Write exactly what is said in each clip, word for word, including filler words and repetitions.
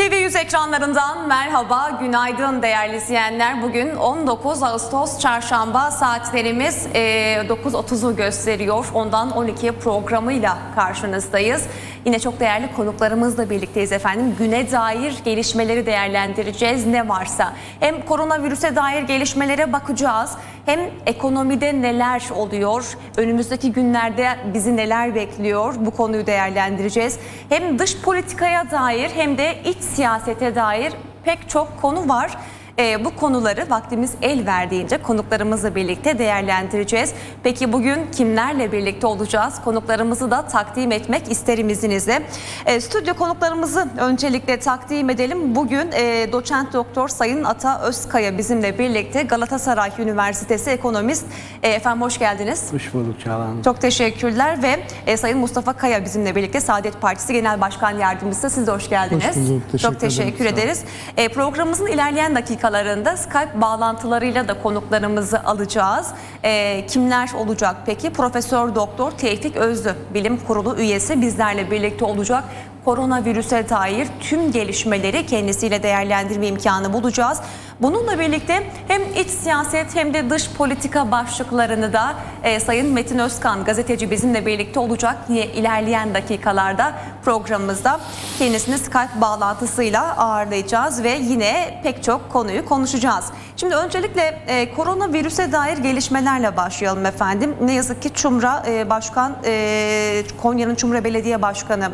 T V yüz ekranlarından merhaba, günaydın değerli izleyenler. Bugün on dokuz Ağustos Çarşamba, saatlerimiz dokuz otuzu gösteriyor. Ondan on ikiye programıyla karşınızdayız. Yine çok değerli konuklarımızla birlikteyiz efendim. Güne dair gelişmeleri değerlendireceğiz ne varsa. Hem koronavirüse dair gelişmelere bakacağız. Hem ekonomide neler oluyor, önümüzdeki günlerde bizi neler bekliyor, bu konuyu değerlendireceğiz. Hem dış politikaya dair hem de iç siyasete dair pek çok konu var. E, bu konuları vaktimiz el verdiğince konuklarımızla birlikte değerlendireceğiz. Peki bugün kimlerle birlikte olacağız? Konuklarımızı da takdim etmek isterim izninizle. E, stüdyo konuklarımızı öncelikle takdim edelim. Bugün e, doçent doktor Sayın Ata Özkaya bizimle birlikte, Galatasaray Üniversitesi ekonomist. E, efendim hoş geldiniz. Hoş bulduk Çağla Hanım. Çok teşekkürler ve e, Sayın Mustafa Kaya bizimle birlikte, Saadet Partisi Genel Başkan Yardımcısı. Siz de hoş geldiniz. Hoş bulduk. Teşekkür Çok teşekkür ederim. ederiz. E, programımızın ilerleyen dakikalarında Skype bağlantılarıyla da konuklarımızı alacağız. E, kimler olacak peki? Profesör Doktor Tevfik Özlü, Bilim Kurulu üyesi bizlerle birlikte olacak. Koronavirüse dair tüm gelişmeleri kendisiyle değerlendirme imkanı bulacağız. Bununla birlikte hem iç siyaset hem de dış politika başlıklarını da e, Sayın Metin Özkan gazeteci bizimle birlikte olacak. Yine ilerleyen dakikalarda programımızda kendisini Skype bağlantısıyla ağırlayacağız ve yine pek çok konuyu konuşacağız. Şimdi öncelikle e, koronavirüse dair gelişmelerle başlayalım efendim. Ne yazık ki Çumra e, Başkan, e, Konya'nın Çumra Belediye Başkanı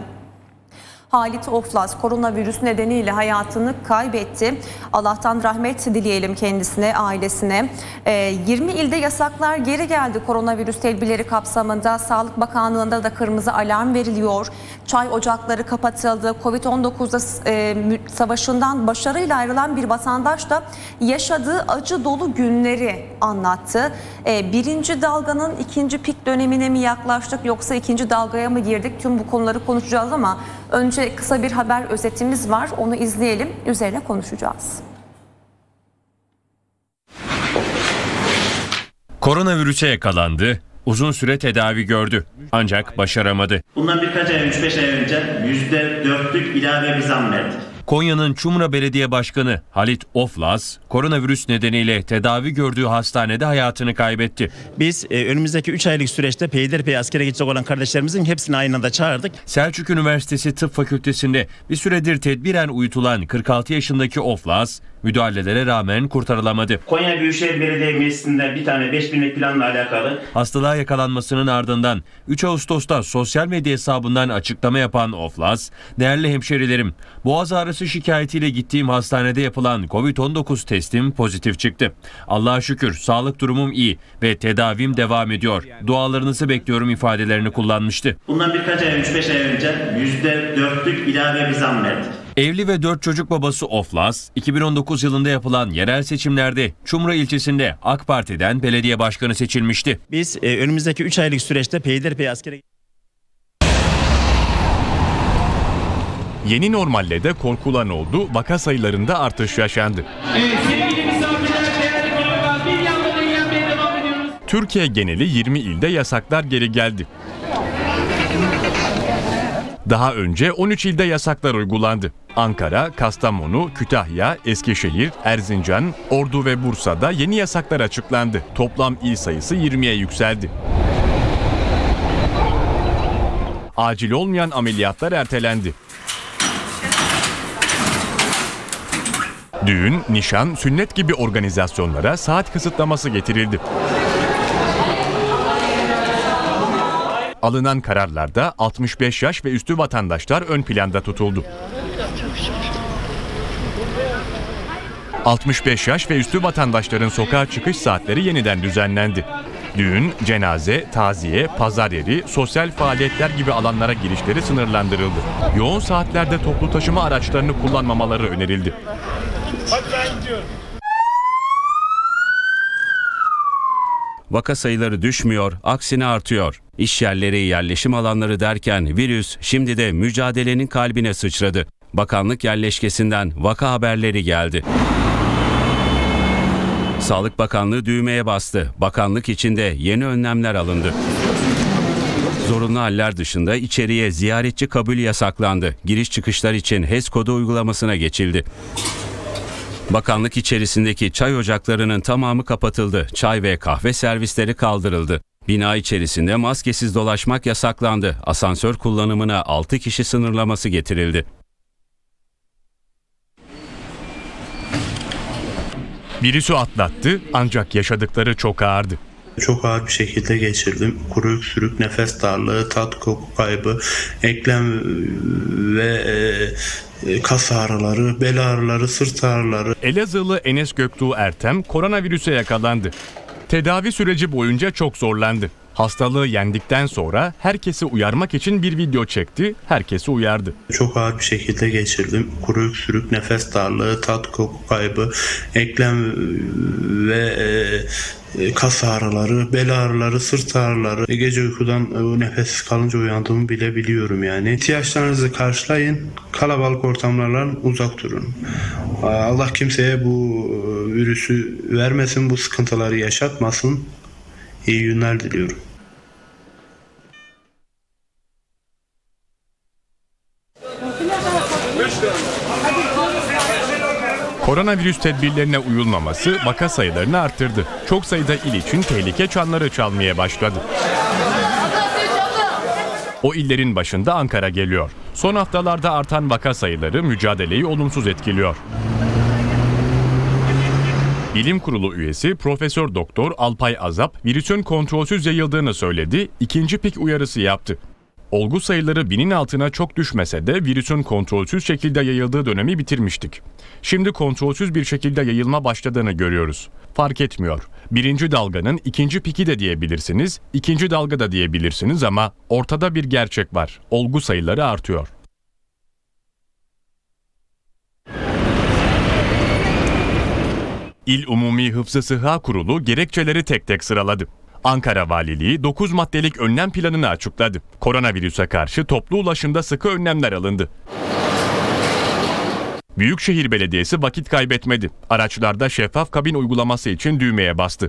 Halit Oflaz koronavirüs nedeniyle hayatını kaybetti. Allah'tan rahmet dileyelim kendisine, ailesine. yirmi ilde yasaklar geri geldi koronavirüs tedbirleri kapsamında. Sağlık Bakanlığı'nda da kırmızı alarm veriliyor. Çay ocakları kapatıldı. Covid on dokuzda savaşından başarıyla ayrılan bir vatandaş da yaşadığı acı dolu günleri anlattı. Birinci dalganın ikinci pik dönemine mi yaklaştık yoksa ikinci dalgaya mı girdik? Tüm bu konuları konuşacağız ama önce kısa bir haber özetimiz var. Onu izleyelim. Üzerine konuşacağız. Koronavirüse yakalandı. Uzun süre tedavi gördü. Ancak başaramadı. Bundan birkaç ay, üç beş ay önce yüzde dörtlük ilave bir zam verdik. Konya'nın Çumra Belediye Başkanı Halit Oflaz, koronavirüs nedeniyle tedavi gördüğü hastanede hayatını kaybetti. Biz e, önümüzdeki üç aylık süreçte peyderpey askere gidecek olan kardeşlerimizin hepsini aynı anda çağırdık. Selçuk Üniversitesi Tıp Fakültesi'nde bir süredir tedbiren uyutulan kırk altı yaşındaki Oflaz, müdahalelere rağmen kurtarılamadı. Konya Büyükşehir Belediye Meclisi'nde bir tane beş binlik planla alakalı. Hastalığa yakalanmasının ardından üç Ağustos'ta sosyal medya hesabından açıklama yapan Oflaz, "Değerli hemşerilerim, boğaz ağrısı şikayetiyle gittiğim hastanede yapılan Covid on dokuz testim pozitif çıktı. Allah'a şükür sağlık durumum iyi ve tedavim devam ediyor. Dualarınızı bekliyorum" ifadelerini kullanmıştı. Bundan birkaç ay, üç beş ay önce yüzde dörtlük ilave bir zam verdik. Evli ve dört çocuk babası Oflaz, iki bin on dokuz yılında yapılan yerel seçimlerde Çumra ilçesinde AK Parti'den belediye başkanı seçilmişti. Biz e, önümüzdeki üç aylık süreçte peyderpey askere... Yeni normalle de korkulan oldu, vaka sayılarında artış yaşandı. Evet, sevgili misafirler, değerli konuklar, bir yandan eğlenmeye devam ediyoruz. Türkiye geneli yirmi ilde yasaklar geri geldi. Daha önce on üç ilde yasaklar uygulandı. Ankara, Kastamonu, Kütahya, Eskişehir, Erzincan, Ordu ve Bursa'da yeni yasaklar açıklandı. Toplam il sayısı yirmiye yükseldi. Acil olmayan ameliyatlar ertelendi. Düğün, nişan, sünnet gibi organizasyonlara saat kısıtlaması getirildi. Alınan kararlarda altmış beş yaş ve üstü vatandaşlar ön planda tutuldu. altmış beş yaş ve üstü vatandaşların sokağa çıkış saatleri yeniden düzenlendi. Düğün, cenaze, taziye, pazar yeri, sosyal faaliyetler gibi alanlara girişleri sınırlandırıldı. Yoğun saatlerde toplu taşıma araçlarını kullanmamaları önerildi. Vaka sayıları düşmüyor, aksine artıyor. İş yerleri, yerleşim alanları derken virüs şimdi de mücadelenin kalbine sıçradı. Bakanlık yerleşkesinden vaka haberleri geldi. Sağlık Bakanlığı düğmeye bastı. Bakanlık içinde yeni önlemler alındı. Zorunlu haller dışında içeriye ziyaretçi kabul yasaklandı. Giriş çıkışlar için H E S kodu uygulamasına geçildi. Bakanlık içerisindeki çay ocaklarının tamamı kapatıldı. Çay ve kahve servisleri kaldırıldı. Bina içerisinde maskesiz dolaşmak yasaklandı. Asansör kullanımına altı kişi sınırlaması getirildi. Virüsü atlattı ancak yaşadıkları çok ağırdı. Çok ağır bir şekilde geçirdim. Kuru öksürük, nefes darlığı, tat koku kaybı, eklem ve e, kas ağrıları, bel ağrıları, sırt ağrıları. Elazığlı Enes Göktuğ Ertem koronavirüse yakalandı. Tedavi süreci boyunca çok zorlandı. Hastalığı yendikten sonra herkesi uyarmak için bir video çekti, herkesi uyardı. Çok ağır bir şekilde geçirdim. Kuru öksürük, nefes darlığı, tat koku kaybı, eklem ve e, kas ağrıları, bel ağrıları, sırt ağrıları. Gece uykudan nefessiz kalınca uyandığımı bile biliyorum yani. İhtiyaçlarınızı karşılayın, kalabalık ortamlardan uzak durun. Allah kimseye bu virüsü vermesin, bu sıkıntıları yaşatmasın. İyi günler diliyorum. Koronavirüs tedbirlerine uyulmaması vaka sayılarını arttırdı. Çok sayıda il için tehlike çanları çalmaya başladı. O illerin başında Ankara geliyor. Son haftalarda artan vaka sayıları mücadeleyi olumsuz etkiliyor. Bilim Kurulu üyesi Profesör Doktor Alpay Azap virüsün kontrolsüz yayıldığını söyledi, ikinci pik uyarısı yaptı. Olgu sayıları binin altına çok düşmese de virüsün kontrolsüz şekilde yayıldığı dönemi bitirmiştik. Şimdi kontrolsüz bir şekilde yayılma başladığını görüyoruz. Fark etmiyor. Birinci dalganın ikinci piki de diyebilirsiniz, ikinci dalga da diyebilirsiniz ama ortada bir gerçek var. Olgu sayıları artıyor. İl Umumi Hıfzı Sıhha Kurulu gerekçeleri tek tek sıraladı. Ankara Valiliği dokuz maddelik önlem planını açıkladı. Koronavirüse karşı toplu ulaşımda sıkı önlemler alındı. Büyükşehir Belediyesi vakit kaybetmedi. Araçlarda şeffaf kabin uygulaması için düğmeye bastı.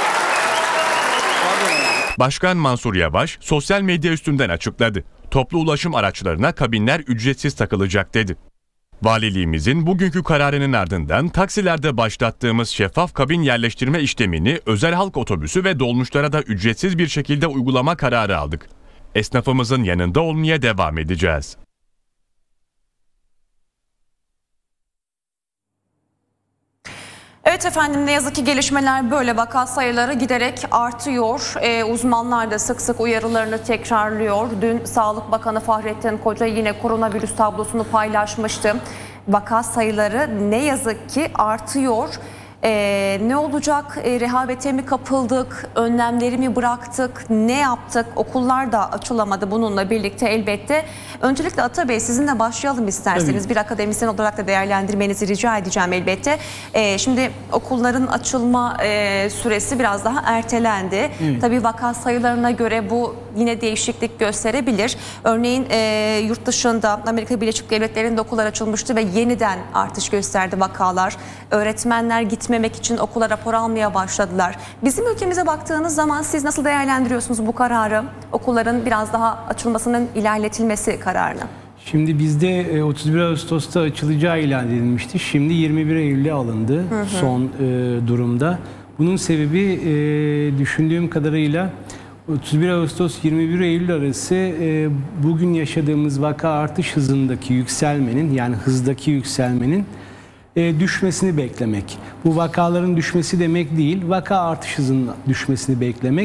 Başkan Mansur Yavaş sosyal medya üstünden açıkladı. Toplu ulaşım araçlarına kabinler ücretsiz takılacak dedi. Valiliğimizin bugünkü kararının ardından taksilerde başlattığımız şeffaf kabin yerleştirme işlemini özel halk otobüsü ve dolmuşlara da ücretsiz bir şekilde uygulama kararı aldık. Esnafımızın yanında olmaya devam edeceğiz. Evet efendim, ne yazık ki gelişmeler böyle. Vaka sayıları giderek artıyor. Ee, uzmanlar da sık sık uyarılarını tekrarlıyor. Dün Sağlık Bakanı Fahrettin Koca yine koronavirüs tablosunu paylaşmıştı. Vaka sayıları ne yazık ki artıyor. Ee, ne olacak? Ee, rehavete mi kapıldık? Önlemleri mi bıraktık? Ne yaptık? Okullar da açılamadı bununla birlikte elbette. Öncelikle Ata Bey, sizinle başlayalım isterseniz. Tabii. Bir akademisyen olarak da değerlendirmenizi rica edeceğim elbette. Ee, şimdi okulların açılma e, süresi biraz daha ertelendi. Evet. Tabii vaka sayılarına göre bu yine değişiklik gösterebilir. Örneğin e, yurt dışında Amerika Birleşik Devletleri'nde okullar açılmıştı ve yeniden artış gösterdi vakalar. Öğretmenler gitmemek için okula rapor almaya başladılar. Bizim ülkemize baktığınız zaman siz nasıl değerlendiriyorsunuz bu kararı? Okulların biraz daha açılmasının ilerletilmesi kararını. Şimdi bizde otuz bir Ağustos'ta açılacağı ilan edilmişti. Şimdi yirmi bir Eylül'e alındı hı hı. son e, durumda. Bunun sebebi e, düşündüğüm kadarıyla otuz bir Ağustos yirmi bir Eylül arası e, bugün yaşadığımız vaka artış hızındaki yükselmenin, yani hızdaki yükselmenin e, düşmesini beklemek. Bu vakaların düşmesi demek değil, vaka artış hızının düşmesini beklemek.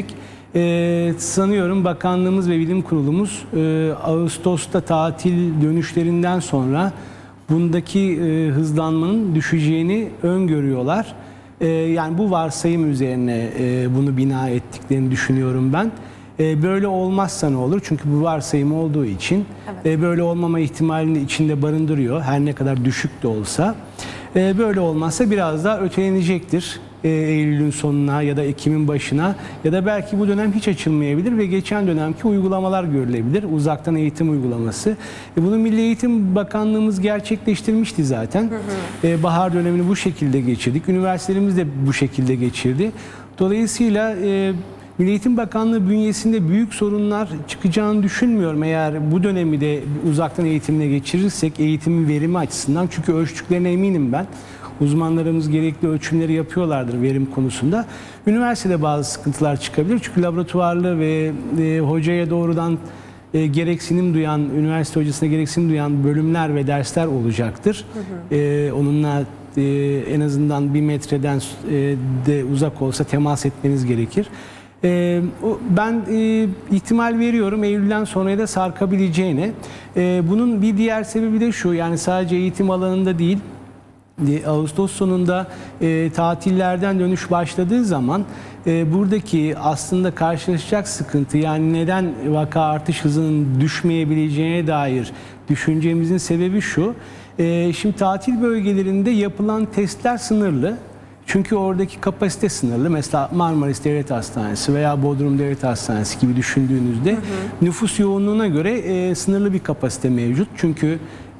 Ee, sanıyorum bakanlığımız ve bilim kurulumuz e, Ağustos'ta tatil dönüşlerinden sonra bundaki e, hızlanmanın düşeceğini öngörüyorlar. E, yani bu varsayım üzerine e, bunu bina ettiklerini düşünüyorum ben. E, böyle olmazsa ne olur? Çünkü bu varsayım olduğu için evet. e, böyle olmama ihtimalini içinde barındırıyor. Her ne kadar düşük de olsa. E, böyle olmazsa biraz daha ötelenecektir. Eylül'ün sonuna ya da Ekim'in başına ya da belki bu dönem hiç açılmayabilir ve geçen dönemki uygulamalar görülebilir. Uzaktan eğitim uygulaması. E bunu Milli Eğitim Bakanlığımız gerçekleştirmişti zaten. Hı hı. E, bahar dönemini bu şekilde geçirdik. Üniversitelerimiz de bu şekilde geçirdi. Dolayısıyla e, Milli Eğitim Bakanlığı bünyesinde büyük sorunlar çıkacağını düşünmüyorum eğer bu dönemi de uzaktan eğitimine geçirirsek eğitimin verimi açısından. Çünkü ölçtüklerine eminim ben. Uzmanlarımız gerekli ölçümleri yapıyorlardır verim konusunda. Üniversitede bazı sıkıntılar çıkabilir. Çünkü laboratuvarlı ve e, hocaya doğrudan e, gereksinim duyan, üniversite hocasına gereksinim duyan bölümler ve dersler olacaktır. Hı hı. E, onunla e, en azından bir metreden e, de uzak olsa temas etmeniz gerekir. E, ben e, ihtimal veriyorum Eylül'den sonraya da sarkabileceğine. E, bunun bir diğer sebebi de şu, yani sadece eğitim alanında değil, Ağustos sonunda e, tatillerden dönüş başladığı zaman e, buradaki aslında karşılaşacak sıkıntı, yani neden vaka artış hızının düşmeyebileceğine dair düşüncemizin sebebi şu. E, şimdi tatil bölgelerinde yapılan testler sınırlı. Çünkü oradaki kapasite sınırlı. Mesela Marmaris Devlet Hastanesi veya Bodrum Devlet Hastanesi gibi düşündüğünüzde hı hı. nüfus yoğunluğuna göre e, sınırlı bir kapasite mevcut. Çünkü e,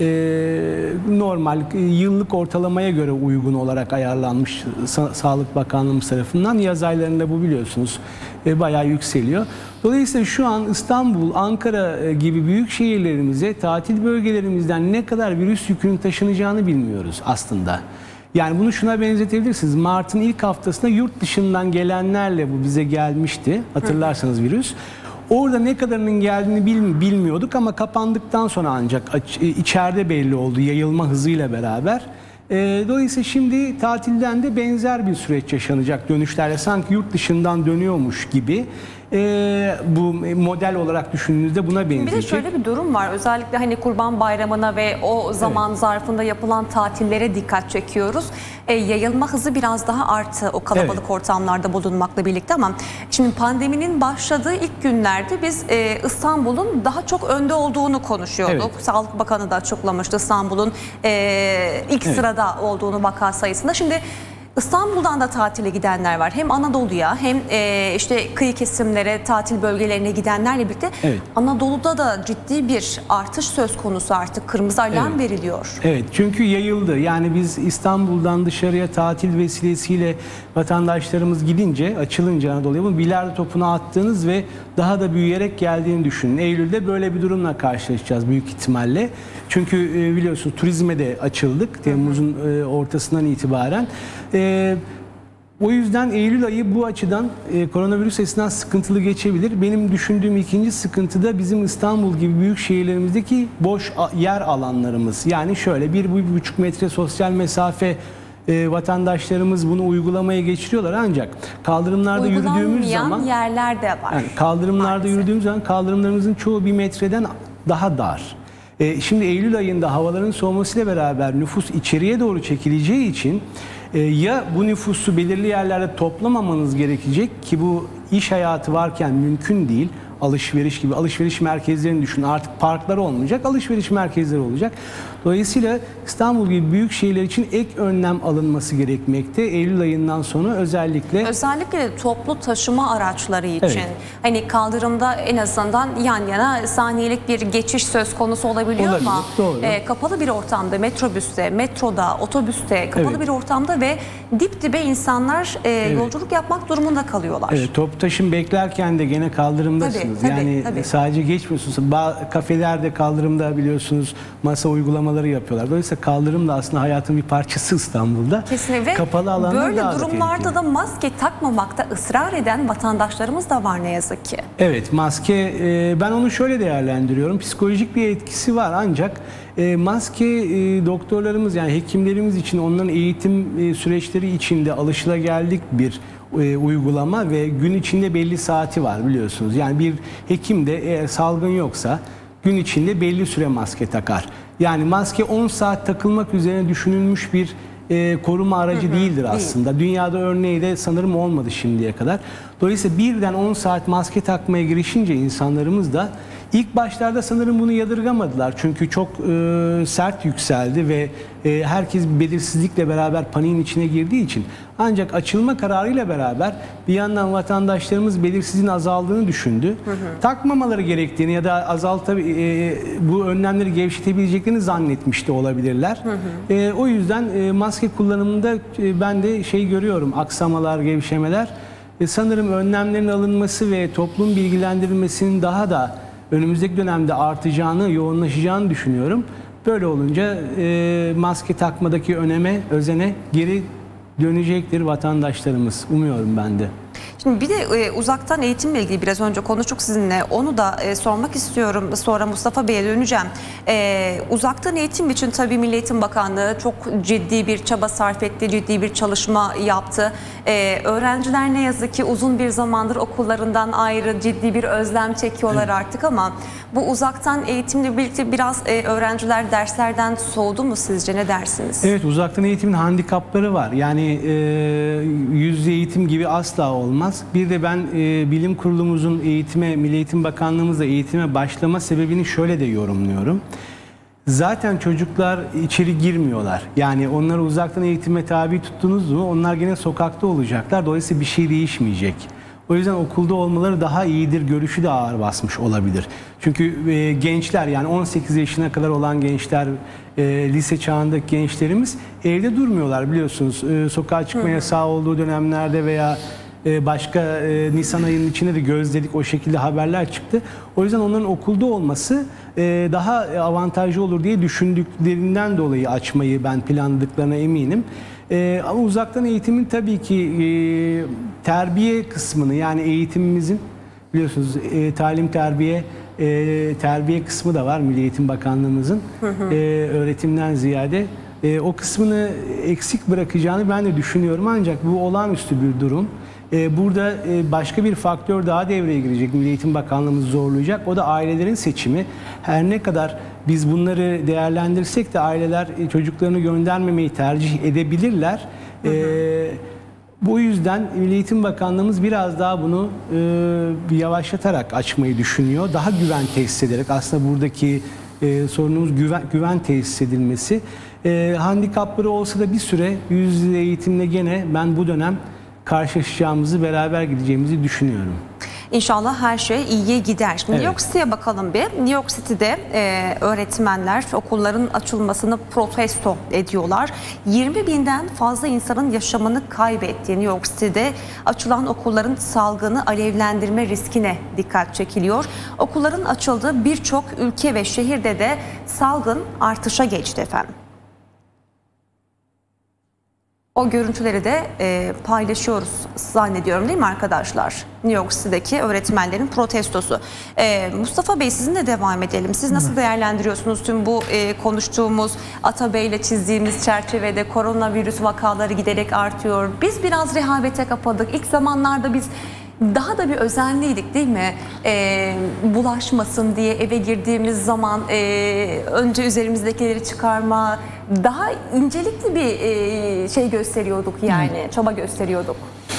normal e, yıllık ortalamaya göre uygun olarak ayarlanmış Sa Sağlık Bakanlığımız tarafından. Yaz aylarında bu biliyorsunuz e, bayağı yükseliyor. Dolayısıyla şu an İstanbul, Ankara gibi büyük şehirlerimize tatil bölgelerimizden ne kadar virüs yükünün taşınacağını bilmiyoruz aslında. Yani bunu şuna benzetebilirsiniz. Mart'ın ilk haftasında yurt dışından gelenlerle bu bize gelmişti. Hatırlarsanız virüs. Orada ne kadarının geldiğini bilmiyorduk ama kapandıktan sonra ancak içeride belli oldu yayılma hızıyla beraber. Dolayısıyla şimdi tatilden de benzer bir süreç yaşanacak dönüşlerle. Sanki yurt dışından dönüyormuş gibi. Ee, bu model olarak düşündüğünüzde buna benzeyecek. Bir de şöyle bir durum var. Özellikle hani Kurban Bayramı'na ve o zaman evet. zarfında yapılan tatillere dikkat çekiyoruz. Ee, yayılma hızı biraz daha arttı o kalabalık evet. ortamlarda bulunmakla birlikte ama şimdi pandeminin başladığı ilk günlerde biz e, İstanbul'un daha çok önde olduğunu konuşuyorduk. Evet. Sağlık Bakanı da açıklamıştı İstanbul'un e, ilk evet. sırada olduğunu vaka sayısında. Şimdi İstanbul'dan da tatile gidenler var. Hem Anadolu'ya hem e, işte kıyı kesimlere, tatil bölgelerine gidenlerle birlikte evet. Anadolu'da da ciddi bir artış söz konusu, artık kırmızı alarm evet. veriliyor. Evet, çünkü yayıldı. Yani biz İstanbul'dan dışarıya tatil vesilesiyle vatandaşlarımız gidince, açılınca Anadolu'ya bunu bilardo topuna attığınız ve daha da büyüyerek geldiğini düşünün. Eylül'de böyle bir durumla karşılaşacağız büyük ihtimalle. Çünkü e, biliyorsunuz turizme de açıldık Temmuz'un e, ortasından itibaren. E, o yüzden Eylül ayı bu açıdan e, koronavirüs açısından sıkıntılı geçebilir. Benim düşündüğüm ikinci sıkıntı da bizim İstanbul gibi büyük şehirlerimizdeki boş yer alanlarımız. Yani şöyle bir, bir buçuk metre sosyal mesafe e, vatandaşlarımız bunu uygulamaya geçiriyorlar ancak kaldırımlarda yürüdüğümüz zaman yerler de var. Yani kaldırımlarda maalesef. yürüdüğümüz zaman kaldırımlarımızın çoğu bir metreden daha dar. E, şimdi Eylül ayında havaların soğumasıyla beraber nüfus içeriye doğru çekileceği için e, ya bu nüfusu belirli yerlerde toplamamanız gerekecek ki bu iş hayatı varken mümkün değil. Alışveriş gibi alışveriş merkezlerini düşünün. Artık parklar olmayacak, alışveriş merkezleri olacak. Dolayısıyla İstanbul gibi büyük şehirler için ek önlem alınması gerekmekte. Eylül ayından sonra özellikle... Özellikle toplu taşıma araçları için. Evet. Hani kaldırımda en azından yan yana saniyelik bir geçiş söz konusu olabiliyor Olabilir, ama e, kapalı bir ortamda, metrobüste, metroda, otobüste, kapalı evet. bir ortamda ve dip dibe insanlar e, evet. yolculuk yapmak durumunda kalıyorlar. Evet, toplu taşım beklerken de gene kaldırımdasınız. Tabii, tabii, yani tabii. sadece geçmiyorsunuz. Kafelerde kaldırımda biliyorsunuz masa uygulamaları yapıyorlar. Dolayısıyla kaldırım da aslında hayatın bir parçası İstanbul'da. Kesinlikle. Kapalı alanlar böyle daha durumlarda da, da maske takmamakta ısrar eden vatandaşlarımız da var ne yazık ki. Evet, maske e, ben onu şöyle değerlendiriyorum. Psikolojik bir etkisi var ancak e, maske e, doktorlarımız yani hekimlerimiz için onların eğitim e, süreçleri içinde alışılageldik bir E, uygulama ve gün içinde belli saati var biliyorsunuz. Yani bir hekim de eğer salgın yoksa gün içinde belli süre maske takar. Yani maske on saat takılmak üzerine düşünülmüş bir e, koruma aracı hı hı, değildir aslında. Değil. Dünyada örneği de sanırım olmadı şimdiye kadar. Dolayısıyla birden on saat maske takmaya girişince insanlarımız da İlk başlarda sanırım bunu yadırgamadılar. Çünkü çok e, sert yükseldi ve e, herkes belirsizlikle beraber paniğin içine girdiği için. Ancak açılma kararıyla beraber bir yandan vatandaşlarımız belirsizliğin azaldığını düşündü. Hı hı. Takmamaları gerektiğini ya da azalta e, bu önlemleri gevşetebileceklerini zannetmiş de olabilirler. Hı hı. E, o yüzden e, maske kullanımında e, ben de şey görüyorum, aksamalar, gevşemeler. E, sanırım önlemlerin alınması ve toplum bilgilendirilmesinin daha da önümüzdeki dönemde artacağını, yoğunlaşacağını düşünüyorum. Böyle olunca e, maske takmadaki öneme, özene geri dönecektir vatandaşlarımız. Umuyorum ben de. Şimdi bir de e, uzaktan eğitimle ilgili biraz önce konuştuk sizinle. Onu da e, sormak istiyorum. Sonra Mustafa Bey'e döneceğim. E, uzaktan eğitim için tabii Milli Eğitim Bakanlığı çok ciddi bir çaba sarf etti, ciddi bir çalışma yaptı. E, öğrenciler ne yazık ki uzun bir zamandır okullarından ayrı, ciddi bir özlem çekiyorlar evet. artık ama bu uzaktan eğitimle birlikte biraz e, öğrenciler derslerden soğudu mu sizce? Ne dersiniz? Evet, uzaktan eğitimin handikapları var. Yani e, yüz yüze eğitim gibi asla olmaz. Bir de ben e, bilim kurulumuzun eğitime, Milli Eğitim Bakanlığımızla eğitime başlama sebebini şöyle de yorumluyorum. Zaten çocuklar içeri girmiyorlar. Yani onları uzaktan eğitime tabi tuttunuz mu onlar gene sokakta olacaklar. Dolayısıyla bir şey değişmeyecek. O yüzden okulda olmaları daha iyidir görüşü de ağır basmış olabilir. Çünkü e, gençler yani on sekiz yaşına kadar olan gençler, e, lise çağındaki gençlerimiz evde durmuyorlar biliyorsunuz. E, sokağa çıkma yasağı olduğu dönemlerde veya başka e, Nisan ayının içinde de gözledik o şekilde haberler çıktı. O yüzden onların okulda olması e, daha avantajlı olur diye düşündüklerinden dolayı açmayı ben planladıklarına eminim. E, ama uzaktan eğitimin tabii ki e, terbiye kısmını yani eğitimimizin biliyorsunuz e, talim terbiye e, terbiye kısmı da var Milli Eğitim Bakanlığımızın hı hı. E, öğretimden ziyade e, o kısmını eksik bırakacağını ben de düşünüyorum ancak bu olağanüstü bir durum. Burada başka bir faktör daha devreye girecek. Milli Eğitim Bakanlığımız zorlayacak. O da ailelerin seçimi. Her ne kadar biz bunları değerlendirsek de aileler çocuklarını göndermemeyi tercih edebilirler. Hı hı. Ee, bu yüzden Milli Eğitim Bakanlığımız biraz daha bunu e, yavaşlatarak açmayı düşünüyor. Daha güven tesis ederek aslında buradaki e, sorunumuz güven, güven tesis edilmesi. E, handikapları olsa da bir süre yüz yüze eğitimle gene ben bu dönem karşılaşacağımızı, beraber gideceğimizi düşünüyorum. İnşallah her şey iyiye gider. Şimdi evet. New York City'ye bakalım bir. New York City'de e, öğretmenler okulların açılmasını protesto ediyorlar. yirmi binden fazla insanın yaşamını kaybettiği New York City'de açılan okulların salgını alevlendirme riskine dikkat çekiliyor. Okulların açıldığı birçok ülke ve şehirde de salgın artışa geçti efendim. O görüntüleri de e, paylaşıyoruz zannediyorum değil mi arkadaşlar? New York City'deki öğretmenlerin protestosu. E, Mustafa Bey sizinle devam edelim. Siz nasıl değerlendiriyorsunuz tüm bu e, konuştuğumuz Atabey ile çizdiğimiz çerçevede koronavirüs vakaları giderek artıyor. Biz biraz rehavete kapadık. İlk zamanlarda biz daha da bir özenliydik değil mi? Ee, bulaşmasın diye eve girdiğimiz zaman e, önce üzerimizdekileri çıkarma, daha incelikli bir e, şey gösteriyorduk yani, hmm. çaba gösteriyorduk.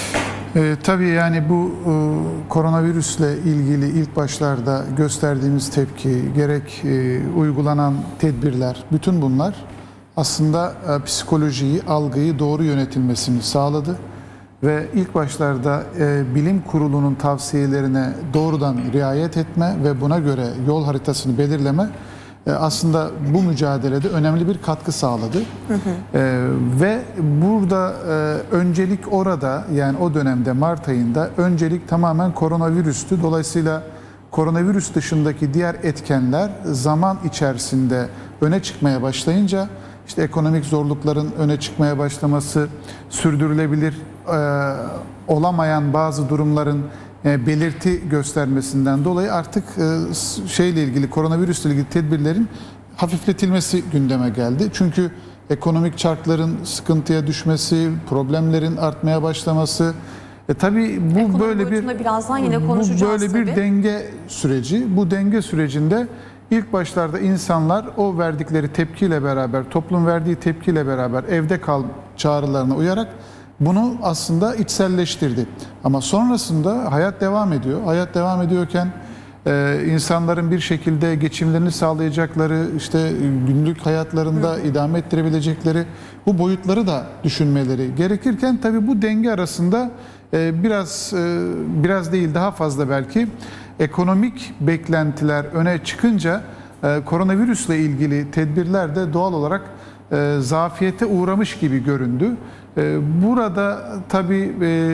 E, tabii yani bu e, koronavirüsle ilgili ilk başlarda gösterdiğimiz tepki, gerek e, uygulanan tedbirler, bütün bunlar aslında e, psikolojiyi, algıyı doğru yönetilmesini sağladı. Ve ilk başlarda e, bilim kurulunun tavsiyelerine doğrudan riayet etme ve buna göre yol haritasını belirleme e, aslında bu mücadelede önemli bir katkı sağladı. Hı hı. E, ve burada e, öncelik orada yani o dönemde Mart ayında öncelik tamamen koronavirüstü. Dolayısıyla koronavirüs dışındaki diğer etkenler zaman içerisinde öne çıkmaya başlayınca işte ekonomik zorlukların öne çıkmaya başlaması, sürdürülebilir e, olamayan bazı durumların e, belirti göstermesinden dolayı artık e, şeyle ilgili, koronavirüsle ilgili tedbirlerin hafifletilmesi gündeme geldi. Çünkü ekonomik çarkların sıkıntıya düşmesi, problemlerin artmaya başlaması, e, tabii bu Ekonomi böyle bir birazdan yine bu böyle bir tabii. denge süreci. Bu denge sürecinde İlk başlarda insanlar o verdikleri tepkiyle beraber, toplum verdiği tepkiyle beraber evde kal çağrılarına uyarak bunu aslında içselleştirdi. Ama sonrasında hayat devam ediyor. Hayat devam ediyorken e, insanların bir şekilde geçimlerini sağlayacakları, işte günlük hayatlarında Hı. idame ettirebilecekleri bu boyutları da düşünmeleri gerekirken tabii bu denge arasında e, biraz e, biraz değil daha fazla belki ekonomik beklentiler öne çıkınca e, koronavirüsle ilgili tedbirler de doğal olarak e, zafiyete uğramış gibi göründü. Burada tabii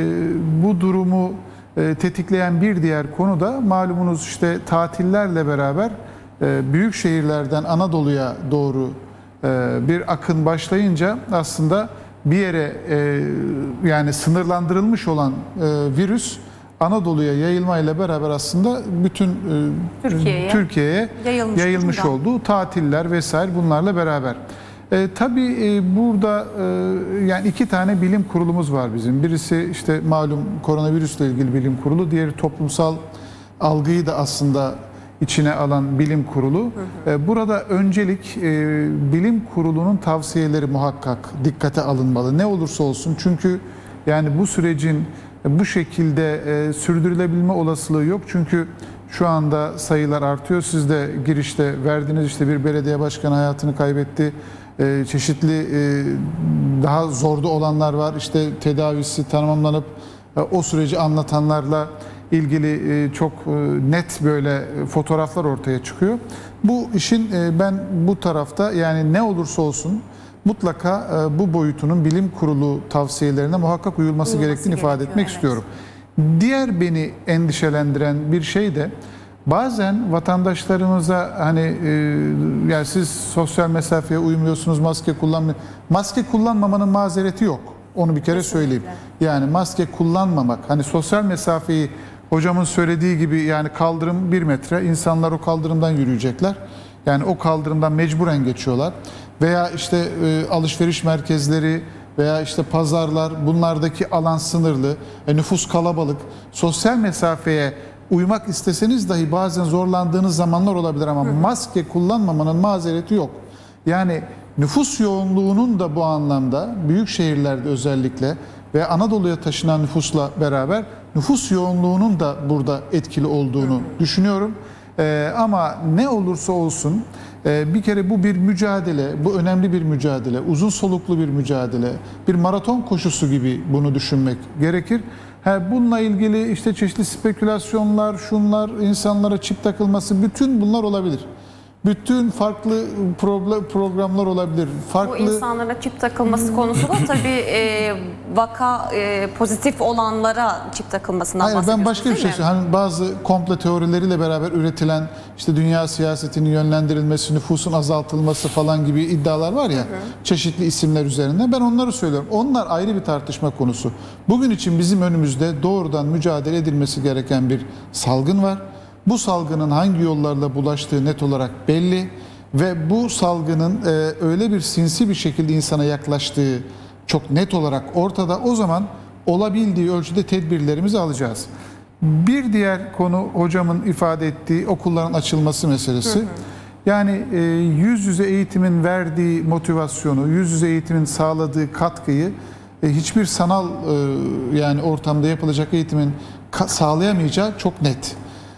bu durumu tetikleyen bir diğer konu da malumunuz işte tatillerle beraber büyük şehirlerden Anadolu'ya doğru bir akın başlayınca aslında bir yere yani sınırlandırılmış olan virüs Anadolu'ya yayılmayla beraber aslında bütün Türkiye'ye Türkiye yayılmış, yayılmış olduğu tatiller vesaire bunlarla beraber. E, tabii e, burada e, yani iki tane bilim kurulumuz var bizim. Birisi işte malum koronavirüsle ilgili bilim kurulu, diğeri toplumsal algıyı da aslında içine alan bilim kurulu. Hı hı. E, burada öncelik e, bilim kurulunun tavsiyeleri muhakkak dikkate alınmalı. Ne olursa olsun çünkü yani bu sürecin bu şekilde e, sürdürülebilme olasılığı yok. Çünkü şu anda sayılar artıyor. Siz de girişte verdiğiniz işte bir belediye başkanı hayatını kaybetti. E, çeşitli e, daha zorda olanlar var. İşte tedavisi tamamlanıp e, o süreci anlatanlarla ilgili e, çok e, net böyle fotoğraflar ortaya çıkıyor. Bu işin e, ben bu tarafta yani ne olursa olsun mutlaka e, bu boyutunun bilim kurulu tavsiyelerine muhakkak uyulması, uyulması gerektiğini ifade etmek evet. istiyorum. Diğer beni endişelendiren bir şey de bazen vatandaşlarımıza hani e, yani siz sosyal mesafeye uymuyorsunuz, maske kullanmıyor. Maske kullanmamanın mazereti yok. Onu bir kere Kesinlikle. söyleyeyim. Yani maske kullanmamak, hani sosyal mesafeyi hocamın söylediği gibi yani kaldırım bir metre, insanlar o kaldırımdan yürüyecekler. Yani o kaldırımdan mecburen geçiyorlar. Veya işte e, alışveriş merkezleri veya işte pazarlar, bunlardaki alan sınırlı, e, nüfus kalabalık, sosyal mesafeye uymak isteseniz dahi bazen zorlandığınız zamanlar olabilir ama maske kullanmamanın mazereti yok. Yani nüfus yoğunluğunun da bu anlamda büyük şehirlerde özellikle ve Anadolu'ya taşınan nüfusla beraber nüfus yoğunluğunun da burada etkili olduğunu düşünüyorum. Ee, ama ne olursa olsun e, bir kere bu bir mücadele, bu önemli bir mücadele, uzun soluklu bir mücadele, bir maraton koşusu gibi bunu düşünmek gerekir. Ha, bununla ilgili işte çeşitli spekülasyonlar, şunlar, insanlara çip takılması, bütün bunlar olabilir. Bütün farklı programlar olabilir. Farklı... Bu insanlara çip takılması konusu da tabii e, vaka e, pozitif olanlara çip takılmasından Hayır, bahsediyorsunuz. Ben başka bir şey söyleyeyim. Hani bazı komplo teorileriyle beraber üretilen işte dünya siyasetinin yönlendirilmesi, nüfusun azaltılması falan gibi iddialar var ya, hı hı. çeşitli isimler üzerinde. Ben onları söylüyorum. Onlar ayrı bir tartışma konusu. Bugün için bizim önümüzde doğrudan mücadele edilmesi gereken bir salgın var. Bu salgının hangi yollarla bulaştığı net olarak belli ve bu salgının e, öyle bir sinsi bir şekilde insana yaklaştığı çok net olarak ortada. O zaman olabildiği ölçüde tedbirlerimizi alacağız. Bir diğer konu hocamın ifade ettiği okulların açılması meselesi. Hı hı. Yani e, yüz yüze eğitimin verdiği motivasyonu, yüz yüze eğitimin sağladığı katkıyı e, hiçbir sanal e, yani ortamda yapılacak eğitimin sağlayamayacağı çok net.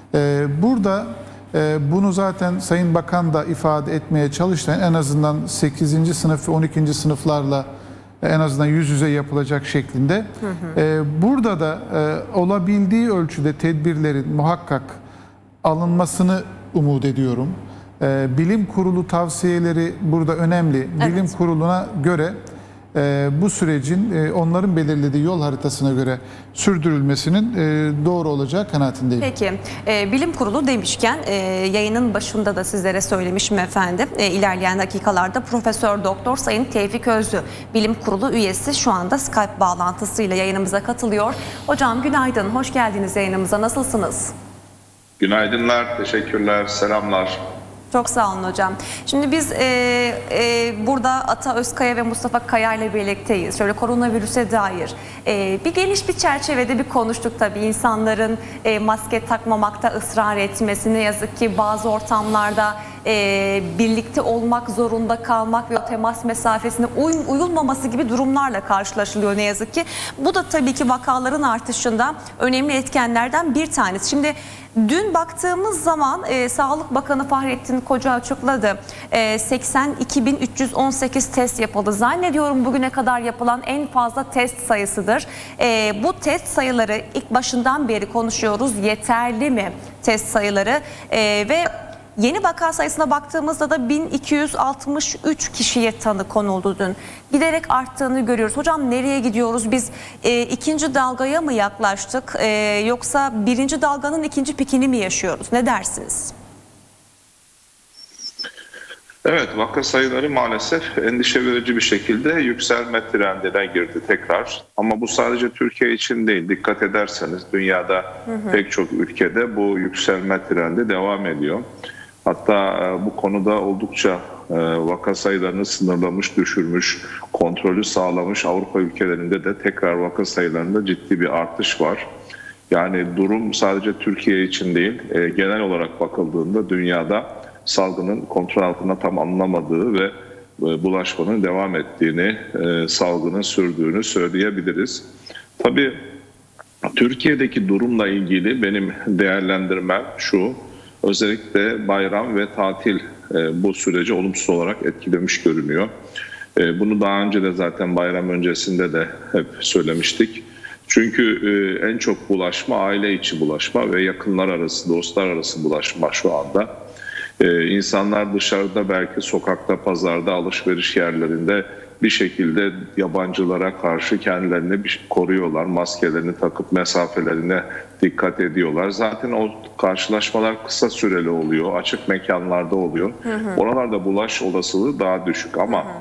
Burada bunu zaten Sayın Bakan da ifade etmeye çalıştı. En azından sekizinci sınıf ve on ikinci sınıflarla en azından yüz yüze yapılacak şeklinde. Hı hı. Burada da olabildiği ölçüde tedbirlerin muhakkak alınmasını umut ediyorum. Bilim kurulu tavsiyeleri burada önemli. Evet. Bilim kuruluna göre bu sürecin onların belirlediği yol haritasına göre sürdürülmesinin doğru olacağı kanaatindeyim. Peki, e, bilim kurulu demişken e, yayının başında da sizlere söylemişim efendim. E, ilerleyen dakikalarda Profesör Doktor Sayın Tevfik Özlü, bilim kurulu üyesi, şu anda Skype bağlantısıyla yayınımıza katılıyor. Hocam günaydın, hoş geldiniz yayınımıza. Nasılsınız? Günaydınlar, teşekkürler, selamlar. Çok sağ olun hocam. Şimdi biz e, e, burada Ata Özkaya ve Mustafa Kaya ile birlikteyiz. Şöyle koronavirüse dair e, bir geniş bir çerçevede bir konuştuk tabii. İnsanların e, maske takmamakta ısrar etmesi, ne yazık ki bazı ortamlarda e, birlikte olmak zorunda kalmak ve o temas mesafesine uyum, uyulmaması gibi durumlarla karşılaşılıyor ne yazık ki. Bu da tabii ki vakaların artışında önemli etkenlerden bir tanesi. Şimdi dün baktığımız zaman e, Sağlık Bakanı Fahrettin Koca açıkladı. E, seksen iki bin üç yüz on sekiz test yapıldı. Zannediyorum bugüne kadar yapılan en fazla test sayısıdır. E, bu test sayıları ilk başından beri konuşuyoruz. Yeterli mi test sayıları? E, ve Yeni vaka sayısına baktığımızda da bin iki yüz altmış üç kişiye tanı konuldu dün. Giderek arttığını görüyoruz. Hocam nereye gidiyoruz? Biz e, ikinci dalgaya mı yaklaştık e, yoksa birinci dalganın ikinci pikini mi yaşıyoruz? Ne dersiniz? Evet, vaka sayıları maalesef endişe verici bir şekilde yükselme trendine girdi tekrar. Ama bu sadece Türkiye için değil. Dikkat ederseniz dünyada hı hı. pek çok ülkede bu yükselme trendi devam ediyor. Hatta bu konuda oldukça vaka sayılarını sınırlamış, düşürmüş, kontrolü sağlamış Avrupa ülkelerinde de tekrar vaka sayılarında ciddi bir artış var. Yani durum sadece Türkiye için değil, genel olarak bakıldığında dünyada salgının kontrol altına tam alınamadığı ve bulaşmanın devam ettiğini, salgının sürdüğünü söyleyebiliriz. Tabii Türkiye'deki durumla ilgili benim değerlendirmem şu, özellikle bayram ve tatil bu süreci olumsuz olarak etkilemiş görünüyor. Bunu daha önce de zaten bayram öncesinde de hep söylemiştik. Çünkü en çok bulaşma aile içi bulaşma ve yakınlar arası, dostlar arası bulaşma şu anda. Ee, insanlar dışarıda belki sokakta, pazarda, alışveriş yerlerinde bir şekilde yabancılara karşı kendilerini bir koruyorlar. Maskelerini takıp mesafelerine dikkat ediyorlar. Zaten o karşılaşmalar kısa süreli oluyor. Açık mekanlarda oluyor. Hı hı. Oralarda bulaş olasılığı daha düşük ama... Hı hı.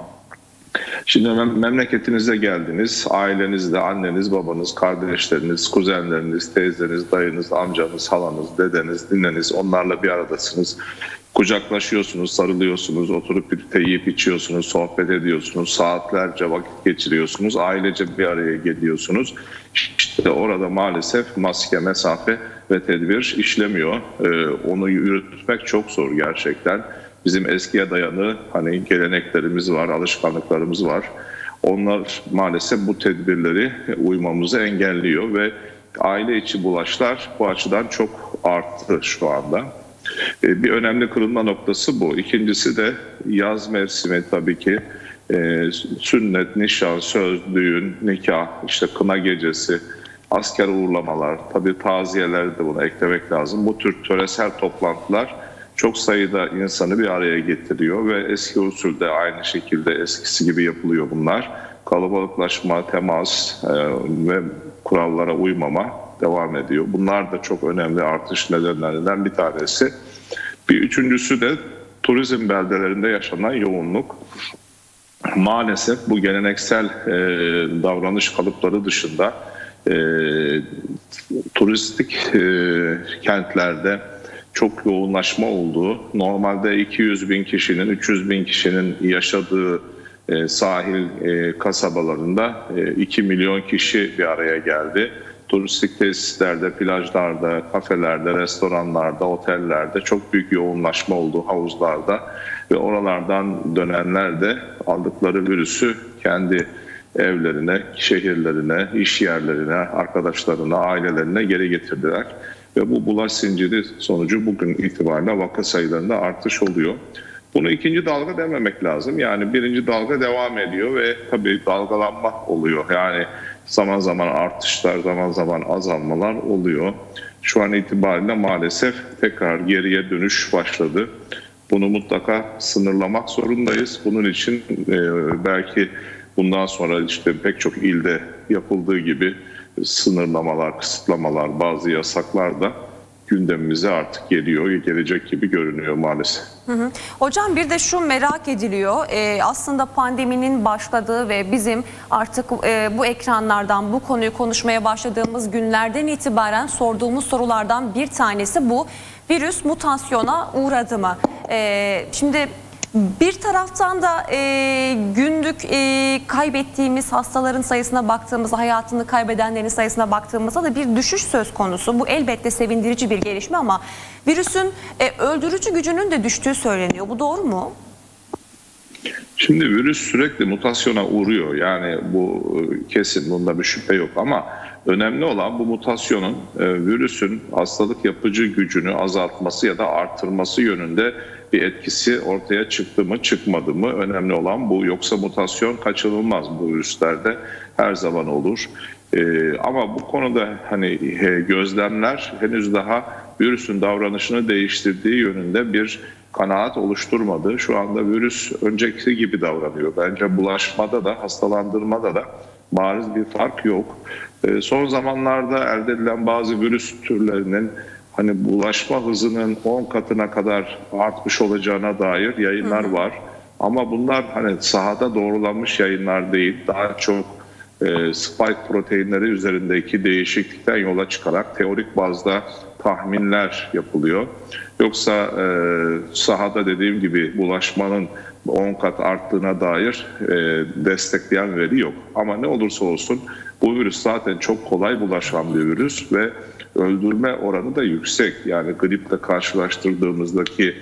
Şimdi memleketinize geldiniz, ailenizde anneniz, babanız, kardeşleriniz, kuzenleriniz, teyzeniz, dayınız, amcanız, halanız, dedeniz, nineniz onlarla bir aradasınız. Kucaklaşıyorsunuz, sarılıyorsunuz, oturup birlikte yiyip içiyorsunuz, sohbet ediyorsunuz, saatlerce vakit geçiriyorsunuz, ailece bir araya geliyorsunuz. İşte orada maalesef maske, mesafe ve tedbir işlemiyor. Ee, onu yürütmek çok zor gerçekten. Bizim eskiye dayanı hani geleneklerimiz var, alışkanlıklarımız var. Onlar maalesef bu tedbirleri uymamızı engelliyor ve aile içi bulaşlar bu açıdan çok arttı şu anda. Bir önemli kırılma noktası bu. İkincisi de yaz mevsimi tabii ki. E, sünnet, nişan, söz, düğün, nikah, işte kına gecesi, asker uğurlamalar, tabii taziyeler de buna eklemek lazım. Bu tür töresel toplantılar çok sayıda insanı bir araya getiriyor ve eski usulde aynı şekilde eskisi gibi yapılıyor bunlar. Kalabalıklaşma, temas e, ve kurallara uymama devam ediyor. Bunlar da çok önemli artış nedenlerinden bir tanesi. Bir üçüncüsü de turizm beldelerinde yaşanan yoğunluk. Maalesef bu geleneksel e, davranış kalıpları dışında e, turistik e, kentlerde çok yoğunlaşma olduğu, normalde iki yüz bin kişinin, üç yüz bin kişinin yaşadığı e, sahil e, kasabalarında e, iki milyon kişi bir araya geldi. Turistik tesislerde, plajlarda, kafelerde, restoranlarda, otellerde çok büyük yoğunlaşma oldu, havuzlarda ve oralardan dönenler de aldıkları virüsü kendi evlerine, şehirlerine, iş yerlerine, arkadaşlarına, ailelerine geri getirdiler. Ve bu bulaş zinciri sonucu bugün itibariyle vaka sayılarında artış oluyor. Bunu ikinci dalga dememek lazım. Yani birinci dalga devam ediyor ve tabii dalgalanma oluyor. Yani zaman zaman artışlar, zaman zaman azalmalar oluyor. Şu an itibariyle maalesef tekrar geriye dönüş başladı. Bunu mutlaka sınırlamak zorundayız. Bunun için e, belki bundan sonra işte pek çok ilde yapıldığı gibi sınırlamalar, kısıtlamalar, bazı yasaklar da gündemimize artık geliyor, gelecek gibi görünüyor maalesef. Hı hı. Hocam bir de şu merak ediliyor. Ee, aslında pandeminin başladığı ve bizim artık e, bu ekranlardan bu konuyu konuşmaya başladığımız günlerden itibaren sorduğumuz sorulardan bir tanesi bu. Virüs mutasyona uğradı mı? Ee, şimdi bir taraftan da e, günlük e, kaybettiğimiz hastaların sayısına baktığımızda, hayatını kaybedenlerin sayısına baktığımızda da bir düşüş söz konusu. Bu elbette sevindirici bir gelişme ama virüsün e, öldürücü gücünün de düştüğü söyleniyor. Bu doğru mu? Şimdi virüs sürekli mutasyona uğruyor. Yani bu kesin, bunda bir şüphe yok ama önemli olan bu mutasyonun e, virüsün hastalık yapıcı gücünü azaltması ya da artırması yönünde bir etkisi ortaya çıktı mı çıkmadı mı, önemli olan bu. Yoksa mutasyon kaçınılmaz, bu virüslerde her zaman olur. Ee, ama bu konuda hani gözlemler henüz daha virüsün davranışını değiştirdiği yönünde bir kanaat oluşturmadı. Şu anda virüs önceki gibi davranıyor. Bence bulaşmada da hastalandırmada da bariz bir fark yok. E, son zamanlarda elde edilen bazı virüs türlerinin hani bulaşma hızının on katına kadar artmış olacağına dair yayınlar hı hı. var. Ama bunlar hani sahada doğrulanmış yayınlar değil. Daha çok e, spike proteinleri üzerindeki değişiklikten yola çıkarak teorik bazda tahminler yapılıyor. Yoksa e, sahada dediğim gibi bulaşmanın on kat arttığına dair e, destekleyen veri yok. Ama ne olursa olsun bu virüs zaten çok kolay bulaşan bir virüs ve öldürme oranı da yüksek. Yani griple karşılaştırdığımızdaki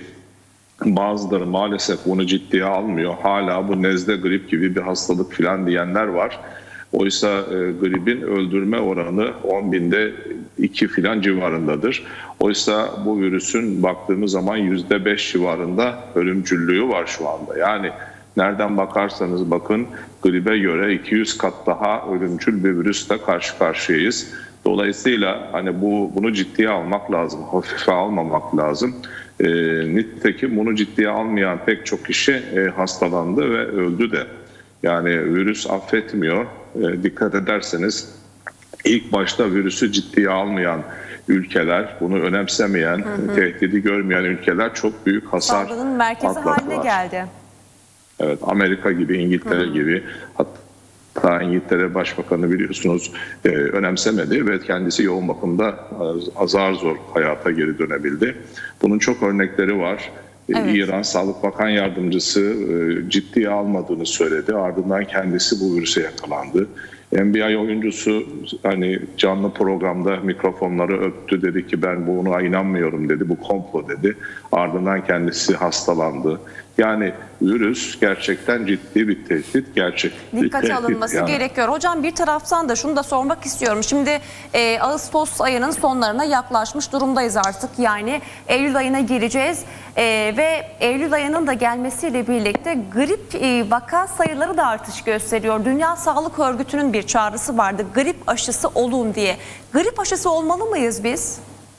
bazıları maalesef bunu ciddiye almıyor. Hala bu nezle, grip gibi bir hastalık filan diyenler var. Oysa e, gripin öldürme oranı on binde iki filan civarındadır. Oysa bu virüsün baktığımız zaman yüzde beş civarında ölümcüllüğü var şu anda. Yani nereden bakarsanız bakın gribe göre iki yüz kat daha ölümcül bir virüsle karşı karşıyayız. Dolayısıyla hani bu bunu ciddiye almak lazım, hafife almamak lazım. E, nitekim bunu ciddiye almayan pek çok kişi e, hastalandı ve öldü de. Yani virüs affetmiyor. E, dikkat ederseniz ilk başta virüsü ciddiye almayan ülkeler, bunu önemsemeyen, hı hı. tehdidi görmeyen ülkeler çok büyük hasar salgının merkezi haline geldi. Evet, Amerika gibi, İngiltere hı hı. gibi, hatta İngiltere Başbakanı biliyorsunuz e, önemsemedi ve kendisi yoğun bakımda azar zor hayata geri dönebildi. Bunun çok örnekleri var. Evet. İran Sağlık Bakan Yardımcısı e, ciddiye almadığını söyledi. Ardından kendisi bu virüse yakalandı. N B A oyuncusu hani canlı programda mikrofonları öptü, dedi ki ben buna inanmıyorum dedi, bu komplo dedi. Ardından kendisi hastalandı. Yani virüs gerçekten ciddi bir tehdit, gerçek. Dikkate alınması yani gerekiyor. Hocam bir taraftan da şunu da sormak istiyorum. Şimdi e, Ağustos ayının sonlarına yaklaşmış durumdayız artık. Yani Eylül ayına gireceğiz e, ve Eylül ayının da gelmesiyle birlikte grip e, vaka sayıları da artış gösteriyor. Dünya Sağlık Örgütü'nün bir çağrısı vardı. Grip aşısı olun diye. Grip aşısı olmalı mıyız biz?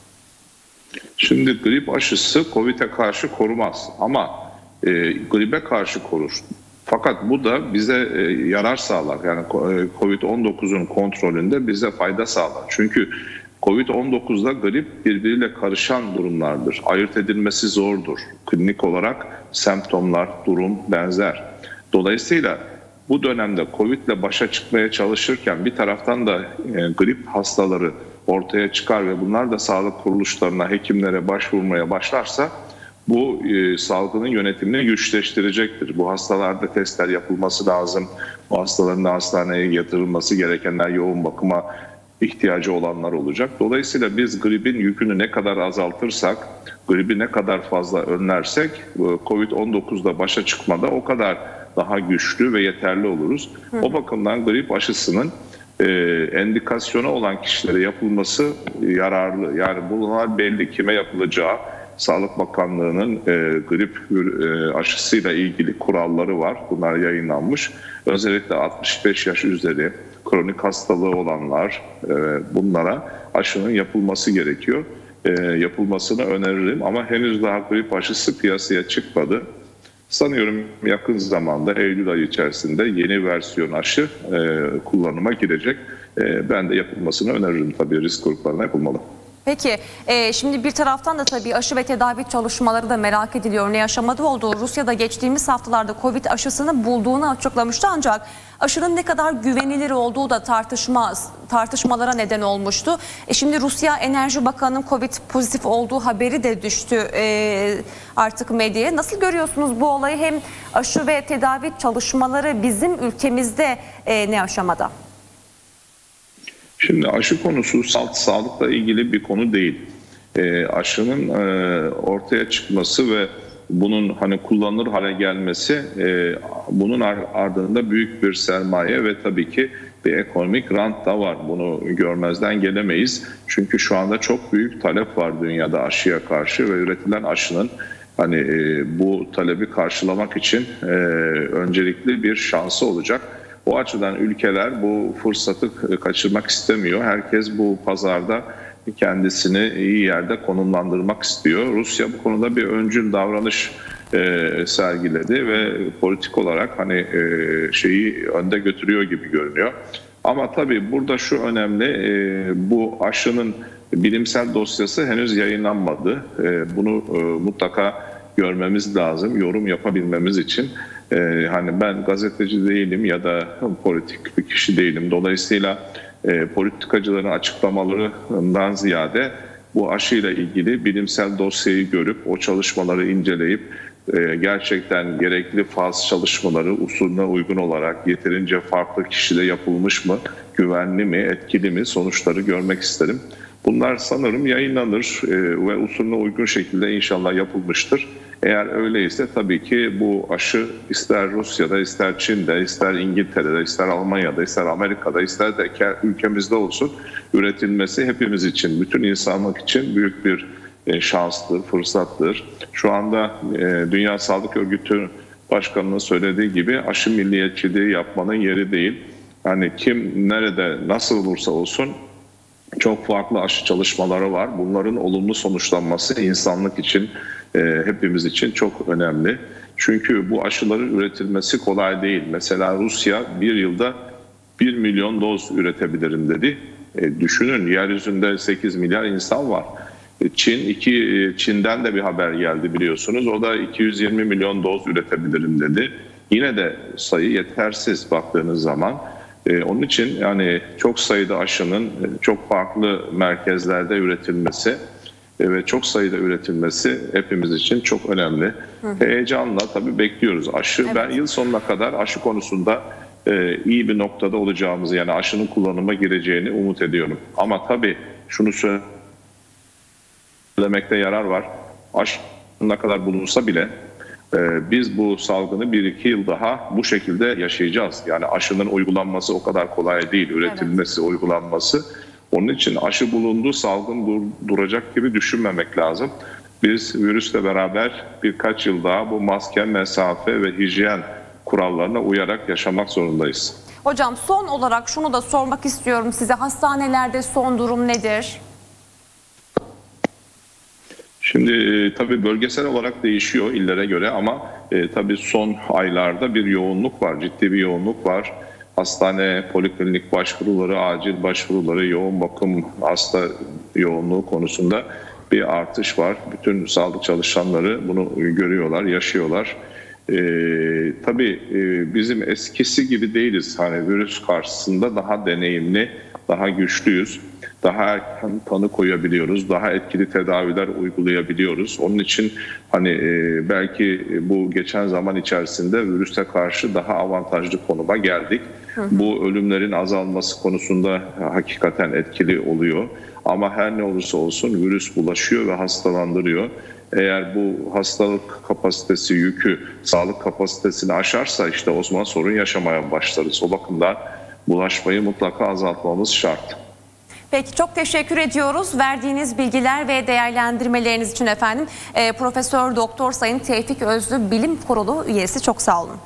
Şimdi grip aşısı Covid'e karşı korumaz ama E, gribe karşı korur. Fakat bu da bize e, yarar sağlar. Yani e, Covid on dokuzun kontrolünde bize fayda sağlar. Çünkü Covid on dokuzda grip birbiriyle karışan durumlardır. Ayırt edilmesi zordur. Klinik olarak semptomlar, durum benzer. Dolayısıyla bu dönemde Covid ile başa çıkmaya çalışırken bir taraftan da e, grip hastaları ortaya çıkar ve bunlar da sağlık kuruluşlarına, hekimlere başvurmaya başlarsa bu e, salgının yönetimini güçleştirecektir. Bu hastalarda testler yapılması lazım. Bu hastaların da hastaneye yatırılması gerekenler, yoğun bakıma ihtiyacı olanlar olacak. Dolayısıyla biz gripin yükünü ne kadar azaltırsak, gribi ne kadar fazla önlersek Covid on dokuzda başa çıkmada o kadar daha güçlü ve yeterli oluruz. Hı. O bakımdan grip aşısının e, endikasyonu olan kişilere yapılması yararlı. Yani bunlar belli, kime yapılacağı. Sağlık Bakanlığı'nın e, grip e, aşısıyla ilgili kuralları var. Bunlar yayınlanmış. Özellikle altmış beş yaş üzeri kronik hastalığı olanlar e, bunlara aşının yapılması gerekiyor. E, yapılmasını öneririm ama henüz daha grip aşısı piyasaya çıkmadı. Sanıyorum yakın zamanda Eylül ayı içerisinde yeni versiyon aşı e, kullanıma girecek. E, ben de yapılmasını öneririm, tabii risk gruplarına yapılmalı. Peki e, şimdi bir taraftan da tabii aşı ve tedavi çalışmaları da merak ediliyor. Ne aşamada olduğu, Rusya'da geçtiğimiz haftalarda Covid aşısını bulduğunu açıklamıştı ancak aşının ne kadar güvenilir olduğu da tartışma tartışmalara neden olmuştu. E şimdi Rusya Enerji Bakanı'nın Covid pozitif olduğu haberi de düştü e, artık medyaya. Nasıl görüyorsunuz bu olayı? Hem aşı ve tedavi çalışmaları bizim ülkemizde e, ne aşamada? Şimdi aşı konusu sağlık, sağlıkla ilgili bir konu değil. E, aşının e, ortaya çıkması ve bunun hani kullanılır hale gelmesi, e, bunun ardında büyük bir sermaye ve tabii ki bir ekonomik rant da var. Bunu görmezden gelemeyiz. Çünkü şu anda çok büyük talep var dünyada aşıya karşı ve üretilen aşının hani e, bu talebi karşılamak için e, öncelikli bir şansı olacak. O açıdan ülkeler bu fırsatı kaçırmak istemiyor. Herkes bu pazarda kendisini iyi yerde konumlandırmak istiyor. Rusya bu konuda bir öncül davranış e, sergiledi ve politik olarak hani e, şeyi önde götürüyor gibi görünüyor. Ama tabii burada şu önemli, e, bu aşının bilimsel dosyası henüz yayınlanmadı. E, bunu e, mutlaka görmemiz lazım, yorum yapabilmemiz için. E, hani ben gazeteci değilim ya da politik bir kişi değilim. Dolayısıyla e, politikacıların açıklamalarından ziyade bu aşıyla ilgili bilimsel dosyayı görüp o çalışmaları inceleyip e, gerçekten gerekli faz çalışmaları usulüne uygun olarak yeterince farklı kişide yapılmış mı, güvenli mi, etkili mi sonuçları görmek isterim. Bunlar sanırım yayınlanır e, ve usulüne uygun şekilde inşallah yapılmıştır. Eğer öyleyse tabii ki bu aşı ister Rusya'da, ister Çin'de, ister İngiltere'de, ister Almanya'da, ister Amerika'da, ister de ülkemizde olsun üretilmesi hepimiz için, bütün insanlık için büyük bir şanstır, fırsattır. Şu anda Dünya Sağlık Örgütü Başkanı'nın söylediği gibi aşı milliyetçiliği yapmanın yeri değil. Hani kim nerede nasıl olursa olsun çok farklı aşı çalışmaları var. Bunların olumlu sonuçlanması insanlık için, hepimiz için çok önemli. Çünkü bu aşıların üretilmesi kolay değil. Mesela Rusya bir yılda bir milyon doz üretebilirim dedi. E, düşünün yeryüzünde sekiz milyar insan var. E, Çin iki Çin'den de bir haber geldi biliyorsunuz. O da iki yüz yirmi milyon doz üretebilirim dedi. Yine de sayı yetersiz baktığınız zaman. E, onun için yani çok sayıda aşının çok farklı merkezlerde üretilmesi ve çok sayıda üretilmesi hepimiz için çok önemli. Hı hı. Heyecanla tabii bekliyoruz aşı. Evet. Ben yıl sonuna kadar aşı konusunda e, iyi bir noktada olacağımızı, yani aşının kullanıma gireceğini umut ediyorum. Ama tabii şunu söylemekte yarar var. Aşı ne kadar bulunsa bile e, biz bu salgını bir iki yıl daha bu şekilde yaşayacağız. Yani aşının uygulanması o kadar kolay değil. Üretilmesi, evet. uygulanması. Onun için aşı bulundu, salgın dur, duracak gibi düşünmemek lazım. Biz virüsle beraber birkaç yıl daha bu maske, mesafe ve hijyen kurallarına uyarak yaşamak zorundayız. Hocam son olarak şunu da sormak istiyorum size. Hastanelerde son durum nedir? Şimdi e, tabii bölgesel olarak değişiyor illere göre ama e, tabii son aylarda bir yoğunluk var, ciddi bir yoğunluk var. Hastane, poliklinik başvuruları, acil başvuruları, yoğun bakım hasta yoğunluğu konusunda bir artış var. Bütün sağlık çalışanları bunu görüyorlar, yaşıyorlar. Ee, tabii e, bizim eskisi gibi değiliz. Hani virüs karşısında daha deneyimli, daha güçlüyüz. Daha erken tanı koyabiliyoruz, daha etkili tedaviler uygulayabiliyoruz. Onun için hani e, belki bu geçen zaman içerisinde virüse karşı daha avantajlı konuma geldik. Hı hı. Bu ölümlerin azalması konusunda hakikaten etkili oluyor. Ama her ne olursa olsun virüs bulaşıyor ve hastalandırıyor. Eğer bu hastalık kapasitesi yükü, sağlık kapasitesini aşarsa işte o zaman sorun yaşamaya başlarız. O bakımdan bulaşmayı mutlaka azaltmamız şart. Peki çok teşekkür ediyoruz verdiğiniz bilgiler ve değerlendirmeleriniz için efendim. E, Profesör Doktor Sayın Tevfik Özlü Bilim Kurulu üyesi, çok sağ olun.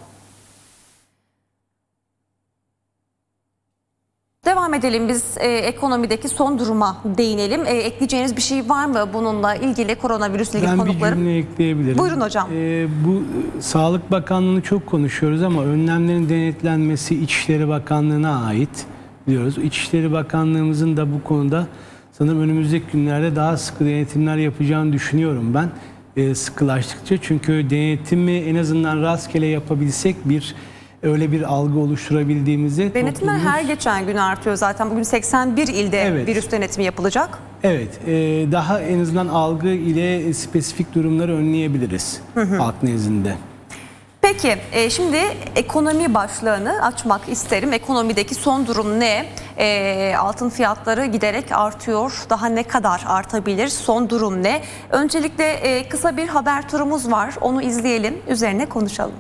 Devam edelim biz e, ekonomideki son duruma değinelim. E, ekleyeceğiniz bir şey var mı bununla ilgili, koronavirüsle ilgili ben konuklarım? Ben bir cümle ekleyebilirim. Buyurun hocam. E, bu Sağlık Bakanlığı'nı çok konuşuyoruz ama önlemlerin denetlenmesi İçişleri Bakanlığı'na ait biliyoruz. İçişleri Bakanlığımızın da bu konuda sanırım önümüzdeki günlerde daha sıkı denetimler yapacağını düşünüyorum ben. E, sıkılaştıkça, çünkü denetimi en azından rastgele yapabilsek bir öyle bir algı oluşturabildiğimizi... Denetimler toplumumuz... her geçen gün artıyor zaten. Bugün seksen bir ilde evet. virüs denetimi yapılacak. Evet. E, daha en azından algı ile spesifik durumları önleyebiliriz hı hı. halk nezdinde. Peki e, şimdi ekonomi başlığını açmak isterim. Ekonomideki son durum ne? E, altın fiyatları giderek artıyor. Daha ne kadar artabilir? Son durum ne? Öncelikle e, kısa bir haber turumuz var. Onu izleyelim. Üzerine konuşalım.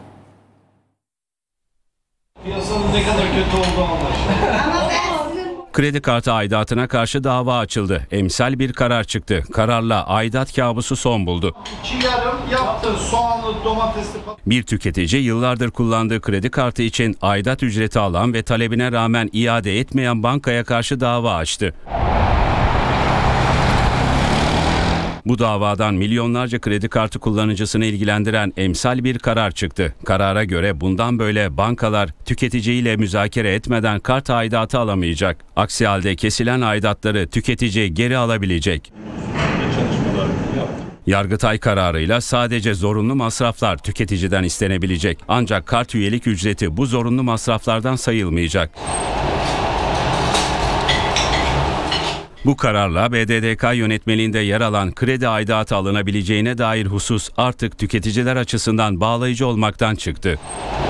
Piyasanın ne kadar kötü olduğu anlaşılıyor. Kredi kartı aidatına karşı dava açıldı. Emsal bir karar çıktı. Kararla aidat kabusu son buldu. İki yarım yaptı soğanlı, domatesli... Bir tüketici yıllardır kullandığı kredi kartı için aidat ücreti alan ve talebine rağmen iade etmeyen bankaya karşı dava açtı. Bu davadan milyonlarca kredi kartı kullanıcısını ilgilendiren emsal bir karar çıktı. Karara göre bundan böyle bankalar tüketiciyle müzakere etmeden kart aidatı alamayacak. Aksi halde kesilen aidatları tüketici geri alabilecek. Yargıtay kararıyla sadece zorunlu masraflar tüketiciden istenebilecek. Ancak kart üyelik ücreti bu zorunlu masraflardan sayılmayacak. Bu kararla B D D K yönetmeliğinde yer alan kredi aidatı alınabileceğine dair husus artık tüketiciler açısından bağlayıcı olmaktan çıktı.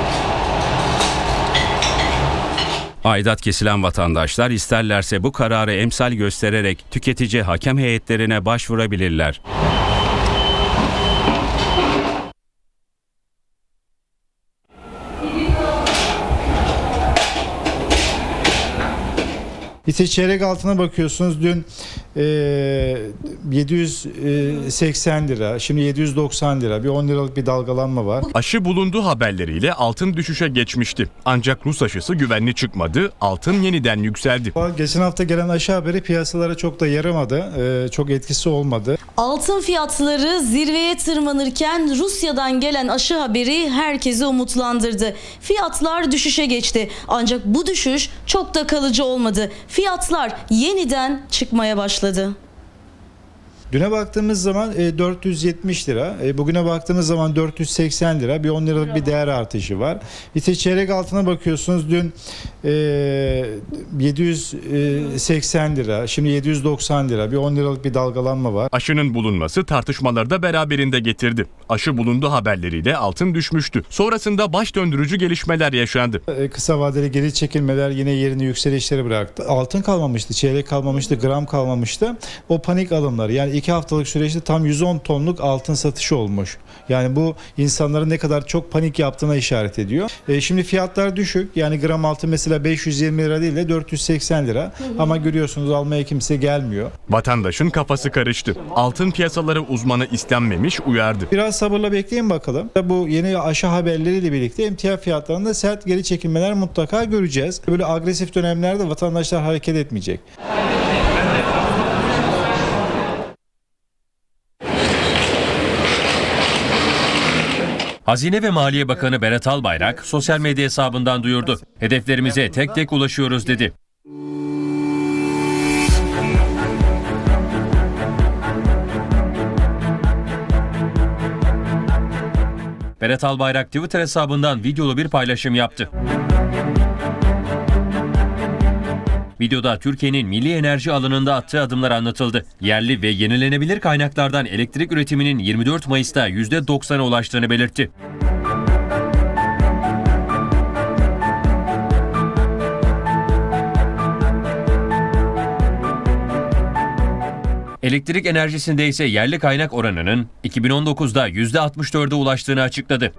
Aidat kesilen vatandaşlar isterlerse bu kararı emsal göstererek tüketici hakem heyetlerine başvurabilirler. İşte çeyrek altına bakıyorsunuz, dün e, yedi yüz seksen lira, şimdi yedi yüz doksan lira, bir on liralık bir dalgalanma var. Aşı bulunduğu haberleriyle altın düşüşe geçmişti. Ancak Rus aşısı güvenli çıkmadı, altın yeniden yükseldi. Geçen hafta gelen aşı haberi piyasalara çok da yaramadı, e, çok etkisi olmadı. Altın fiyatları zirveye tırmanırken Rusya'dan gelen aşı haberi herkesi umutlandırdı. Fiyatlar düşüşe geçti, ancak bu düşüş çok da kalıcı olmadı. Fiyatlar yeniden çıkmaya başladı. Düne baktığımız zaman e, dört yüz yetmiş lira, e, bugüne baktığımız zaman dört yüz seksen lira, bir on liralık bir değer artışı var. İşte çeyrek altına bakıyorsunuz, dün e, yedi yüz seksen lira, şimdi yedi yüz doksan lira, bir on liralık bir dalgalanma var. Aşının bulunması tartışmaları da beraberinde getirdi. Aşı bulundu haberleriyle altın düşmüştü. Sonrasında baş döndürücü gelişmeler yaşandı. E, kısa vadeli geri çekilmeler yine yerini yükselişleri bıraktı. Altın kalmamıştı, çeyrek kalmamıştı, gram kalmamıştı. O panik alımları, yani iki haftalık süreçte tam yüz on tonluk altın satışı olmuş. Yani bu insanların ne kadar çok panik yaptığına işaret ediyor. E, şimdi fiyatlar düşük. Yani gram altın mesela beş yüz yirmi lira değil de dört yüz seksen lira. Hı hı. Ama görüyorsunuz almaya kimse gelmiyor. Vatandaşın kafası karıştı. Altın piyasaları uzmanı istenmemiş uyardı. Biraz sabırla bekleyin bakalım. Bu yeni aşı haberleriyle birlikte emtia fiyatlarında sert geri çekilmeler mutlaka göreceğiz. Böyle agresif dönemlerde vatandaşlar hareket etmeyecek. Hazine ve Maliye Bakanı Berat Albayrak sosyal medya hesabından duyurdu. Hedeflerimize tek tek ulaşıyoruz dedi. Berat Albayrak Twitter hesabından videolu bir paylaşım yaptı. Videoda Türkiye'nin milli enerji alanında attığı adımlar anlatıldı. Yerli ve yenilenebilir kaynaklardan elektrik üretiminin yirmi dört Mayıs'ta yüzde doksana ulaştığını belirtti. Elektrik enerjisinde ise yerli kaynak oranının iki bin on dokuzda yüzde altmış dörde ulaştığını açıkladı.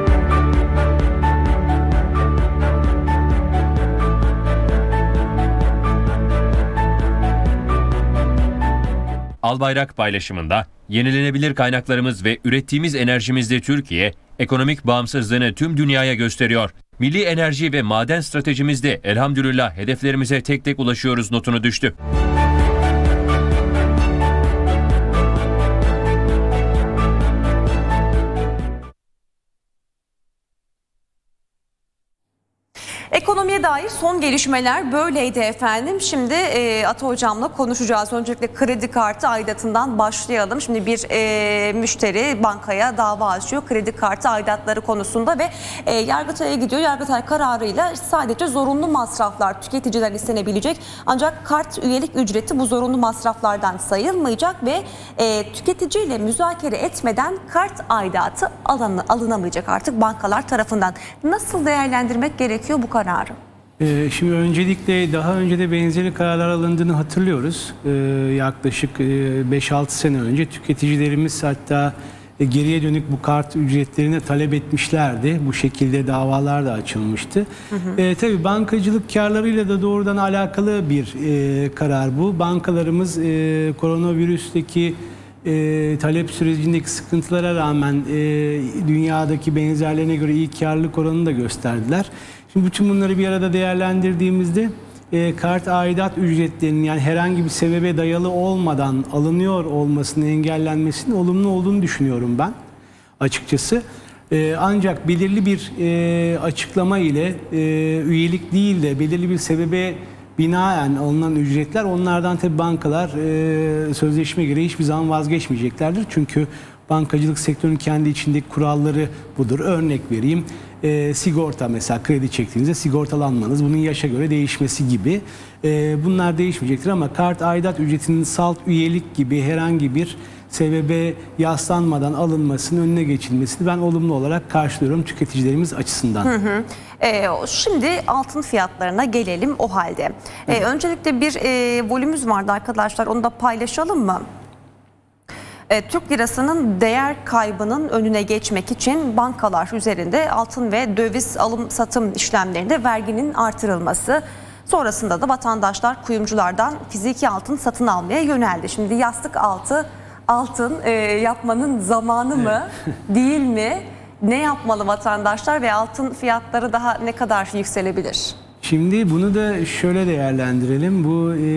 Albayrak paylaşımında, yenilenebilir kaynaklarımız ve ürettiğimiz enerjimizde Türkiye, ekonomik bağımsızlığını tüm dünyaya gösteriyor. Milli enerji ve maden stratejimizde elhamdülillah hedeflerimize tek tek ulaşıyoruz notunu düştü. Ekonomiye dair son gelişmeler böyleydi efendim. Şimdi e, Ata Hocam'la konuşacağız. Öncelikle kredi kartı aidatından başlayalım. Şimdi bir e, müşteri bankaya dava açıyor kredi kartı aidatları konusunda ve e, Yargıtay'a gidiyor. Yargıtay kararıyla sadece zorunlu masraflar tüketiciden istenebilecek. Ancak kart üyelik ücreti bu zorunlu masraflardan sayılmayacak ve e, tüketiciyle müzakere etmeden kart aidatı alın, alınamayacak artık bankalar tarafından. Nasıl değerlendirmek gerekiyor bu kararı? Ee, şimdi öncelikle daha önce de benzeri kararlar alındığını hatırlıyoruz. Ee, yaklaşık beş altı sene önce tüketicilerimiz hatta geriye dönük bu kart ücretlerini talep etmişlerdi. Bu şekilde davalar da açılmıştı. Hı hı. Ee, tabii bankacılık karlarıyla da doğrudan alakalı bir e, karar bu. Bankalarımız e, koronavirüsteki E, talep sürecindeki sıkıntılara rağmen e, dünyadaki benzerlerine göre iyi karlılık oranını da gösterdiler. Şimdi bütün bunları bir arada değerlendirdiğimizde e, kart aidat ücretlerinin yani herhangi bir sebebe dayalı olmadan alınıyor olmasının engellenmesinin olumlu olduğunu düşünüyorum ben açıkçası. E, ancak belirli bir e, açıklama ile e, üyelik değil de belirli bir sebebe binaen alınan ücretler, onlardan tabii bankalar e, sözleşme gereği hiçbir zaman vazgeçmeyeceklerdir. Çünkü bankacılık sektörünün kendi içindeki kuralları budur. Örnek vereyim. E, sigorta mesela kredi çektiğinizde sigortalanmanız, bunun yaşa göre değişmesi gibi. E, bunlar değişmeyecektir ama kart aidat ücretinin salt üyelik gibi herhangi bir sebebe yaslanmadan alınmasının önüne geçilmesini ben olumlu olarak karşılıyorum tüketicilerimiz açısından. Hı hı. Ee, şimdi altın fiyatlarına gelelim o halde. Ee, öncelikle bir e, volümümüz vardı arkadaşlar, onu da paylaşalım mı? Ee, Türk lirasının değer kaybının önüne geçmek için bankalar üzerinde altın ve döviz alım satım işlemlerinde verginin artırılması. Sonrasında da vatandaşlar kuyumculardan fiziki altın satın almaya yöneldi. Şimdi yastık altı altın e, yapmanın zamanı mı değil mi? Ne yapmalı vatandaşlar ve altın fiyatları daha ne kadar yükselebilir? Şimdi bunu da şöyle değerlendirelim. Bu e,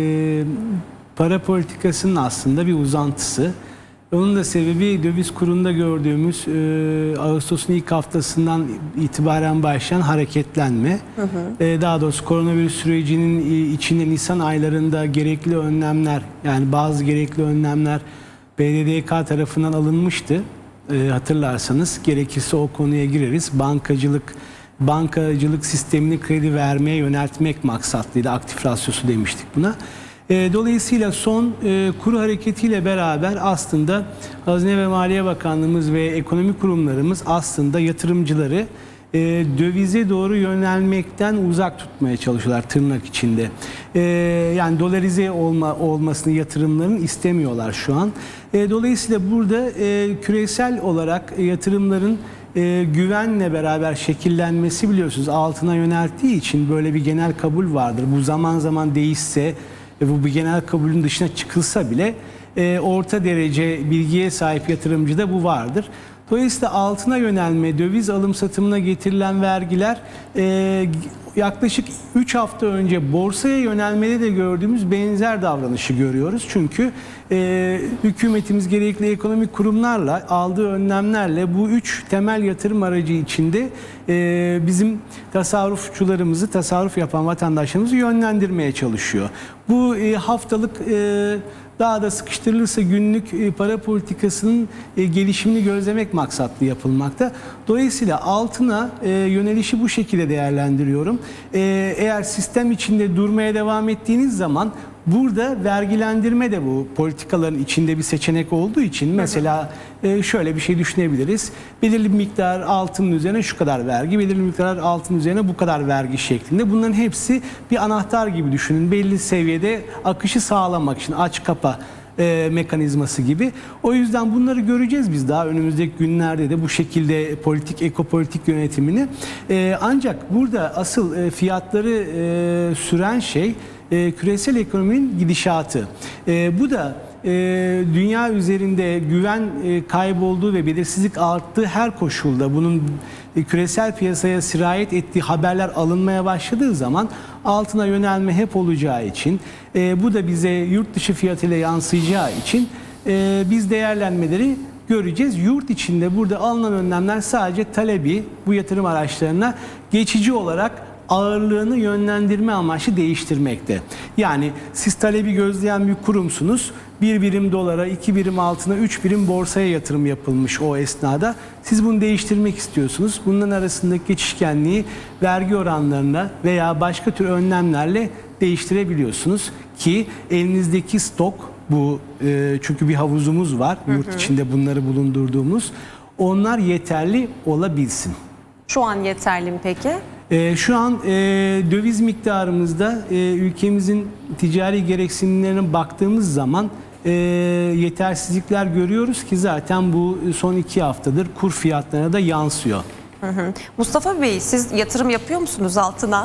para politikasının aslında bir uzantısı. Onun da sebebi döviz kurunda gördüğümüz e, Ağustos'un ilk haftasından itibaren başlayan hareketlenme. Hı hı. E, daha doğrusu koronavirüs sürecinin içinde Nisan aylarında gerekli önlemler, yani bazı gerekli önlemler B D D K tarafından alınmıştı. E, hatırlarsanız gerekirse o konuya gireriz. Bankacılık bankacılık sistemini kredi vermeye yöneltmek maksatlıydı. Aktif rasyosu demiştik buna. E, dolayısıyla son e, kuru hareketiyle beraber aslında Hazine ve Maliye Bakanlığımız ve ekonomi kurumlarımız aslında yatırımcıları e, dövize doğru yönelmekten uzak tutmaya çalışıyorlar tırnak içinde. E, yani dolarize olma, olmasını yatırımların istemiyorlar şu an. E, dolayısıyla burada e, küresel olarak e, yatırımların e, güvenle beraber şekillenmesi, biliyorsunuz altına yönelttiği için böyle bir genel kabul vardır. Bu zaman zaman değişse ve bu bir genel kabulün dışına çıkılsa bile e, orta derece bilgiye sahip yatırımcıda bu vardır. Dolayısıyla altına yönelme, döviz alım satımına getirilen vergiler e, yaklaşık üç hafta önce borsaya yönelmede de gördüğümüz benzer davranışı görüyoruz. Çünkü e, hükümetimiz gerekli ekonomik kurumlarla aldığı önlemlerle bu üç temel yatırım aracı içinde e, bizim tasarrufçularımızı, tasarruf yapan vatandaşlarımızı yönlendirmeye çalışıyor. Bu e, haftalık e, daha da sıkıştırılırsa günlük para politikasının gelişimini gözlemek maksatlı yapılmakta. Dolayısıyla altına yönelişi bu şekilde değerlendiriyorum. Eğer sistem içinde durmaya devam ettiğiniz zaman burada vergilendirme de bu politikaların içinde bir seçenek olduğu için mesela şöyle bir şey düşünebiliriz. Belirli bir miktar altının üzerine şu kadar vergi, belirli bir miktar altın üzerine bu kadar vergi şeklinde. Bunların hepsi bir anahtar gibi düşünün. Belli seviyede akışı sağlamak için aç kapa e, mekanizması gibi. O yüzden bunları göreceğiz biz daha önümüzdeki günlerde de bu şekilde politik, ekopolitik yönetimini. E, ancak burada asıl e, fiyatları e, süren şey e, küresel ekonominin gidişatı. E, bu da e, dünya üzerinde güven e, kaybolduğu ve belirsizlik arttığı her koşulda bunun e, küresel piyasaya sirayet ettiği haberler alınmaya başladığı zaman altına yönelme hep olacağı için e, bu da bize yurt dışı fiyatıyla yansıyacağı için e, biz değerlenmeleri göreceğiz. Yurt içinde burada alınan önlemler sadece talebi bu yatırım araçlarına geçici olarak ağırlığını yönlendirme amaçlı değiştirmekte. Yani siz talebi gözleyen bir kurumsunuz. Bir birim dolara, iki birim altına, üç birim borsaya yatırım yapılmış o esnada. Siz bunu değiştirmek istiyorsunuz. Bunların arasındaki geçişkenliği vergi oranlarına veya başka tür önlemlerle değiştirebiliyorsunuz. Ki elinizdeki stok bu, e, çünkü bir havuzumuz var yurt hı hı. içinde bunları bulundurduğumuz. Onlar yeterli olabilsin. Şu an yeterli mi peki? Ee, şu an e, döviz miktarımızda e, ülkemizin ticari gereksinimlerine baktığımız zaman e, yetersizlikler görüyoruz ki zaten bu son iki haftadır kur fiyatlarına da yansıyor. Hı hı. Mustafa Bey, siz yatırım yapıyor musunuz altına?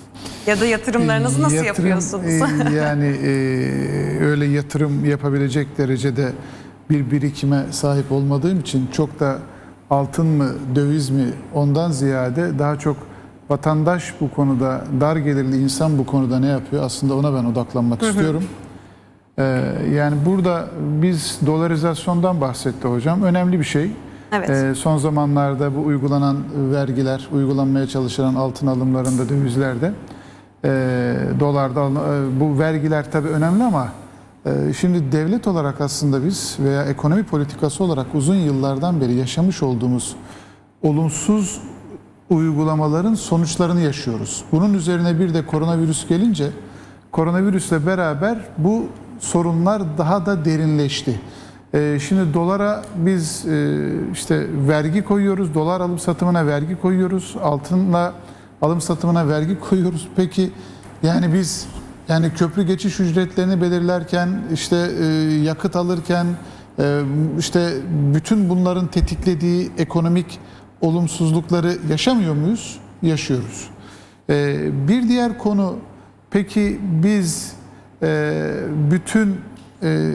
Ya da yatırımlarınızı nasıl yatırım, yapıyorsunuz? E, yani e, öyle yatırım yapabilecek derecede bir birikime sahip olmadığım için çok da altın mı döviz mi ondan ziyade daha çok vatandaş bu konuda, dar gelirli insan bu konuda ne yapıyor? Aslında ona ben odaklanmak hı hı. istiyorum. Ee, yani burada biz dolarizasyondan bahsetti hocam. Önemli bir şey. Evet. Ee, son zamanlarda bu uygulanan vergiler, uygulanmaya çalışılan altın alımlarında, dövizlerde, e, dolarda e, bu vergiler tabii önemli ama e, şimdi devlet olarak aslında biz veya ekonomi politikası olarak uzun yıllardan beri yaşamış olduğumuz olumsuz uygulamaların sonuçlarını yaşıyoruz. Bunun üzerine bir de koronavirüs gelince, koronavirüsle beraber bu sorunlar daha da derinleşti. Ee, şimdi dolara biz e, işte vergi koyuyoruz, dolar alım satımına vergi koyuyoruz, altınla alım satımına vergi koyuyoruz. Peki yani biz yani köprü geçiş ücretlerini belirlerken, işte e, yakıt alırken, e, işte bütün bunların tetiklediği ekonomik olumsuzlukları yaşamıyor muyuz? Yaşıyoruz. Ee, bir diğer konu, peki biz e, bütün e,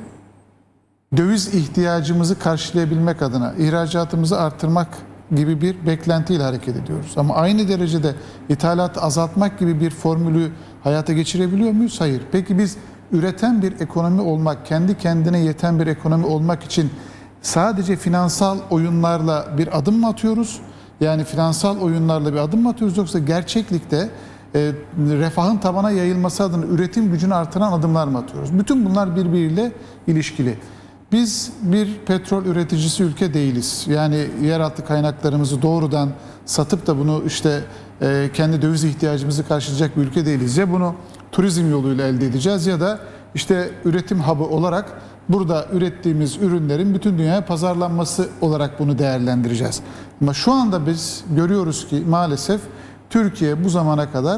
döviz ihtiyacımızı karşılayabilmek adına ihracatımızı artırmak gibi bir beklentiyle hareket ediyoruz. Ama aynı derecede ithalatı azaltmak gibi bir formülü hayata geçirebiliyor muyuz? Hayır. Peki biz üreten bir ekonomi olmak, kendi kendine yeten bir ekonomi olmak için sadece finansal oyunlarla bir adım mı atıyoruz? Yani finansal oyunlarla bir adım mı atıyoruz, yoksa gerçeklikte e, refahın tabana yayılması adına üretim gücünü artıran adımlar mı atıyoruz? Bütün bunlar birbiriyle ilişkili. Biz bir petrol üreticisi ülke değiliz. Yani yeraltı kaynaklarımızı doğrudan satıp da bunu işte e, kendi döviz ihtiyacımızı karşılayacak bir ülke değiliz. Ya bunu turizm yoluyla elde edeceğiz ya da işte üretim hub'ı olarak burada ürettiğimiz ürünlerin bütün dünyaya pazarlanması olarak bunu değerlendireceğiz. Ama şu anda biz görüyoruz ki maalesef Türkiye bu zamana kadar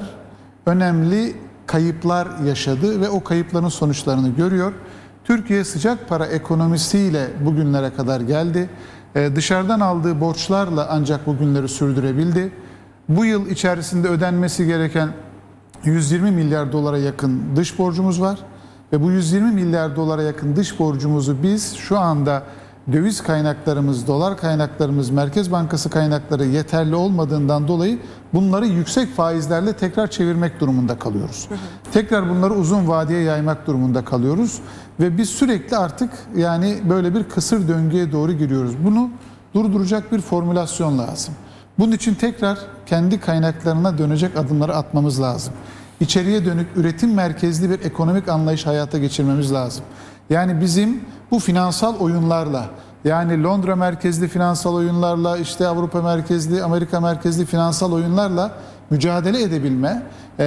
önemli kayıplar yaşadı ve o kayıpların sonuçlarını görüyor. Türkiye sıcak para ekonomisiyle bugünlere kadar geldi. Ee, dışarıdan aldığı borçlarla ancak bugünleri sürdürebildi. Bu yıl içerisinde ödenmesi gereken yüz yirmi milyar dolara yakın dış borcumuz var. Ve bu yüz yirmi milyar dolara yakın dış borcumuzu biz şu anda döviz kaynaklarımız, dolar kaynaklarımız, Merkez Bankası kaynakları yeterli olmadığından dolayı bunları yüksek faizlerle tekrar çevirmek durumunda kalıyoruz. Hı hı. Tekrar bunları uzun vadeye yaymak durumunda kalıyoruz. Ve biz sürekli artık yani böyle bir kısır döngüye doğru giriyoruz. Bunu durduracak bir formülasyon lazım. Bunun için tekrar kendi kaynaklarına dönecek adımları atmamız lazım. İçeriye dönük üretim merkezli bir ekonomik anlayış hayata geçirmemiz lazım. Yani bizim bu finansal oyunlarla, yani Londra merkezli finansal oyunlarla, işte Avrupa merkezli, Amerika merkezli finansal oyunlarla mücadele edebilme,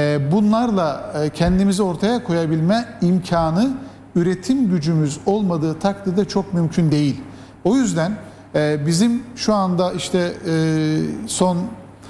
bunlarla kendimizi ortaya koyabilme imkanı üretim gücümüz olmadığı takdirde çok mümkün değil. O yüzden bizim şu anda işte son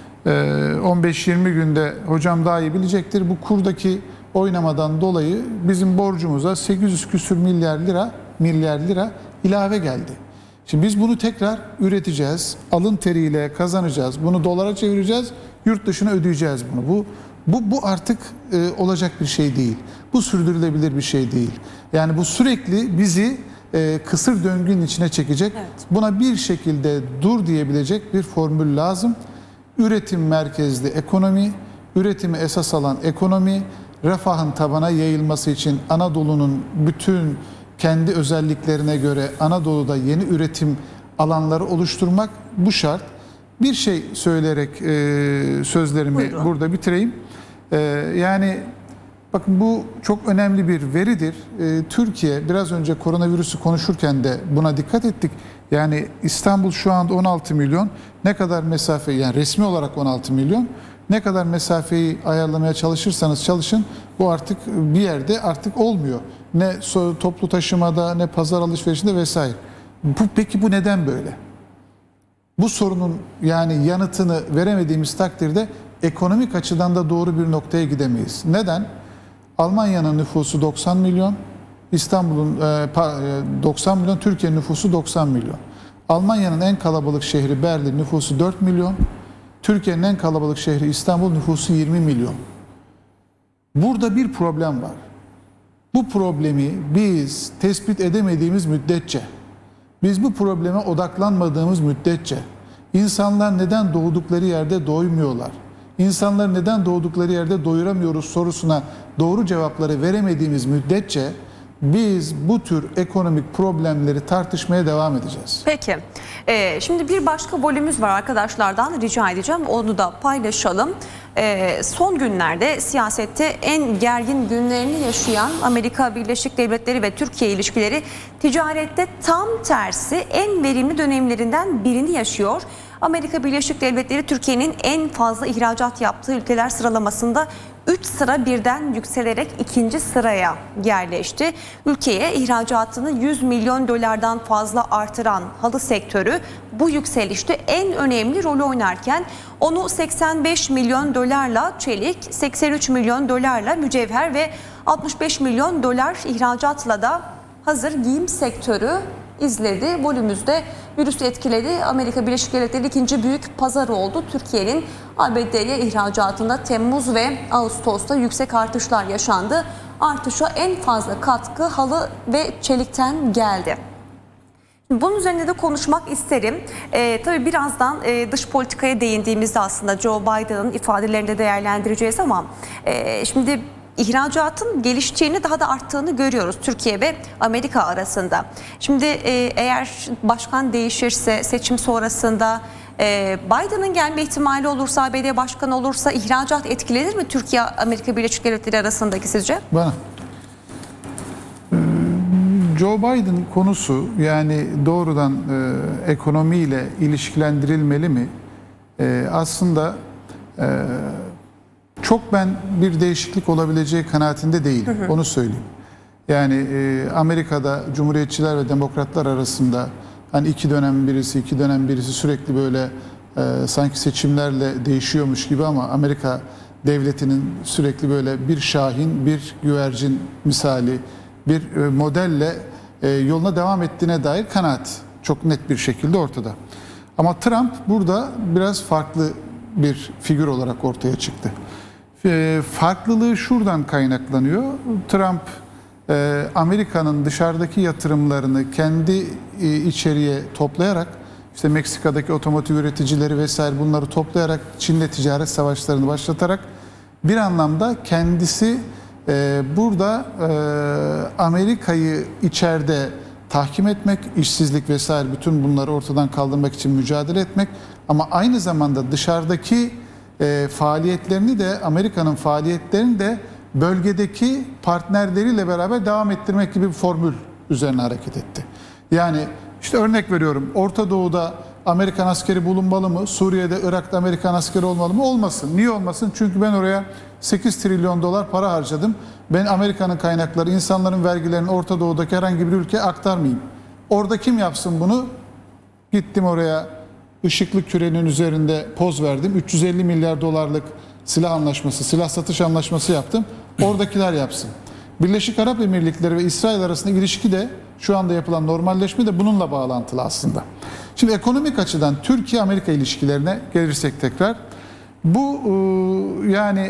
on beş yirmi günde hocam daha iyi bilecektir, bu kurdaki oynamadan dolayı bizim borcumuza sekiz yüz küsür milyar lira milyar lira ilave geldi. Şimdi biz bunu tekrar üreteceğiz, alın teriyle kazanacağız, bunu dolara çevireceğiz, yurt dışına ödeyeceğiz bunu. Bu bu bu artık e, olacak bir şey değil. Bu sürdürülebilir bir şey değil. Yani bu sürekli bizi e, kısır döngünün içine çekecek. Evet. Buna bir şekilde dur diyebilecek bir formül lazım. Üretim merkezli ekonomi, üretimi esas alan ekonomi, refahın tabana yayılması için Anadolu'nun bütün kendi özelliklerine göre Anadolu'da yeni üretim alanları oluşturmak bu şart. Bir şey söyleyerek e, sözlerimi Buyurun. burada bitireyim. E, yani bakın bu çok önemli bir veridir. E, Türkiye, biraz önce koronavirüsü konuşurken de buna dikkat ettik. Yani İstanbul şu anda on altı milyon, ne kadar mesafe, yani resmi olarak on altı milyon, ne kadar mesafeyi ayarlamaya çalışırsanız çalışın bu artık bir yerde artık olmuyor. Ne toplu taşımada, ne pazar alışverişinde vesaire. Bu, peki bu neden böyle? Bu sorunun yani yanıtını veremediğimiz takdirde ekonomik açıdan da doğru bir noktaya gidemeyiz. Neden? Almanya'nın nüfusu doksan milyon, İstanbul'un doksan milyon, Türkiye'nin nüfusu doksan milyon. Almanya'nın en kalabalık şehri Berlin, nüfusu dört milyon. Türkiye'nin en kalabalık şehri İstanbul, nüfusu yirmi milyon. Burada bir problem var. Bu problemi biz tespit edemediğimiz müddetçe, biz bu probleme odaklanmadığımız müddetçe, insanlar neden doğdukları yerde doymuyorlar? İnsanları neden doğdukları yerde doyuramıyoruz sorusuna doğru cevapları veremediğimiz müddetçe biz bu tür ekonomik problemleri tartışmaya devam edeceğiz. Peki. Ee, şimdi bir başka volümümüz var arkadaşlardan, rica edeceğim. Onu da paylaşalım. Ee, son günlerde siyasette en gergin günlerini yaşayan Amerika Birleşik Devletleri ve Türkiye ilişkileri ticarette tam tersi en verimli dönemlerinden birini yaşıyor. Amerika Birleşik Devletleri Türkiye'nin en fazla ihracat yaptığı ülkeler sıralamasında üç sıra birden yükselerek ikinci sıraya yerleşti. Ülkeye ihracatını yüz milyon dolardan fazla artıran halı sektörü bu yükselişte en önemli rolü oynarken onu seksen beş milyon dolarla çelik, seksen üç milyon dolarla mücevher ve altmış beş milyon dolar ihracatla da hazır giyim sektörü izledi. Volümümüzde virüs etkiledi. Amerika Birleşik Devletleri ikinci büyük pazar oldu. Türkiye'nin A B D'ye ihracatında Temmuz ve Ağustos'ta yüksek artışlar yaşandı. Artışa en fazla katkı halı ve çelikten geldi. Bunun üzerine de konuşmak isterim. Ee, tabii birazdan e, dış politikaya değindiğimizde aslında Joe Biden'ın ifadelerini de değerlendireceğiz ama e, şimdi İhracatın geliştiğini, daha da arttığını görüyoruz Türkiye ve Amerika arasında. Şimdi e, eğer başkan değişirse seçim sonrasında e, Biden'ın gelme ihtimali olursa, A B D başkanı olursa ihracat etkilenir mi Türkiye Amerika Birleşik Devletleri arasındaki sizce? Bana. Joe Biden konusu yani doğrudan e, ekonomiyle ilişkilendirilmeli mi? E, aslında e, çok ben bir değişiklik olabileceği kanaatinde değilim. Hı hı. Onu söyleyeyim. Yani e, Amerika'da Cumhuriyetçiler ve Demokratlar arasında hani iki dönem birisi, iki dönem birisi sürekli böyle e, sanki seçimlerle değişiyormuş gibi ama Amerika devletinin sürekli böyle bir şahin, bir güvercin misali bir e, modelle e, yoluna devam ettiğine dair kanaat çok net bir şekilde ortada. Ama Trump burada biraz farklı bir figür olarak ortaya çıktı. Farklılığı şuradan kaynaklanıyor. Trump Amerika'nın dışarıdaki yatırımlarını kendi içeriye toplayarak, işte Meksika'daki otomotiv üreticileri vesaire bunları toplayarak Çin'le ticaret savaşlarını başlatarak bir anlamda kendisi burada Amerika'yı içeride tahkim etmek, işsizlik vesaire bütün bunları ortadan kaldırmak için mücadele etmek ama aynı zamanda dışarıdaki E, faaliyetlerini de Amerika'nın faaliyetlerini de bölgedeki partnerleriyle beraber devam ettirmek gibi bir formül üzerine hareket etti. Yani işte örnek veriyorum, Orta Doğu'da Amerikan askeri bulunmalı mı? Suriye'de, Irak'ta Amerikan askeri olmalı mı? Olmasın. Niye olmasın? Çünkü ben oraya sekiz trilyon dolar para harcadım. Ben Amerika'nın kaynakları, insanların vergilerini Orta Doğu'daki herhangi bir ülkeye aktarmayayım. Orada kim yapsın bunu? Gittim oraya. Işıklı kürenin üzerinde poz verdim. üç yüz elli milyar dolarlık silah anlaşması, silah satış anlaşması yaptım. Oradakiler yapsın. Birleşik Arap Emirlikleri ve İsrail arasında ilişki de şu anda yapılan normalleşme de bununla bağlantılı aslında. Şimdi ekonomik açıdan Türkiye-Amerika ilişkilerine gelirsek tekrar bu yani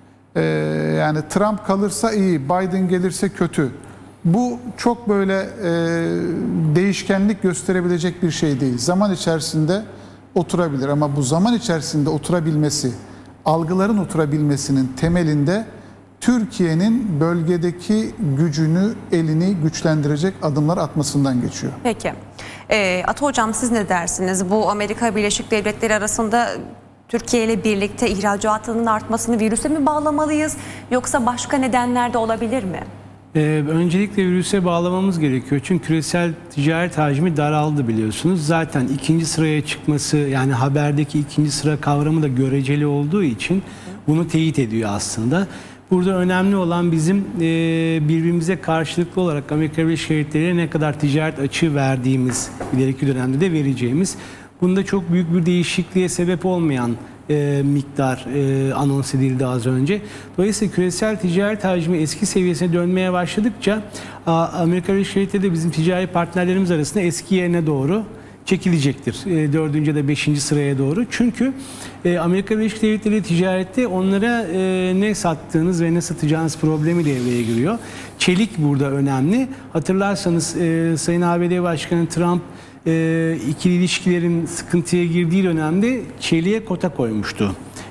yani Trump kalırsa iyi, Biden gelirse kötü. Bu çok böyle e, değişkenlik gösterebilecek bir şey değil. Zaman içerisinde oturabilir ama bu zaman içerisinde oturabilmesi, algıların oturabilmesinin temelinde Türkiye'nin bölgedeki gücünü, elini güçlendirecek adımlar atmasından geçiyor. Peki. E, Ata Hocam siz ne dersiniz? Bu Amerika Birleşik Devletleri arasında Türkiye ile birlikte ihracatının artmasını virüse mi bağlamalıyız yoksa başka nedenler de olabilir mi? Ee, öncelikle virüse bağlamamız gerekiyor. Çünkü küresel ticaret hacmi daraldı biliyorsunuz. Zaten ikinci sıraya çıkması, yani haberdeki ikinci sıra kavramı da göreceli olduğu için bunu teyit ediyor aslında. Burada önemli olan bizim e, birbirimize karşılıklı olarak Amerika Birleşik Devletleri'ne ne kadar ticaret açığı verdiğimiz, ileriki dönemde de vereceğimiz. Bunda çok büyük bir değişikliğe sebep olmayan E, miktar e, anons edildi az önce. Dolayısıyla küresel ticaret hacmi eski seviyesine dönmeye başladıkça a, Amerika Birleşik Devletleri de bizim ticari partnerlerimiz arasında eski yerine doğru çekilecektir. E, dördüncü ya da beşinci sıraya doğru. Çünkü e, Amerika Birleşik Devletleri ticarette onlara e, ne sattığınız ve ne satacağınız problemi devreye giriyor. Çelik burada önemli. Hatırlarsanız e, Sayın A B D Başkanı Trump E, ikili ilişkilerin sıkıntıya girdiği dönemde çeliğe kota koymuştu.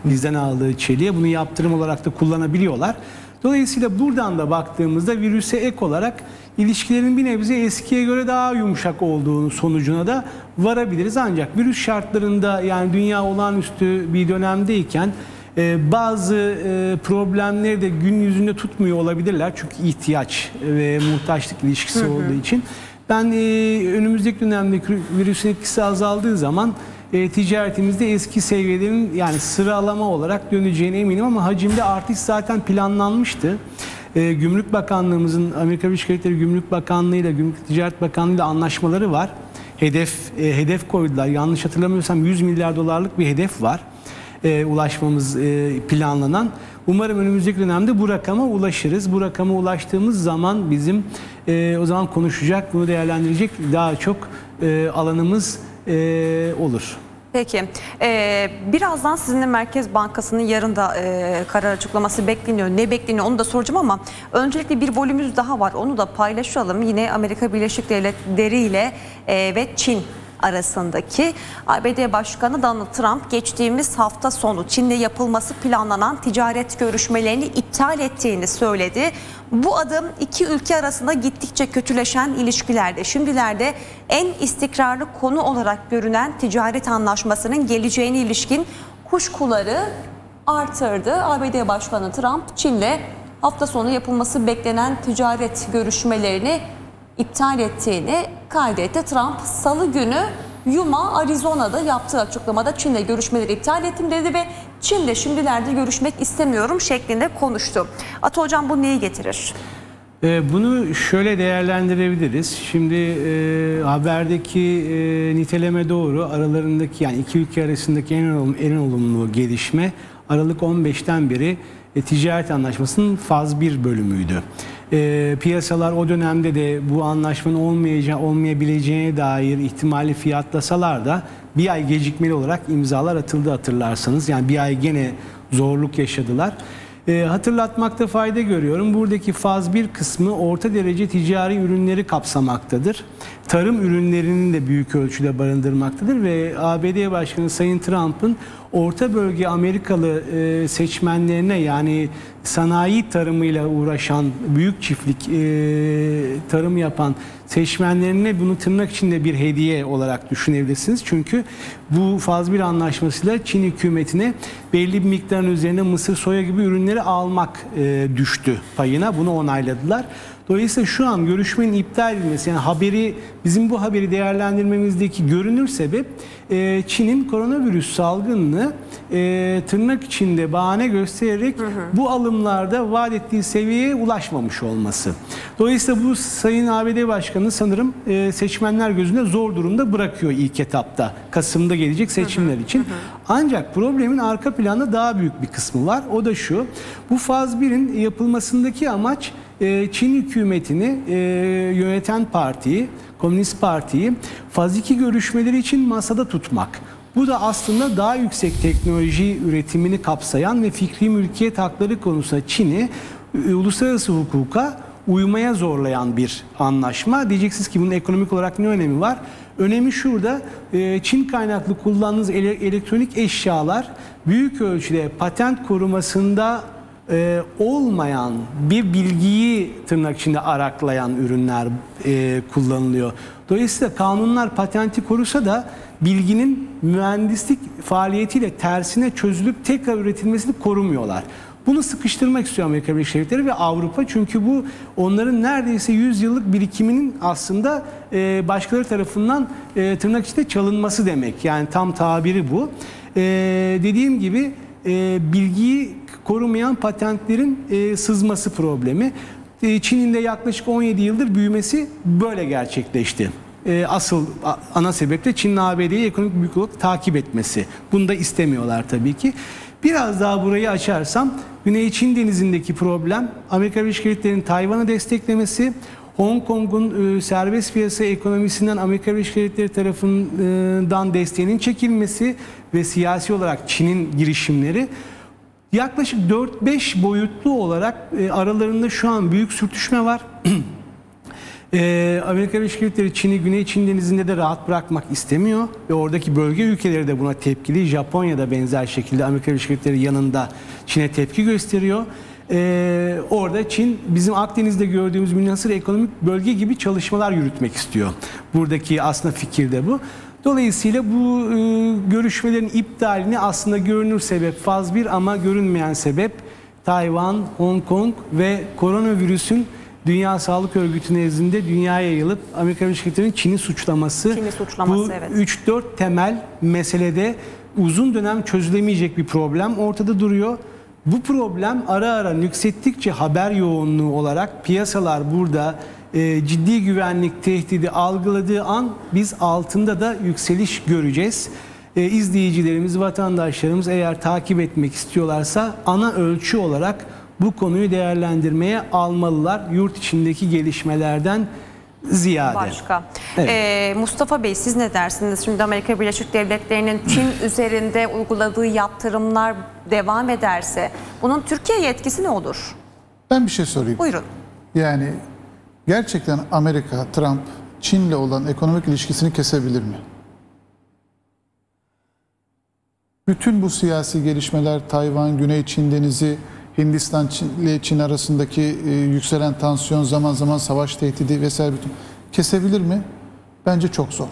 bizden aldığı çeliğe. Bunu yaptırım olarak da kullanabiliyorlar. Dolayısıyla buradan da baktığımızda virüse ek olarak ilişkilerin bir nebze eskiye göre daha yumuşak olduğunu sonucuna da varabiliriz. Ancak virüs şartlarında, yani dünya olağanüstü bir dönemdeyken e, bazı e, problemleri de gün yüzünde tutmuyor olabilirler. Çünkü ihtiyaç ve muhtaçlık ilişkisi hı hı. olduğu için. Ben e, önümüzdeki dönemde virüsün etkisi azaldığı zaman e, ticaretimizde eski seviyelerin, yani sıralama olarak döneceğine eminim, ama hacimde artış zaten planlanmıştı. E, Gümrük Bakanlığımızın, Amerika Birleşik Devletleri Gümrük Bakanlığı ile Gümrük Ticaret Bakanlığı ile anlaşmaları var. Hedef e, hedef koydular. Yanlış hatırlamıyorsam yüz milyar dolarlık bir hedef var. E, ulaşmamız e, planlanan. Umarım önümüzdeki dönemde bu rakama ulaşırız. Bu rakama ulaştığımız zaman bizim e, o zaman konuşacak, bunu değerlendirecek daha çok e, alanımız e, olur. Peki. Ee, birazdan sizinle Merkez Bankası'nın yarın da e, karar açıklaması bekleniyor. Ne bekleniyor onu da soracağım, ama öncelikle bir volümümüz daha var. Onu da paylaşalım. Yine Amerika Birleşik Devletleri ile e, ve Çin arasındaki. A B D Başkanı Donald Trump geçtiğimiz hafta sonu Çin'le yapılması planlanan ticaret görüşmelerini iptal ettiğini söyledi. Bu adım iki ülke arasında gittikçe kötüleşen ilişkilerde şimdilerde en istikrarlı konu olarak görünen ticaret anlaşmasının geleceğine ilişkin kuşkuları artırdı. A B D Başkanı Trump Çin'le hafta sonu yapılması beklenen ticaret görüşmelerini iptal ettiğini kaydetti. Trump salı günü Yuma, Arizona'da yaptığı açıklamada Çin'le görüşmeleri iptal ettim dedi ve Çin'le şimdilerde görüşmek istemiyorum şeklinde konuştu. Ata Hocam, bu neyi getirir? Bunu şöyle değerlendirebiliriz. Şimdi e, haberdeki e, niteleme doğru, aralarındaki, yani iki ülke arasındaki en olumlu, en olumlu gelişme Aralık on beşten beri e, ticaret anlaşmasının faz bir bölümüydü. E, piyasalar o dönemde de bu anlaşmanın olmayacağı, olmayabileceğine dair ihtimali fiyatlasalar da bir ay gecikmeli olarak imzalar atıldı, hatırlarsanız. Yani bir ay gene zorluk yaşadılar. E, hatırlatmakta fayda görüyorum. Buradaki faz bir kısmı orta derece ticari ürünleri kapsamaktadır. Tarım ürünlerinin de büyük ölçüde barındırmaktadır ve A B D Başkanı Sayın Trump'ın orta bölge Amerikalı e, seçmenlerine, yani sanayi tarımıyla uğraşan, büyük çiftlik e, tarım yapan seçmenlerine bunu tırnak içinde bir hediye olarak düşünebilirsiniz. Çünkü bu faz bir anlaşmasıyla Çin hükümetine belli bir miktarın üzerine mısır, soya gibi ürünleri almak e, düştü payına. Bunu onayladılar. Dolayısıyla şu an görüşmenin iptal edilmesi, yani haberi, bizim bu haberi değerlendirmemizdeki görünür sebep e, Çin'in koronavirüs salgınını e, tırnak içinde bahane göstererek hı hı. bu alımlarda vaat ettiği seviyeye ulaşmamış olması. Dolayısıyla bu Sayın A B D Başkanı sanırım e, seçmenler gözünde zor durumda bırakıyor ilk etapta. Kasım'da gelecek seçimler için. Hı hı. Ancak problemin arka planda daha büyük bir kısmı var. O da şu: bu faz birin yapılmasındaki amaç Çin hükümetini, yöneten partiyi, Komünist Parti'yi faz iki görüşmeleri için masada tutmak. Bu da aslında daha yüksek teknoloji üretimini kapsayan ve fikri mülkiyet hakları konusunda Çin'i uluslararası hukuka uymaya zorlayan bir anlaşma. Diyeceksiniz ki bunun ekonomik olarak ne önemi var? Önemi şurada: Çin kaynaklı kullandığınız elektronik eşyalar büyük ölçüde patent korumasında Ee, olmayan bir bilgiyi tırnak içinde araklayan ürünler e, kullanılıyor. Dolayısıyla kanunlar patenti korusa da bilginin mühendislik faaliyetiyle tersine çözülüp tekrar üretilmesini korumuyorlar. Bunu sıkıştırmak istiyor Amerika Birleşik Devletleri ve Avrupa. Çünkü bu onların neredeyse yüz yıllık birikiminin aslında e, başkaları tarafından e, tırnak içinde çalınması demek. Yani tam tabiri bu. E, dediğim gibi e, bilgiyi korumayan patentlerin e, sızması problemi. E, Çin'in de yaklaşık on yedi yıldır büyümesi böyle gerçekleşti. E, asıl a, ana sebep de Çin'in A B D'yi ekonomik büyük olarak takip etmesi. Bunu da istemiyorlar tabii ki. Biraz daha burayı açarsam, Güney Çin Denizi'ndeki problem, Amerika Birleşik Devletleri'nin Tayvan'ı desteklemesi, Hong Kong'un e, serbest piyasa ekonomisinden Amerika Birleşik Devletleri tarafından desteğinin çekilmesi ve siyasi olarak Çin'in girişimleri. Yaklaşık dört beş boyutlu olarak e, aralarında şu an büyük sürtüşme var. Ee, Amerika Birleşik Devletleri Çin'i Güney Çin Denizi'nde de rahat bırakmak istemiyor ve oradaki bölge ülkeleri de buna tepkili. Japonya da benzer şekilde Amerika Birleşik Devletleri yanında Çin'e tepki gösteriyor. Ee, orada Çin bizim Akdeniz'de gördüğümüz münhasır ekonomik bölge gibi çalışmalar yürütmek istiyor. Buradaki aslında fikir de bu. Dolayısıyla bu e, görüşmelerin iptalini aslında görünür sebep faz bir ama görünmeyen sebep Tayvan, Hong Kong ve koronavirüsün Dünya Sağlık Örgütü nezdinde dünyaya yayılıp Amerika Birleşik Devletleri'nin Çin'i suçlaması. Çin'i suçlaması, bu evet. üç dört temel meselede uzun dönem çözülemeyecek bir problem ortada duruyor. Bu problem ara ara nüksettikçe haber yoğunluğu olarak piyasalar burada e, ciddi güvenlik tehdidi algıladığı an biz altında da yükseliş göreceğiz. E, izleyicilerimiz, vatandaşlarımız eğer takip etmek istiyorlarsa ana ölçü olarak bu konuyu değerlendirmeye almalılar yurt içindeki gelişmelerden ziyade. Başka. Evet. Ee, Mustafa Bey siz ne dersiniz? Şimdi Amerika Birleşik Devletleri'nin Çin üzerinde uyguladığı yaptırımlar devam ederse bunun Türkiye'ye etkisi ne olur? Ben bir şey sorayım. Buyurun. Yani gerçekten Amerika, Trump, Çin'le olan ekonomik ilişkisini kesebilir mi? Bütün bu siyasi gelişmeler, Tayvan, Güney Çin Denizi, Hindistan ile Çin arasındaki e, yükselen tansiyon, zaman zaman savaş tehdidi vesaire bütün kesebilir mi? Bence çok zor.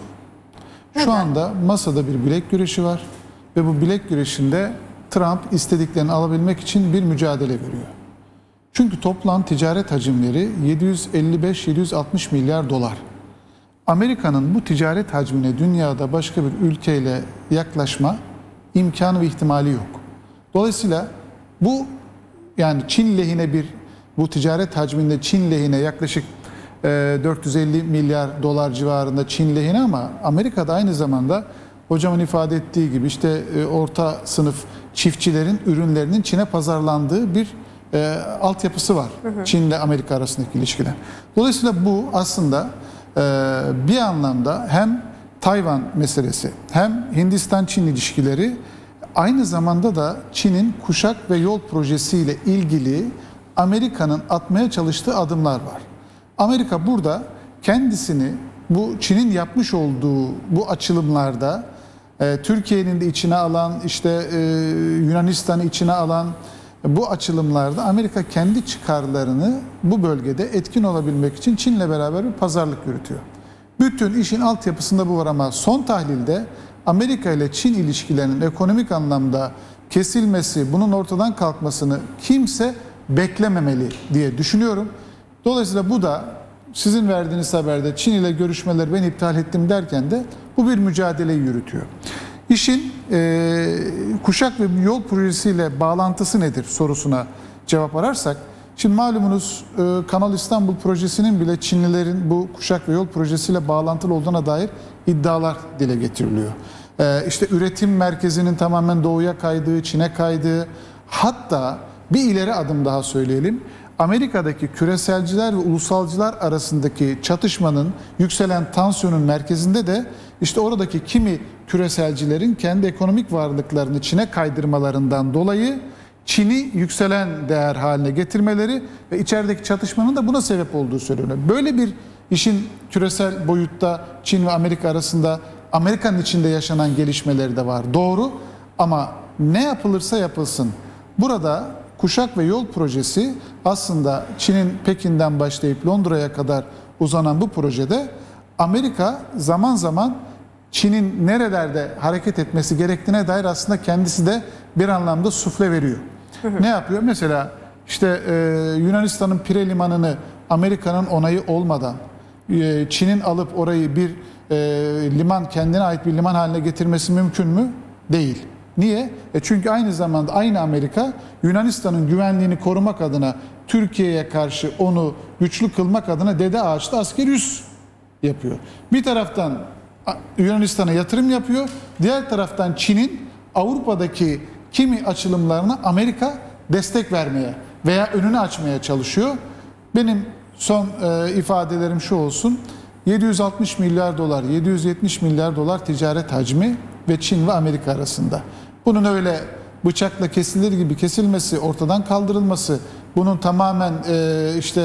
Şu Neden? anda masada bir bilek güreşi var ve bu bilek güreşinde Trump istediklerini alabilmek için bir mücadele veriyor. Çünkü toplam ticaret hacimleri yedi yüz elli beş yedi yüz altmış milyar dolar. Amerika'nın bu ticaret hacmine dünyada başka bir ülkeyle yaklaşma imkanı ve ihtimali yok. Dolayısıyla bu yani Çin lehine bir bu ticaret hacminde Çin lehine yaklaşık e, dört yüz elli milyar dolar civarında Çin lehine ama Amerika'da aynı zamanda hocamın ifade ettiği gibi işte e, orta sınıf çiftçilerin ürünlerinin Çin'e pazarlandığı bir e, altyapısı var. Hı hı. Çin ile Amerika arasındaki ilişkiler. Dolayısıyla bu aslında e, bir anlamda hem Tayvan meselesi hem Hindistan-Çin ilişkileri aynı zamanda da Çin'in kuşak ve yol projesiyle ilgili Amerika'nın atmaya çalıştığı adımlar var. Amerika burada kendisini bu Çin'in yapmış olduğu bu açılımlarda e, Türkiye'nin de içine alan, işte e, Yunanistan'ı içine alan bu açılımlarda Amerika kendi çıkarlarını bu bölgede etkin olabilmek için Çin'le beraber bir pazarlık yürütüyor. Bütün işin altyapısında bu var ama son tahlilde Amerika ile Çin ilişkilerinin ekonomik anlamda kesilmesi, bunun ortadan kalkmasını kimse beklememeli diye düşünüyorum. Dolayısıyla bu da sizin verdiğiniz haberde Çin ile görüşmeleri ben iptal ettim derken de bu bir mücadeleyi yürütüyor. İşin e, kuşak ve yol projesiyle bağlantısı nedir sorusuna cevap ararsak, şimdi malumunuz e, Kanal İstanbul projesinin bile Çinlilerin bu kuşak ve yol projesiyle bağlantılı olduğuna dair iddialar dile getiriliyor. E, işte üretim merkezinin tamamen doğuya kaydığı, Çin'e kaydığı, hatta bir ileri adım daha söyleyelim. Amerika'daki küreselciler ve ulusalcılar arasındaki çatışmanın, yükselen tansiyonun merkezinde de işte oradaki kimi küreselcilerin kendi ekonomik varlıklarını Çin'e kaydırmalarından dolayı Çin'i yükselen değer haline getirmeleri ve içerideki çatışmanın da buna sebep olduğu söyleniyor. Böyle bir işin küresel boyutta Çin ve Amerika arasında Amerika'nın içinde yaşanan gelişmeleri de var. Doğru, ama ne yapılırsa yapılsın burada kuşak ve yol projesi aslında Çin'in Pekin'den başlayıp Londra'ya kadar uzanan bu projede Amerika zaman zaman Çin'in nerelerde hareket etmesi gerektiğine dair aslında kendisi de bir anlamda sufle veriyor. Hı hı. Ne yapıyor? Mesela işte e, Yunanistan'ın Pire Limanı'nı Amerika'nın onayı olmadan e, Çin'in alıp orayı bir e, liman, kendine ait bir liman haline getirmesi mümkün mü? Değil. Niye? E çünkü aynı zamanda aynı Amerika Yunanistan'ın güvenliğini korumak adına Türkiye'ye karşı onu güçlü kılmak adına Dede Ağaç'ta askeri üs yapıyor. Bir taraftan Yunanistan'a yatırım yapıyor, diğer taraftan Çin'in Avrupa'daki kimi açılımlarına Amerika destek vermeye veya önünü açmaya çalışıyor. Benim son e, ifadelerim şu olsun: yedi yüz altmış milyar dolar, yedi yüz yetmiş milyar dolar ticaret hacmi ve Çin ve Amerika arasında. Bunun öyle bıçakla kesilir gibi kesilmesi, ortadan kaldırılması, bunun tamamen e, işte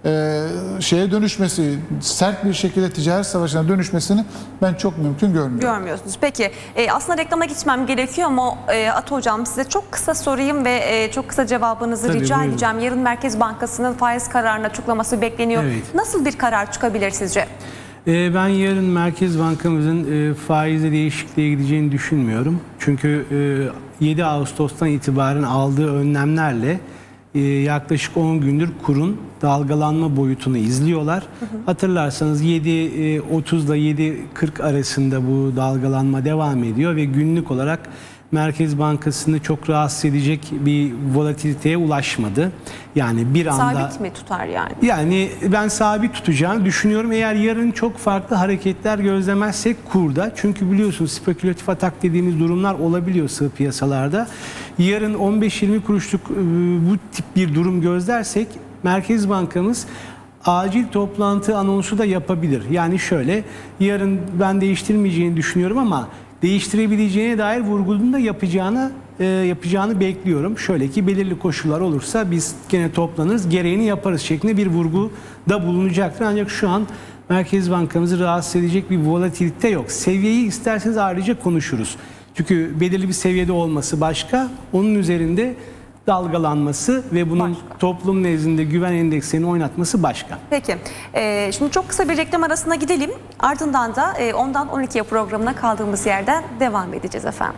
e, şeye dönüşmesi, sert bir şekilde ticaret savaşına dönüşmesini ben çok mümkün görmüyorum. Görmüyorsunuz. Peki e, aslında reklama gitmem gerekiyor ama e, Ata Hocam size çok kısa sorayım ve e, çok kısa cevabınızı Tabii, rica buyurun. edeceğim. Yarın Merkez Bankası'nın faiz kararını açıklaması bekleniyor. Evet. Nasıl bir karar çıkabilir sizce? E, ben yarın Merkez Bankamızın e, faizde değişikliğe gideceğini düşünmüyorum. Çünkü e, yedi Ağustos'tan itibaren aldığı önlemlerle e, yaklaşık on gündür kurun dalgalanma boyutunu izliyorlar. Hı hı. Hatırlarsanız yedi otuz ile yedi kırk arasında bu dalgalanma devam ediyor ve günlük olarak Merkez Bankası'nı çok rahatsız edecek bir volatiliteye ulaşmadı. Yani bir anda... Sabit mi tutar yani? Yani ben sabit tutacağını düşünüyorum. Eğer yarın çok farklı hareketler gözlemezsek kurda. Çünkü biliyorsunuz spekülatif atak dediğimiz durumlar olabiliyor sığ piyasalarda. Yarın on beş yirmi kuruşluk bu tip bir durum gözlersek Merkez Bankamız acil toplantı anonsu da yapabilir. Yani şöyle, yarın ben değiştirmeyeceğini düşünüyorum ama değiştirebileceğine dair vurgunu da yapacağını e, yapacağını bekliyorum. Şöyle ki belirli koşullar olursa biz gene toplanırız, gereğini yaparız şeklinde bir vurgu da bulunacaktır. Ancak şu an Merkez Bankamızı rahatsız edecek bir volatilite yok. Seviyeyi isterseniz ayrıca konuşuruz. Çünkü belirli bir seviyede olması başka, onun üzerinde dalgalanması ve bunun başka. Toplum nezdinde güven endekslerini oynatması başka. Peki. Ee, şimdi çok kısa bir reklam arasına gidelim. Ardından da e, ondan on ikiye programına kaldığımız yerden devam edeceğiz efendim.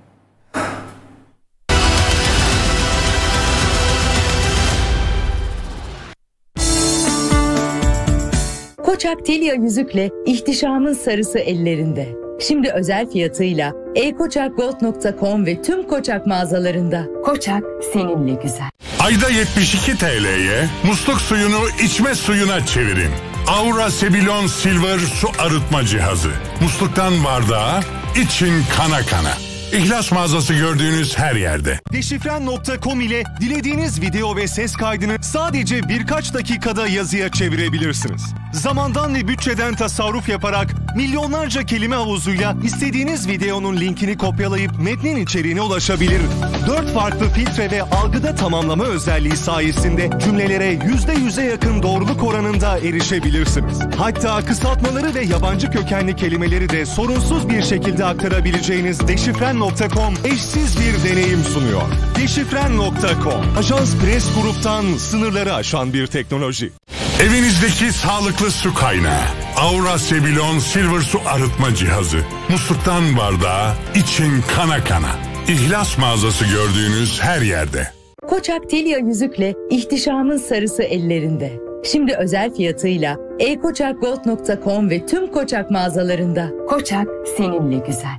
Koçak Telia yüzükle ihtişamın sarısı ellerinde. Şimdi özel fiyatıyla e koçak gold nokta com ve tüm Koçak mağazalarında. Koçak seninle güzel. Ayda yetmiş iki TL'ye musluk suyunu içme suyuna çevirin. Aura Sebilon Silver su arıtma cihazı. Musluktan bardağa, için kana kana. İhlas mağazası gördüğünüz her yerde. Deşifren nokta com ile dilediğiniz video ve ses kaydını sadece birkaç dakikada yazıya çevirebilirsiniz. Zamandan ve bütçeden tasarruf yaparak milyonlarca kelime havuzuyla istediğiniz videonun linkini kopyalayıp metnin içeriğine ulaşabilir. Dört farklı filtre ve algıda tamamlama özelliği sayesinde cümlelere yüzde yüze yakın doğruluk oranında erişebilirsiniz. Hatta kısaltmaları ve yabancı kökenli kelimeleri de sorunsuz bir şekilde aktarabileceğiniz Deşifren nokta com eşsiz bir deneyim sunuyor. Deşifren nokta com, Ajans Press Grup'tan sınırları aşan bir teknoloji. Evinizdeki sağlıklı su kaynağı. Aura Sebilon Silver su arıtma cihazı. Musluktan bardağa, için kana kana. İhlas mağazası gördüğünüz her yerde. Koçak Telia yüzükle ihtişamın sarısı ellerinde. Şimdi özel fiyatıyla e koçak gold nokta com ve tüm Koçak mağazalarında. Koçak seninle güzel.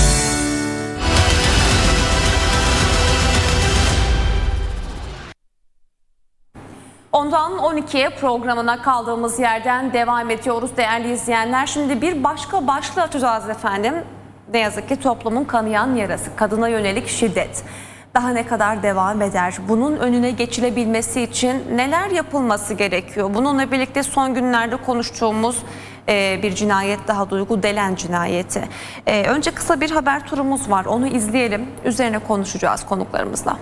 Ondan on ikiye programına kaldığımız yerden devam ediyoruz değerli izleyenler. Şimdi bir başka başlığı açacağız efendim. Ne yazık ki toplumun kanayan yarası, kadına yönelik şiddet. Daha ne kadar devam eder? Bunun önüne geçilebilmesi için neler yapılması gerekiyor? Bununla birlikte son günlerde konuştuğumuz bir cinayet daha, Duygu Delen cinayeti. Önce kısa bir haber turumuz var, onu izleyelim. Üzerine konuşacağız konuklarımızla.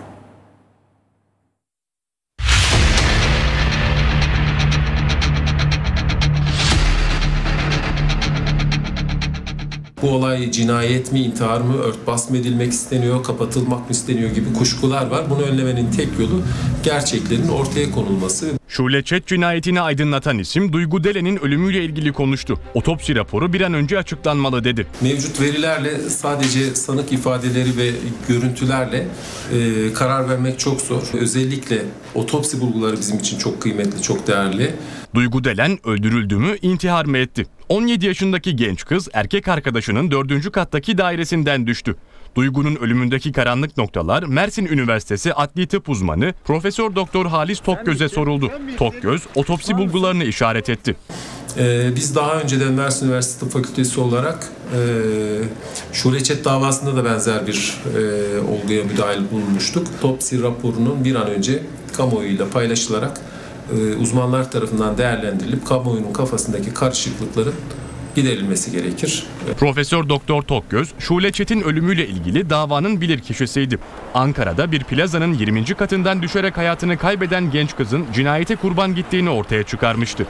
Bu olay cinayet mi, intihar mı, örtbas mı edilmek isteniyor, kapatılmak mı isteniyor gibi kuşkular var. Bunu önlemenin tek yolu gerçeklerin ortaya konulması. Şule Çet cinayetini aydınlatan isim Duygu Delen'in ölümüyle ilgili konuştu. Otopsi raporu bir an önce açıklanmalı dedi. Mevcut verilerle, sadece sanık ifadeleri ve görüntülerle e, karar vermek çok zor. Özellikle otopsi bulguları bizim için çok kıymetli, çok değerli. Duygu Delen öldürüldü mü, intihar mı etti? on yedi yaşındaki genç kız erkek arkadaşının dördüncü kattaki dairesinden düştü. Duygu'nun ölümündeki karanlık noktalar Mersin Üniversitesi Adli Tıp uzmanı Profesör Doktor Halis Tokgöz'e soruldu. Tokgöz otopsi bulgularını işaret etti. Ee, biz daha önceden Mersin Üniversitesi Tıp Fakültesi olarak e, Şule Çet davasında da benzer bir e, olguya müdahil bulunmuştuk. Otopsi raporunun bir an önce kamuoyuyla paylaşılarak uzmanlar tarafından değerlendirilip kamuoyunun kafasındaki karışıklıkların giderilmesi gerekir. Profesör Doktor Tokgöz, Şule Çetin ölümüyle ilgili davanın bilirkişisiydi. Ankara'da bir plazanın yirminci katından düşerek hayatını kaybeden genç kızın cinayete kurban gittiğini ortaya çıkarmıştı.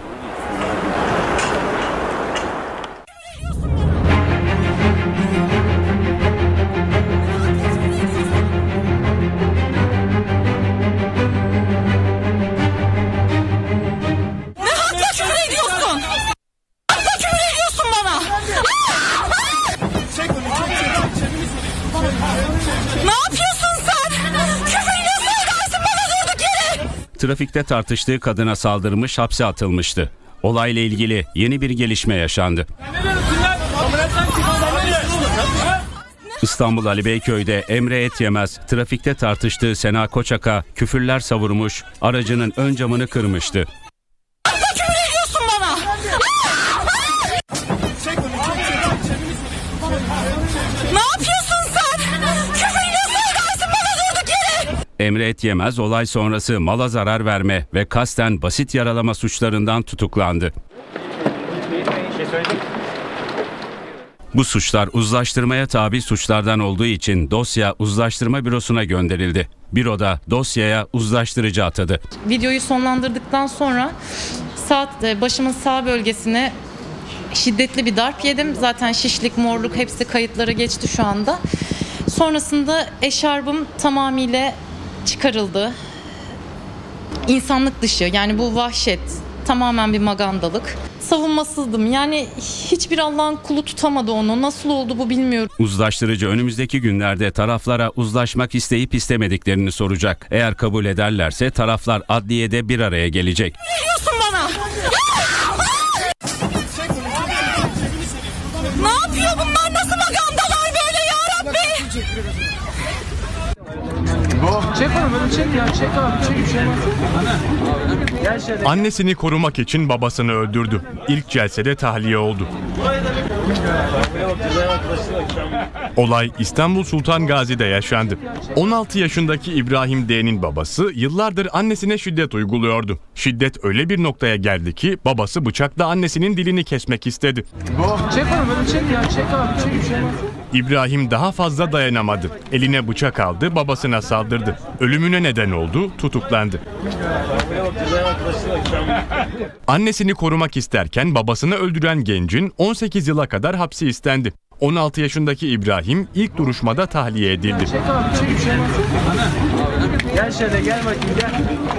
Trafikte tartıştığı kadına saldırmış, hapse atılmıştı. Olayla ilgili yeni bir gelişme yaşandı. İstanbul Ali Beyköy'de Emre Etyemez trafikte tartıştığı Sena Koçak'a küfürler savurmuş, aracının ön camını kırmıştı. Emre Etyemez olay sonrası mala zarar verme ve kasten basit yaralama suçlarından tutuklandı. Bu suçlar uzlaştırmaya tabi suçlardan olduğu için dosya uzlaştırma bürosuna gönderildi. Büroda dosyaya uzlaştırıcı atadı. Videoyu sonlandırdıktan sonra sağ, başımın sağ bölgesine şiddetli bir darp yedim. Zaten şişlik, morluk hepsi kayıtlara geçti şu anda. Sonrasında eşarbım tamamıyla çıkarıldı. İnsanlık dışı, yani bu vahşet, tamamen bir magandalık. Savunmasızdım, yani hiçbir Allah'ın kulu tutamadı onu. Nasıl oldu bu bilmiyorum. Uzlaştırıcı önümüzdeki günlerde taraflara uzlaşmak isteyip istemediklerini soracak. Eğer kabul ederlerse taraflar adliyede bir araya gelecek. Ne diyorsun bana? Ne yapıyor bunlar? Nasıl magandalar böyle ya Rabbi? Çek onu böyle çek ya çek abi çek bir şey var. Annesini korumak için babasını öldürdü. İlk celsede tahliye oldu. Olay İstanbul Sultan Gazi'de yaşandı. on altı yaşındaki İbrahim D'nin babası yıllardır annesine şiddet uyguluyordu. Şiddet öyle bir noktaya geldi ki babası bıçakla annesinin dilini kesmek istedi. Çek onu böyle çek ya çek abi çek bir şey var. İbrahim daha fazla dayanamadı. Eline bıçak aldı, babasına saldırdı. Ölümüne neden oldu, tutuklandı. Annesini korumak isterken babasını öldüren gencin on sekiz yıla kadar hapsi istendi. on altı yaşındaki İbrahim ilk duruşmada tahliye edildi. Çek abi çek bir şey var. Gel şöyle gel bakayım gel.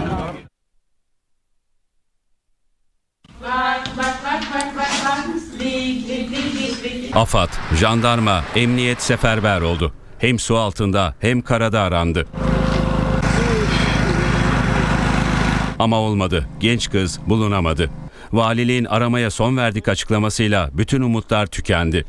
AFAD, jandarma, emniyet seferber oldu. Hem su altında hem karada arandı. Ama olmadı. Genç kız bulunamadı. Valiliğin aramaya son verdik açıklamasıyla bütün umutlar tükendi.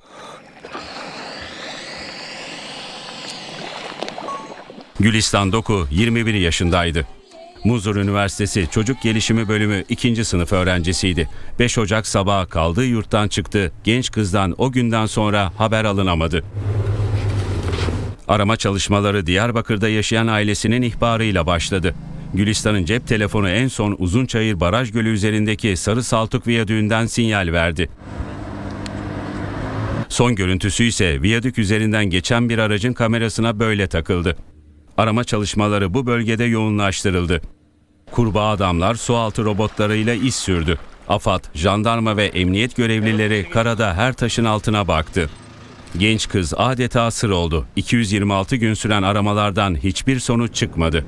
Gülistan Doku yirmi bir yaşındaydı. Muzur Üniversitesi Çocuk Gelişimi Bölümü ikinci sınıf öğrencisiydi. beş Ocak sabahı kaldığı yurttan çıktı. Genç kızdan o günden sonra haber alınamadı. Arama çalışmaları Diyarbakır'da yaşayan ailesinin ihbarıyla başladı. Gülistan'ın cep telefonu en son Uzunçayır Baraj Gölü üzerindeki Sarı Saltuk Viyadüğü'nden sinyal verdi. Son görüntüsü ise viyadük üzerinden geçen bir aracın kamerasına böyle takıldı. Arama çalışmaları bu bölgede yoğunlaştırıldı. Kurbağa adamlar sualtı robotlarıyla iz sürdü. AFAD, jandarma ve emniyet görevlileri karada her taşın altına baktı. Genç kız adeta sır oldu. iki yüz yirmi altı gün süren aramalardan hiçbir sonuç çıkmadı.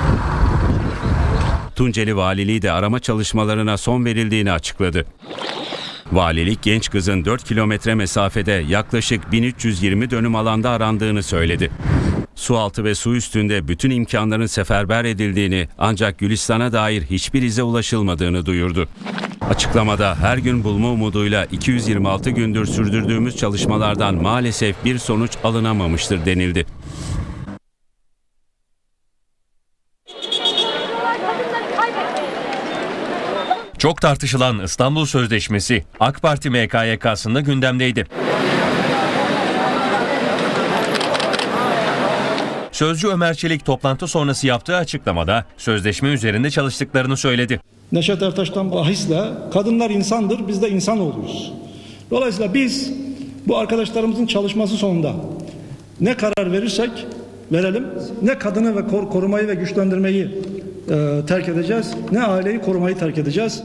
Tunceli Valiliği de arama çalışmalarına son verildiğini açıkladı. Valilik genç kızın dört kilometre mesafede yaklaşık bin üç yüz yirmi dönüm alanda arandığını söyledi. Sualtı ve su üstünde bütün imkanların seferber edildiğini ancak Gülistan'a dair hiçbir ize ulaşılmadığını duyurdu. Açıklamada her gün bulma umuduyla iki yüz yirmi altı gündür sürdürdüğümüz çalışmalardan maalesef bir sonuç alınamamıştır denildi. Çok tartışılan İstanbul Sözleşmesi AK Parti M K Y K'sında gündemdeydi. Sözcü Ömer Çelik toplantı sonrası yaptığı açıklamada sözleşme üzerinde çalıştıklarını söyledi. Neşet Ertaş'tan bahisle kadınlar insandır, biz de insan oluruz. Dolayısıyla biz bu arkadaşlarımızın çalışması sonunda ne karar verirsek verelim, ne kadını ve kor korumayı ve güçlendirmeyi e, terk edeceğiz, ne aileyi korumayı terk edeceğiz.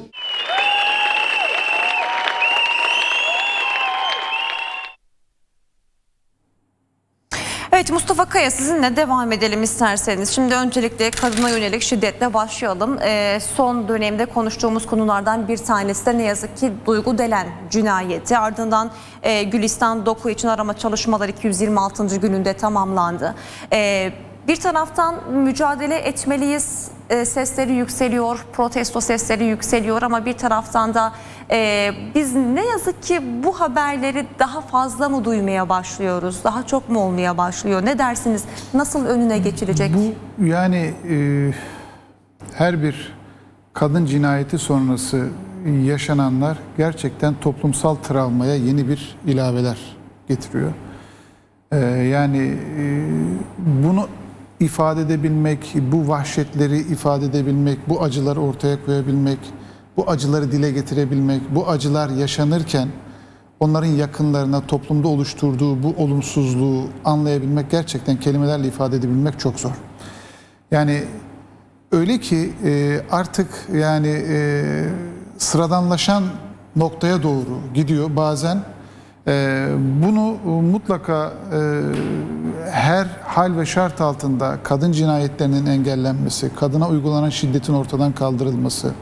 Evet, Mustafa Kaya, sizinle devam edelim isterseniz. Şimdi öncelikle kadına yönelik şiddetle başlayalım. Ee, son dönemde konuştuğumuz konulardan bir tanesi de ne yazık ki Duygu Delen cinayeti. Ardından e, Gülistan Doku için arama çalışmaları iki yüz yirmi altıncı gününde tamamlandı. Ee, bir taraftan mücadele etmeliyiz e, sesleri yükseliyor, protesto sesleri yükseliyor ama bir taraftan da e, biz ne yazık ki bu haberleri daha fazla mı duymaya başlıyoruz? Daha çok mu olmaya başlıyor? Ne dersiniz? Nasıl önüne geçilecek? Bu yani e, her bir kadın cinayeti sonrası yaşananlar gerçekten toplumsal travmaya yeni bir ilaveler getiriyor. E, yani e, bunu ifade edebilmek, bu vahşetleri ifade edebilmek, bu acıları ortaya koyabilmek, bu acıları dile getirebilmek, bu acılar yaşanırken onların yakınlarına, toplumda oluşturduğu bu olumsuzluğu anlayabilmek, gerçekten kelimelerle ifade edebilmek çok zor. Yani öyle ki artık yani sıradanlaşan noktaya doğru gidiyor bazen. Bunu mutlaka her hal ve şart altında kadın cinayetlerinin engellenmesi, kadına uygulanan şiddetin ortadan kaldırılması,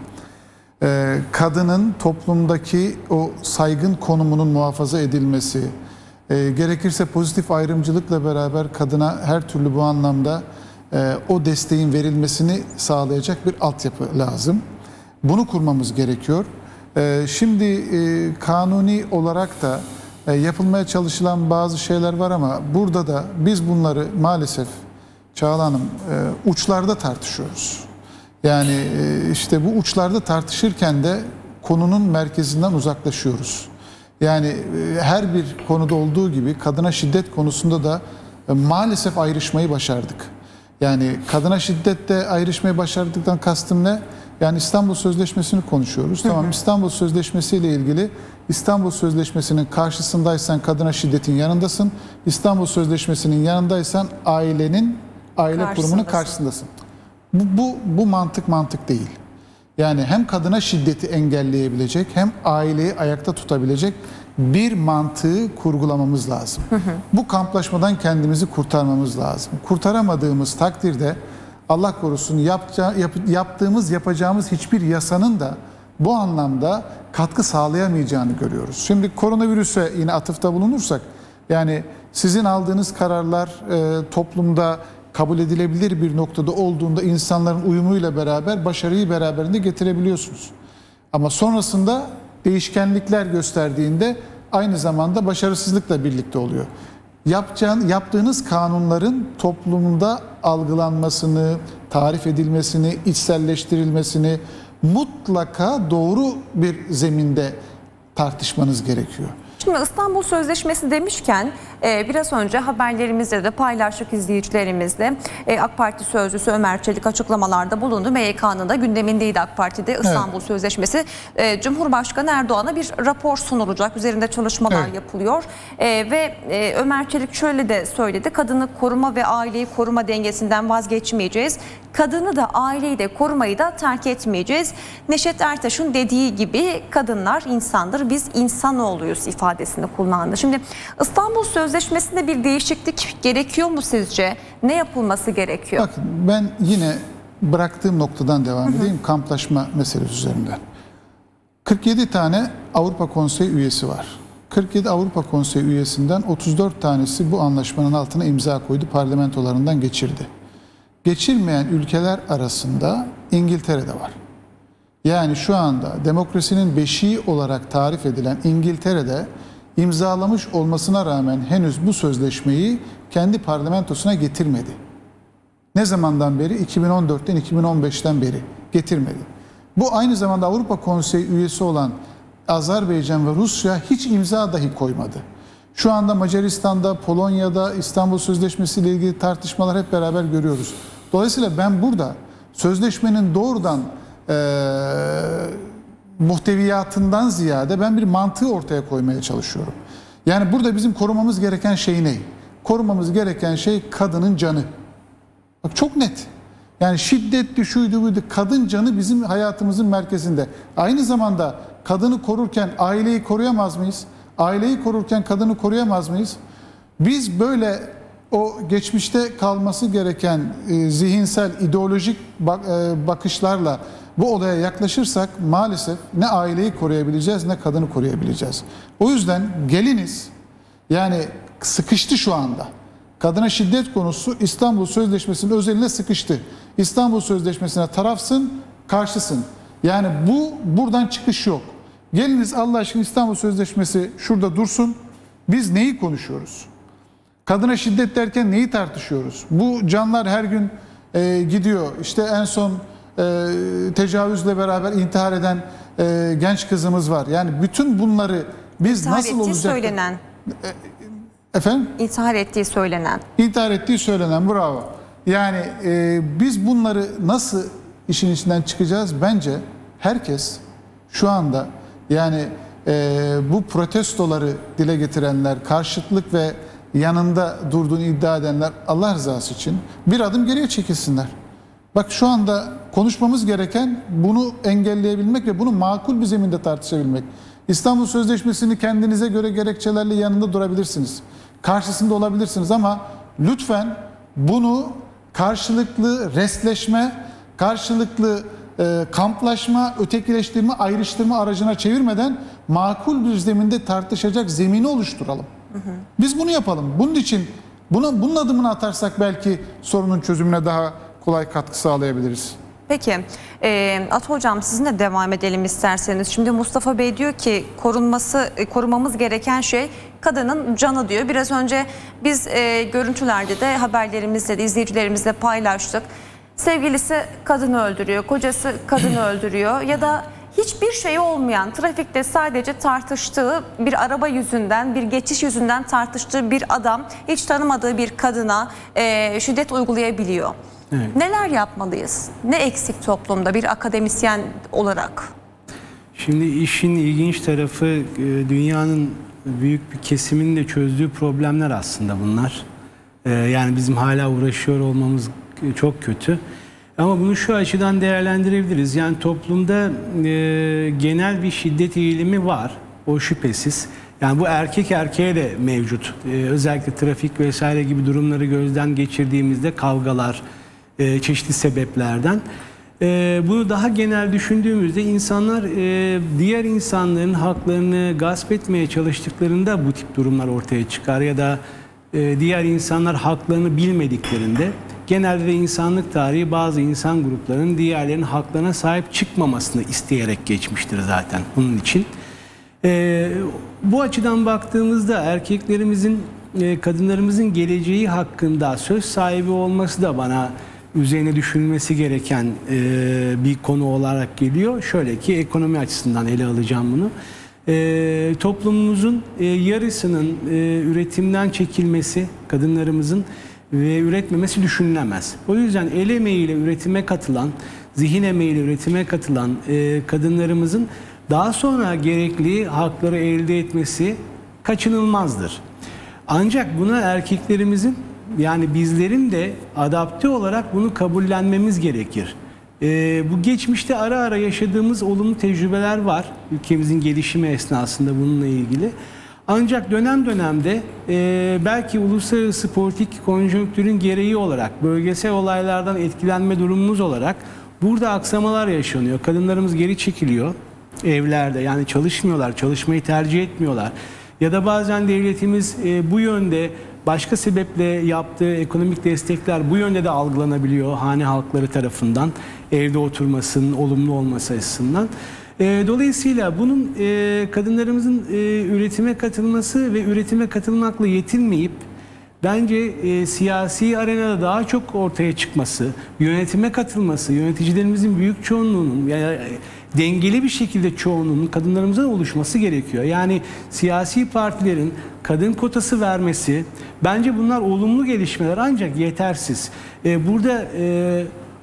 kadının toplumdaki o saygın konumunun muhafaza edilmesi, gerekirse pozitif ayrımcılıkla beraber kadına her türlü bu anlamda o desteğin verilmesini sağlayacak bir altyapı lazım. Bunu kurmamız gerekiyor. Şimdi kanuni olarak da yapılmaya çalışılan bazı şeyler var ama burada da biz bunları maalesef Çağla Hanım uçlarda tartışıyoruz. Yani işte bu uçlarda tartışırken de konunun merkezinden uzaklaşıyoruz. Yani her bir konuda olduğu gibi kadına şiddet konusunda da maalesef ayrışmayı başardık. Yani kadına şiddette ayrışmayı başardıktan kastım ne? Yani İstanbul Sözleşmesi'ni konuşuyoruz. Hı hı. Tamam, İstanbul Sözleşmesi ile ilgili İstanbul Sözleşmesi'nin karşısındaysan kadına şiddetin yanındasın. İstanbul Sözleşmesi'nin yanındaysan ailenin, aile kurumunun karşısındasın. Bu, bu, bu mantık mantık değil. Yani hem kadına şiddeti engelleyebilecek hem aileyi ayakta tutabilecek bir mantığı kurgulamamız lazım. Hı hı. Bu kamplaşmadan kendimizi kurtarmamız lazım. Kurtaramadığımız takdirde Allah korusun yapca, yap, yaptığımız yapacağımız hiçbir yasanın da bu anlamda katkı sağlayamayacağını görüyoruz. Şimdi koronavirüse yine atıfta bulunursak, yani sizin aldığınız kararlar e, toplumda kabul edilebilir bir noktada olduğunda insanların uyumuyla beraber başarıyı beraberinde getirebiliyorsunuz. Ama sonrasında değişkenlikler gösterdiğinde aynı zamanda başarısızlıkla birlikte oluyor. Yapacağın, yaptığınız kanunların toplumda algılanmasını, tarif edilmesini, içselleştirilmesini mutlaka doğru bir zeminde tartışmanız gerekiyor. Şimdi İstanbul Sözleşmesi demişken e, biraz önce haberlerimizde de paylaştık izleyicilerimizle. E, AK Parti sözcüsü Ömer Çelik açıklamalarda bulundu. M Y K'nın da gündemindeydi AK Parti'de İstanbul evet. Sözleşmesi. E, Cumhurbaşkanı Erdoğan'a bir rapor sunulacak. Üzerinde çalışmalar evet. yapılıyor. E, ve e, Ömer Çelik şöyle de söyledi. Kadını koruma ve aileyi koruma dengesinden vazgeçmeyeceğiz. Kadını da aileyi de korumayı da terk etmeyeceğiz. Neşet Ertaş'ın dediği gibi kadınlar insandır. Biz insanoğluyuz ifadesini kullandı. Şimdi İstanbul Sözleşmesi'nde bir değişiklik gerekiyor mu sizce? Ne yapılması gerekiyor? Bakın ben yine bıraktığım noktadan devam edeyim. Hı hı. Kamplaşma meselesi üzerinden. kırk yedi tane Avrupa Konseyi üyesi var. kırk yedi Avrupa Konseyi üyesinden otuz dört tanesi bu anlaşmanın altına imza koydu, parlamentolarından geçirdi. Geçirmeyen ülkeler arasında İngiltere'de var. Yani şu anda demokrasinin beşiği olarak tarif edilen İngiltere'de imzalamış olmasına rağmen henüz bu sözleşmeyi kendi parlamentosuna getirmedi. Ne zamandan beri? iki bin on dörtten iki bin on beşten beri getirmedi. Bu aynı zamanda Avrupa Konseyi üyesi olan Azerbaycan ve Rusya hiç imza dahi koymadı. Şu anda Macaristan'da, Polonya'da İstanbul Sözleşmesi ile ilgili tartışmalar hep beraber görüyoruz. Dolayısıyla ben burada sözleşmenin doğrudan e, muhteviyatından ziyade ben bir mantığı ortaya koymaya çalışıyorum. Yani burada bizim korumamız gereken şey ne? Korumamız gereken şey kadının canı. Bak çok net. Yani şiddetli şuydu buydu, kadın canı bizim hayatımızın merkezinde. Aynı zamanda kadını korurken aileyi koruyamaz mıyız? Aileyi korurken kadını koruyamaz mıyız? Biz böyle o geçmişte kalması gereken e, zihinsel, ideolojik bak, e, bakışlarla bu olaya yaklaşırsak maalesef ne aileyi koruyabileceğiz ne kadını koruyabileceğiz. O yüzden geliniz, yani sıkıştı şu anda. Kadına şiddet konusu İstanbul Sözleşmesi'nin özeline sıkıştı. İstanbul Sözleşmesi'ne tarafsın, karşısın. Yani bu buradan çıkış yok. Geliniz Allah aşkına İstanbul Sözleşmesi şurada dursun. Biz neyi konuşuyoruz? Kadına şiddet derken neyi tartışıyoruz? Bu canlar her gün e, gidiyor. İşte en son e, tecavüzle beraber intihar eden e, genç kızımız var. Yani bütün bunları biz İntihar nasıl olacak? söylenen. E, efendim? İntihar ettiği söylenen. İntihar ettiği söylenen, bravo. Yani e, biz bunları nasıl işin içinden çıkacağız? Bence herkes şu anda yani e, bu protestoları dile getirenler, karşıtlık ve yanında durduğunu iddia edenler Allah rızası için bir adım geriye çekilsinler. Bak şu anda konuşmamız gereken bunu engelleyebilmek ve bunu makul bir zeminde tartışabilmek. İstanbul Sözleşmesi'ni kendinize göre gerekçelerle yanında durabilirsiniz. Karşısında olabilirsiniz ama lütfen bunu karşılıklı restleşme, karşılıklı e, kamplaşma, ötekileştirme, ayrıştırma aracına çevirmeden makul bir zeminde tartışacak zemini oluşturalım. Hı hı. Biz bunu yapalım. Bunun için buna, bunun adımını atarsak belki sorunun çözümüne daha kolay katkı sağlayabiliriz. Peki, e, Ata Hocam sizinle devam edelim isterseniz. Şimdi Mustafa Bey diyor ki korunması, korumamız gereken şey kadının canı diyor. Biraz önce biz e, görüntülerde de haberlerimizle de izleyicilerimizle paylaştık. Sevgilisi kadını öldürüyor, kocası kadını öldürüyor ya da hiçbir şey olmayan, trafikte sadece tartıştığı bir araba yüzünden, bir geçiş yüzünden tartıştığı bir adam hiç tanımadığı bir kadına e, şiddet uygulayabiliyor. Evet. Neler yapmalıyız? Ne eksik toplumda bir akademisyen olarak? Şimdi işin ilginç tarafı dünyanın büyük bir kesiminin de çözdüğü problemler aslında bunlar. Yani bizim hala uğraşıyor olmamız çok kötü. Ama bunu şu açıdan değerlendirebiliriz. Yani toplumda genel bir şiddet eğilimi var. O şüphesiz. Yani bu erkek erkeğe de mevcut. Özellikle trafik vesaire gibi durumları gözden geçirdiğimizde kavgalar, çeşitli sebeplerden. Bunu daha genel düşündüğümüzde insanlar diğer insanların haklarını gasp etmeye çalıştıklarında bu tip durumlar ortaya çıkar ya da diğer insanlar haklarını bilmediklerinde genelde de insanlık tarihi bazı insan gruplarının diğerlerinin haklarına sahip çıkmamasını isteyerek geçmiştir zaten bunun için. Bu açıdan baktığımızda erkeklerimizin, kadınlarımızın geleceği hakkında söz sahibi olması da bana üzerine düşünülmesi gereken e, bir konu olarak geliyor. Şöyle ki ekonomi açısından ele alacağım bunu. E, toplumumuzun e, yarısının e, üretimden çekilmesi, kadınlarımızın ve üretmemesi düşünülemez. O yüzden el emeğiyle üretime katılan, zihin emeğiyle üretime katılan e, kadınlarımızın daha sonra gerekli hakları elde etmesi kaçınılmazdır. Ancak buna erkeklerimizin, yani bizlerin de adapte olarak bunu kabullenmemiz gerekir. Ee, bu geçmişte ara ara yaşadığımız olumlu tecrübeler var. Ülkemizin gelişimi esnasında bununla ilgili. Ancak dönem dönemde e, belki uluslararası politik konjonktürün gereği olarak, bölgesel olaylardan etkilenme durumumuz olarak burada aksamalar yaşanıyor. Kadınlarımız geri çekiliyor evlerde, yani çalışmıyorlar, çalışmayı tercih etmiyorlar. Ya da bazen devletimiz e, bu yönde başka sebeple yaptığı ekonomik destekler bu yönde de algılanabiliyor hane halkları tarafından, evde oturmasının olumlu olması açısından. E, dolayısıyla bunun e, kadınlarımızın e, üretime katılması ve üretime katılmakla yetinmeyip bence e, siyasi arenada daha çok ortaya çıkması, yönetime katılması, yöneticilerimizin büyük çoğunluğunun, yani dengeli bir şekilde çoğunluğunun kadınlarımızdan oluşması gerekiyor. Yani siyasi partilerin kadın kotası vermesi, bence bunlar olumlu gelişmeler ancak yetersiz. E, burada e,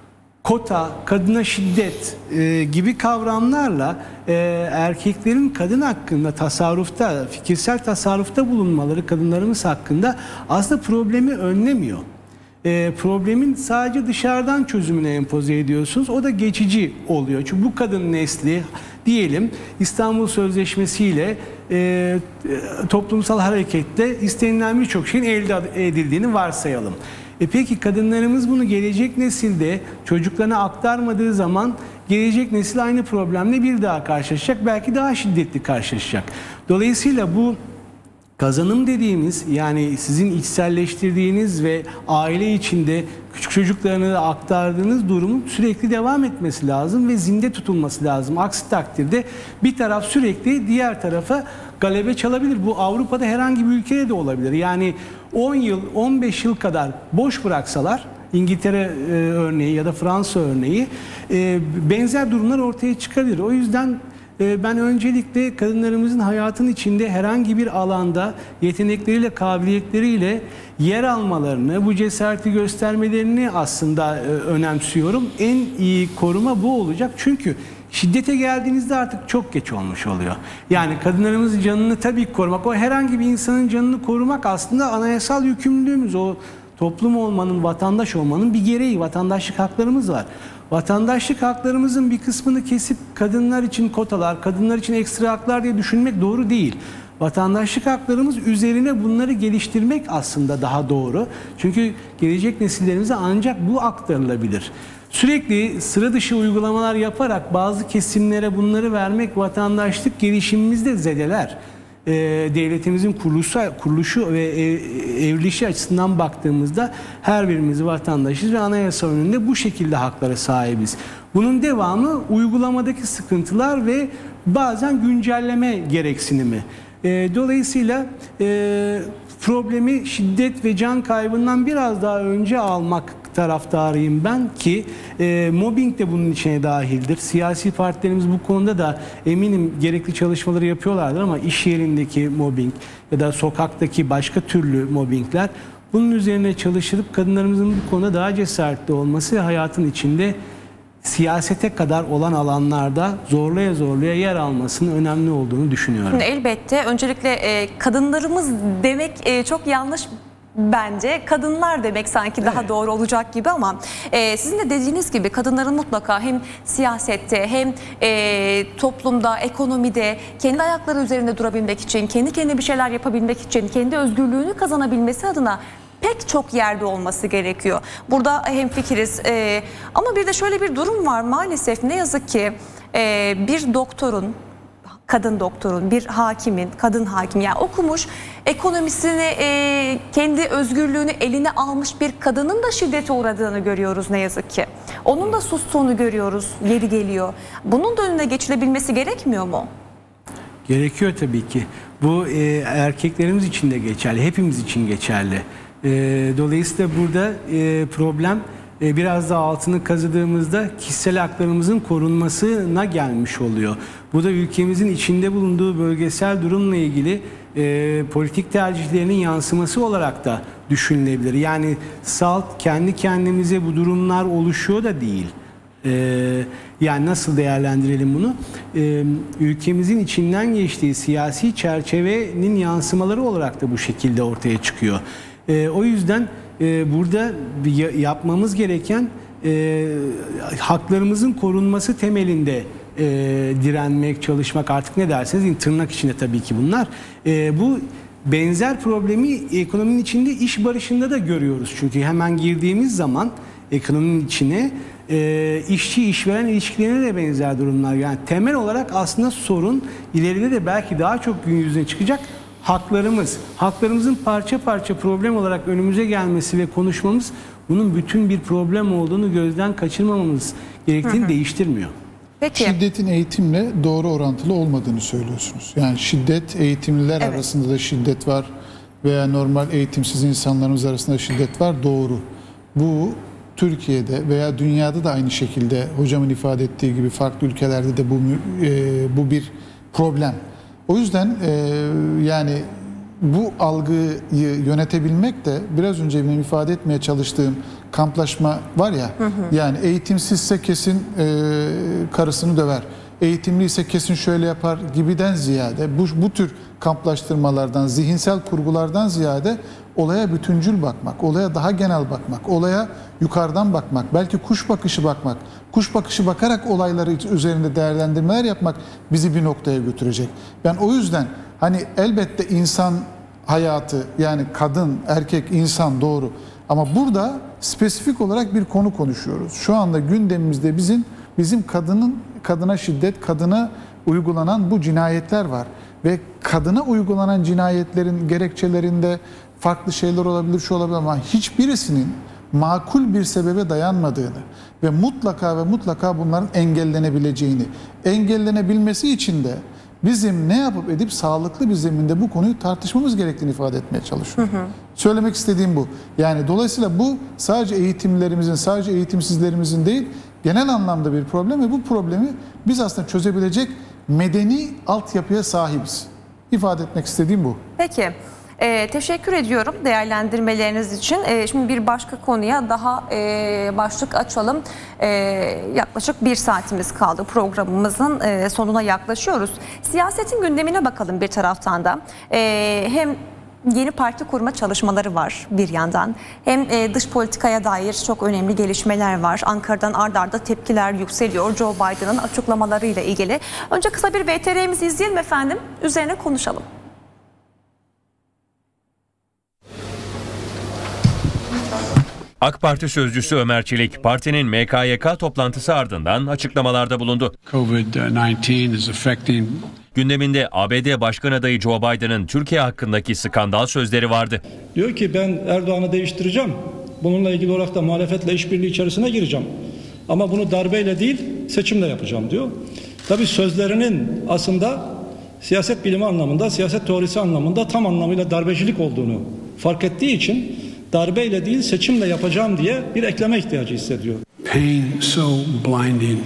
kota, kadına şiddet e, gibi kavramlarla e, erkeklerin kadın hakkında tasarrufta, fikirsel tasarrufta bulunmaları kadınlarımız hakkında aslında problemi önlemiyor. E, problemin sadece dışarıdan çözümünü empoze ediyorsunuz. O da geçici oluyor. Çünkü bu kadın nesli diyelim İstanbul Sözleşmesi ile e, toplumsal hareketle istenilen birçok şeyin elde edildiğini varsayalım. E peki kadınlarımız bunu gelecek nesilde çocuklarına aktarmadığı zaman gelecek nesil aynı problemle bir daha karşılaşacak. Belki daha şiddetli karşılaşacak. Dolayısıyla bu kazanım dediğimiz, yani sizin içselleştirdiğiniz ve aile içinde küçük çocuklarına da aktardığınız durumun sürekli devam etmesi lazım ve zinde tutulması lazım. Aksi takdirde bir taraf sürekli diğer tarafa galebe çalabilir. Bu Avrupa'da herhangi bir ülkede de olabilir. Yani on yıl, on beş yıl kadar boş bıraksalar, İngiltere e, örneği ya da Fransa örneği e, benzer durumlar ortaya çıkabilir. O yüzden ben öncelikle kadınlarımızın hayatın içinde herhangi bir alanda yetenekleriyle, kabiliyetleriyle yer almalarını, bu cesareti göstermelerini aslında önemsiyorum. En iyi koruma bu olacak. Çünkü şiddete geldiğinizde artık çok geç olmuş oluyor. Yani kadınlarımızın canını tabii korumak, o herhangi bir insanın canını korumak aslında anayasal yükümlülüğümüz. O toplum olmanın, vatandaş olmanın bir gereği, vatandaşlık haklarımız var. Vatandaşlık haklarımızın bir kısmını kesip kadınlar için kotalar, kadınlar için ekstra haklar diye düşünmek doğru değil. Vatandaşlık haklarımız üzerine bunları geliştirmek aslında daha doğru. Çünkü gelecek nesillerimize ancak bu aktarılabilir. Sürekli sıra dışı uygulamalar yaparak bazı kesimlere bunları vermek vatandaşlık gelişimimizde zedeler. E, devletimizin kuruluşu, kuruluşu ve ev, evrilişi açısından baktığımızda her birimiz vatandaşız ve anayasa önünde bu şekilde haklara sahibiz. Bunun devamı uygulamadaki sıkıntılar ve bazen güncelleme gereksinimi. E, dolayısıyla e, problemi şiddet ve can kaybından biraz daha önce almak taraftarıyım ben ki e, mobbing de bunun içine dahildir. Siyasi partilerimiz bu konuda da eminim gerekli çalışmaları yapıyorlardır ama iş yerindeki mobbing ya da sokaktaki başka türlü mobbingler, bunun üzerine çalışılıp kadınlarımızın bu konuda daha cesaretli olması ve hayatın içinde siyasete kadar olan alanlarda zorlaya zorlaya yer almasının önemli olduğunu düşünüyorum. Şimdi elbette öncelikle e, kadınlarımız demek e, çok yanlış. Bence kadınlar demek sanki daha evet. doğru olacak gibi ama e, sizin de dediğiniz gibi kadınların mutlaka hem siyasette hem e, toplumda, ekonomide kendi ayakları üzerinde durabilmek için, kendi kendine bir şeyler yapabilmek için, kendi özgürlüğünü kazanabilmesi adına pek çok yerde olması gerekiyor. Burada hemfikiriz e, ama bir de şöyle bir durum var maalesef, ne yazık ki e, bir doktorun, kadın doktorun, bir hakimin, kadın hakim, yani okumuş, ekonomisini, e, kendi özgürlüğünü eline almış bir kadının da şiddete uğradığını görüyoruz ne yazık ki. Onun da sustuğunu görüyoruz, yeri geliyor. Bunun da önüne geçilebilmesi gerekmiyor mu? Gerekiyor tabii ki. Bu e, erkeklerimiz için de geçerli, hepimiz için geçerli. E, dolayısıyla burada e, problem e, biraz daha altını kazıdığımızda kişisel haklarımızın korunmasına gelmiş oluyor. Bu da ülkemizin içinde bulunduğu bölgesel durumla ilgili e, politik tercihlerinin yansıması olarak da düşünülebilir. Yani salt kendi kendimize bu durumlar oluşuyor da değil. Ee, yani nasıl değerlendirelim bunu? Ee, ülkemizin içinden geçtiği siyasi çerçevenin yansımaları olarak da bu şekilde ortaya çıkıyor. Ee, o yüzden e, burada yapmamız gereken e, haklarımızın korunması temelinde e, direnmek, çalışmak, artık ne derseniz, tırnak içinde tabii ki bunlar. E, bu benzer problemi ekonominin içinde iş barışında da görüyoruz. Çünkü hemen girdiğimiz zaman ekonominin içine e, işçi işveren ilişkilerine de benzer durumlar. Yani temel olarak aslında sorun ileride de belki daha çok gün yüzüne çıkacak haklarımız. Haklarımızın parça parça problem olarak önümüze gelmesi ve konuşmamız bunun bütün bir problem olduğunu gözden kaçırmamamız gerektiğini hı hı. değiştirmiyor. Peki. Şiddetin eğitimle doğru orantılı olmadığını söylüyorsunuz. Yani şiddet, eğitimliler evet. arasında da şiddet var veya normal eğitimsiz insanlarımız arasında şiddet var, doğru. Bu Türkiye'de veya dünyada da aynı şekilde hocamın ifade ettiği gibi farklı ülkelerde de bu e, bu bir problem. O yüzden e, yani bu algıyı yönetebilmek de biraz önce benim ifade etmeye çalıştığım kamplaşma var ya, hı hı. yani eğitimsizse kesin e, karısını döver, eğitimliyse kesin şöyle yapar gibiden ziyade bu, bu tür kamplaştırmalardan, zihinsel kurgulardan ziyade olaya bütüncül bakmak, olaya daha genel bakmak, olaya yukarıdan bakmak, belki kuş bakışı bakmak, kuş bakışı bakarak olayları üzerinde değerlendirmeler yapmak bizi bir noktaya götürecek. Ben o yüzden hani elbette insan hayatı, yani kadın, erkek, insan doğru, ama burada spesifik olarak bir konu konuşuyoruz. Şu anda gündemimizde bizim bizim kadının kadına şiddet, kadına uygulanan bu cinayetler var ve kadına uygulanan cinayetlerin gerekçelerinde farklı şeyler olabilir, şu olabilir, ama hiçbirisinin makul bir sebebe dayanmadığını ve mutlaka ve mutlaka bunların engellenebileceğini, engellenebilmesi için de bizim ne yapıp edip sağlıklı bir zeminde bu konuyu tartışmamız gerektiğini ifade etmeye çalışıyorum. Hı hı. Söylemek istediğim bu. Yani dolayısıyla bu sadece eğitimlerimizin, sadece eğitimsizlerimizin değil, genel anlamda bir problem ve bu problemi biz aslında çözebilecek medeni altyapıya sahibiz. İfade etmek istediğim bu. Peki. Ee, teşekkür ediyorum değerlendirmeleriniz için. Ee, şimdi bir başka konuya daha e, başlık açalım. Ee, yaklaşık bir saatimiz kaldı, programımızın e, sonuna yaklaşıyoruz. Siyasetin gündemine bakalım bir taraftan da. Ee, hem yeni parti kurma çalışmaları var bir yandan, hem e, dış politikaya dair çok önemli gelişmeler var. Ankara'dan ard arda tepkiler yükseliyor Joe Biden'ın açıklamalarıyla ilgili. Önce kısa bir V T R'mizi izleyelim efendim, üzerine konuşalım. AK Parti sözcüsü Ömer Çelik, partinin M K Y K toplantısı ardından açıklamalarda bulundu. COVID nineteen is affecting... Gündeminde A B D Başkan adayı Joe Biden'ın Türkiye hakkındaki skandal sözleri vardı. Diyor ki ben Erdoğan'ı değiştireceğim. Bununla ilgili olarak da muhalefetle işbirliği içerisine gireceğim. Ama bunu darbeyle değil, seçimle yapacağım diyor. Tabii sözlerinin aslında siyaset bilimi anlamında, siyaset teorisi anlamında tam anlamıyla darbecilik olduğunu fark ettiği için darbeyle değil seçimle yapacağım diye bir ekleme ihtiyacı hissediyor. Pain so blinding.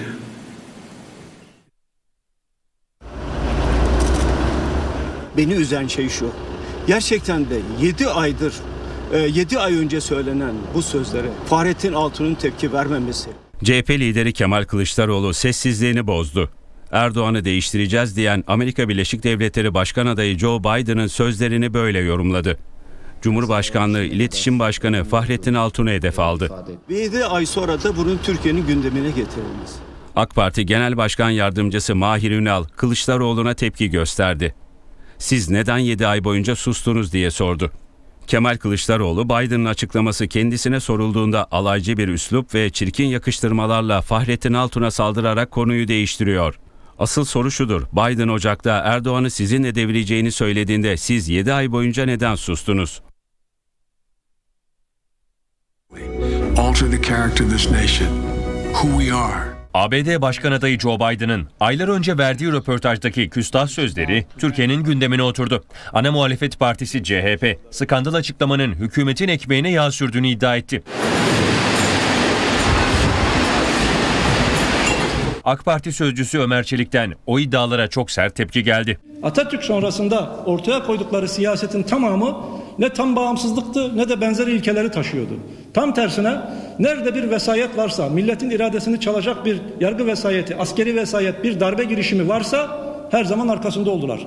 Beni üzen şey şu. Gerçekten de yedi aydır, yedi ay önce söylenen bu sözlere Fahrettin Altun'un tepki vermemesi. C H P lideri Kemal Kılıçdaroğlu sessizliğini bozdu. Erdoğan'ı değiştireceğiz diyen Amerika Birleşik Devletleri Başkan adayı Joe Biden'ın sözlerini böyle yorumladı. Cumhurbaşkanlığı İletişim Başkanı Fahrettin Altun'u hedef aldı. yedi ay sonra da bunun Türkiye'nin gündemine getirilmesi. AK Parti Genel Başkan Yardımcısı Mahir Ünal Kılıçdaroğlu'na tepki gösterdi. Siz neden yedi ay boyunca sustunuz diye sordu. Kemal Kılıçdaroğlu, Biden'ın açıklaması kendisine sorulduğunda alaycı bir üslup ve çirkin yakıştırmalarla Fahrettin Altun'a saldırarak konuyu değiştiriyor. Asıl soru şudur, Biden Ocak'ta Erdoğan'ı sizinle devireceğini söylediğinde siz yedi ay boyunca neden sustunuz? Alter the character of this nation, who we are. A B D Başkan adayı Joe Biden'ın aylar önce verdiği röportajdaki küstah sözleri Türkiye'nin gündemine oturdu. Ana muhalefet partisi C H P, skandal açıklamanın hükümetin ekmeğine yağ sürdüğünü iddia etti. AK Parti sözcüsü Ömer Çelik'ten o iddialara çok sert tepki geldi. Atatürk sonrasında ortaya koydukları siyasetin tamamı ne tam bağımsızlıktı ne de benzeri ilkeleri taşıyordu. Tam tersine nerede bir vesayet varsa, milletin iradesini çalacak bir yargı vesayeti, askeri vesayet, bir darbe girişimi varsa her zaman arkasında oldular.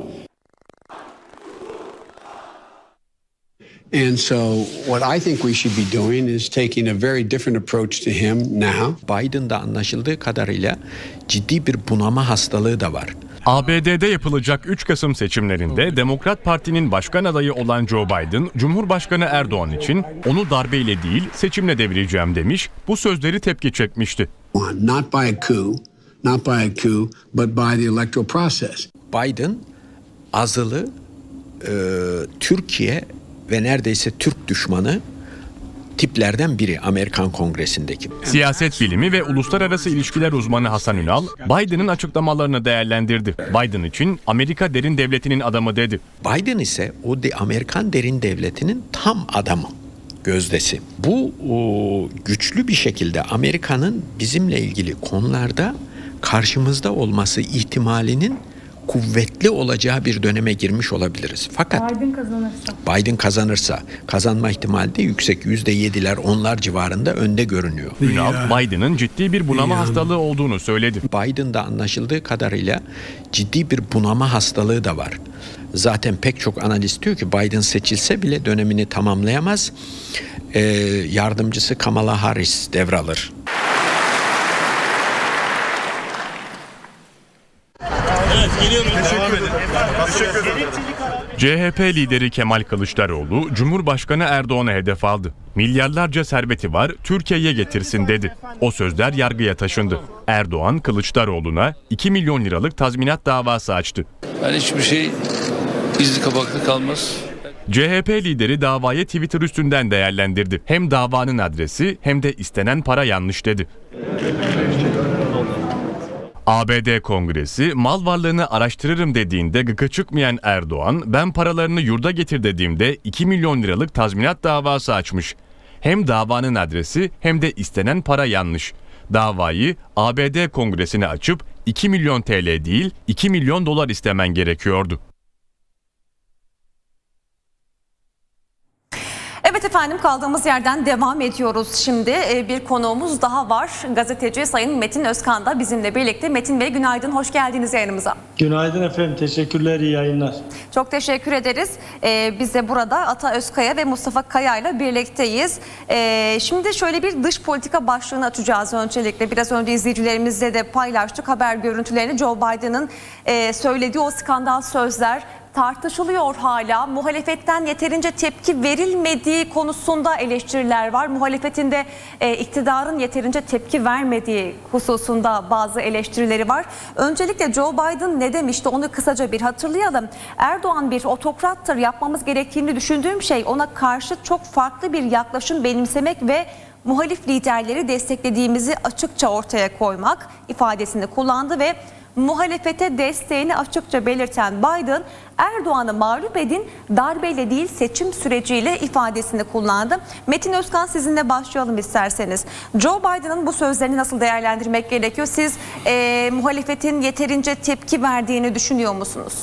And so what I think we should be doing is taking a very different approach to him now. Biden'da anlaşıldığı kadarıyla ciddi bir bunama hastalığı da var. A B D'de yapılacak üç Kasım seçimlerinde Demokrat Parti'nin başkan adayı olan Joe Biden, Cumhurbaşkanı Erdoğan için onu darbeyle değil seçimle devireceğim demiş, bu sözleri tepki çekmişti. Not by a coup, not by a coup, but by the electoral process. Biden azılı e, Türkiye ve neredeyse Türk düşmanı tiplerden biri Amerikan Kongresi'ndeki. Siyaset bilimi ve uluslararası ilişkiler uzmanı Hasan Ünal, Biden'ın açıklamalarını değerlendirdi. Biden için Amerika derin devletinin adamı dedi. Biden ise o de Amerikan derin devletinin tam adamı, gözdesi. Bu o, güçlü bir şekilde Amerika'nın bizimle ilgili konularda karşımızda olması ihtimalinin kuvvetli olacağı bir döneme girmiş olabiliriz. Fakat Biden kazanırsa. Biden kazanırsa kazanma ihtimali de yüksek. yüzde yediler onlar civarında önde görünüyor. Ünal, Biden'ın ciddi bir bunama hastalığı olduğunu söyledi. Biden'da anlaşıldığı kadarıyla ciddi bir bunama hastalığı da var. Zaten pek çok analist diyor ki Biden seçilse bile dönemini tamamlayamaz. Ee, yardımcısı Kamala Harris devralır. C H P lideri Kemal Kılıçdaroğlu, Cumhurbaşkanı Erdoğan'ı hedef aldı. Milyarlarca serveti var, Türkiye'ye getirsin dedi. O sözler yargıya taşındı. Erdoğan, Kılıçdaroğlu'na iki milyon liralık tazminat davası açtı. Ben hiçbir şey gizli kapaklı kalmaz. C H P lideri davayı Twitter üstünden değerlendirdi. Hem davanın adresi hem de istenen para yanlış dedi. A B D Kongresi mal varlığını araştırırım dediğinde gıkı çıkmayan Erdoğan, ben paralarını yurda getir dediğimde iki milyon liralık tazminat davası açmış. Hem davanın adresi hem de istenen para yanlış. Davayı A B D Kongresi'ne açıp iki milyon T L değil iki milyon dolar istemen gerekiyordu. Evet efendim, kaldığımız yerden devam ediyoruz. Şimdi bir konuğumuz daha var. Gazeteci Sayın Metin Özkan da bizimle birlikte. Metin Bey, günaydın, hoş geldiniz yayınımıza. Günaydın efendim, teşekkürler, iyi yayınlar. Çok teşekkür ederiz. Ee, biz de burada Ata Özkaya ve Mustafa Kaya ile birlikteyiz. Ee, şimdi şöyle bir dış politika başlığını açacağız öncelikle. Biraz önce izleyicilerimizle de paylaştık haber görüntülerini. Joe Biden'ın e, söylediği o skandal sözler tartışılıyor hala. Muhalefetten yeterince tepki verilmediği konusunda eleştiriler var. Muhalefetin de e, iktidarın yeterince tepki vermediği hususunda bazı eleştirileri var. Öncelikle Joe Biden ne demişti, onu kısaca bir hatırlayalım. Erdoğan bir otokrattır, yapmamız gerektiğini düşündüğüm şey ona karşı çok farklı bir yaklaşım benimsemek ve muhalif liderleri desteklediğimizi açıkça ortaya koymak ifadesini kullandı ve muhalefete desteğini açıkça belirten Biden, Erdoğan'ı mağlup edin, darbeyle değil seçim süreciyle ifadesini kullandı. Metin Özkan, sizinle başlayalım isterseniz. Joe Biden'ın bu sözlerini nasıl değerlendirmek gerekiyor? Siz e, muhalefetin yeterince tepki verdiğini düşünüyor musunuz?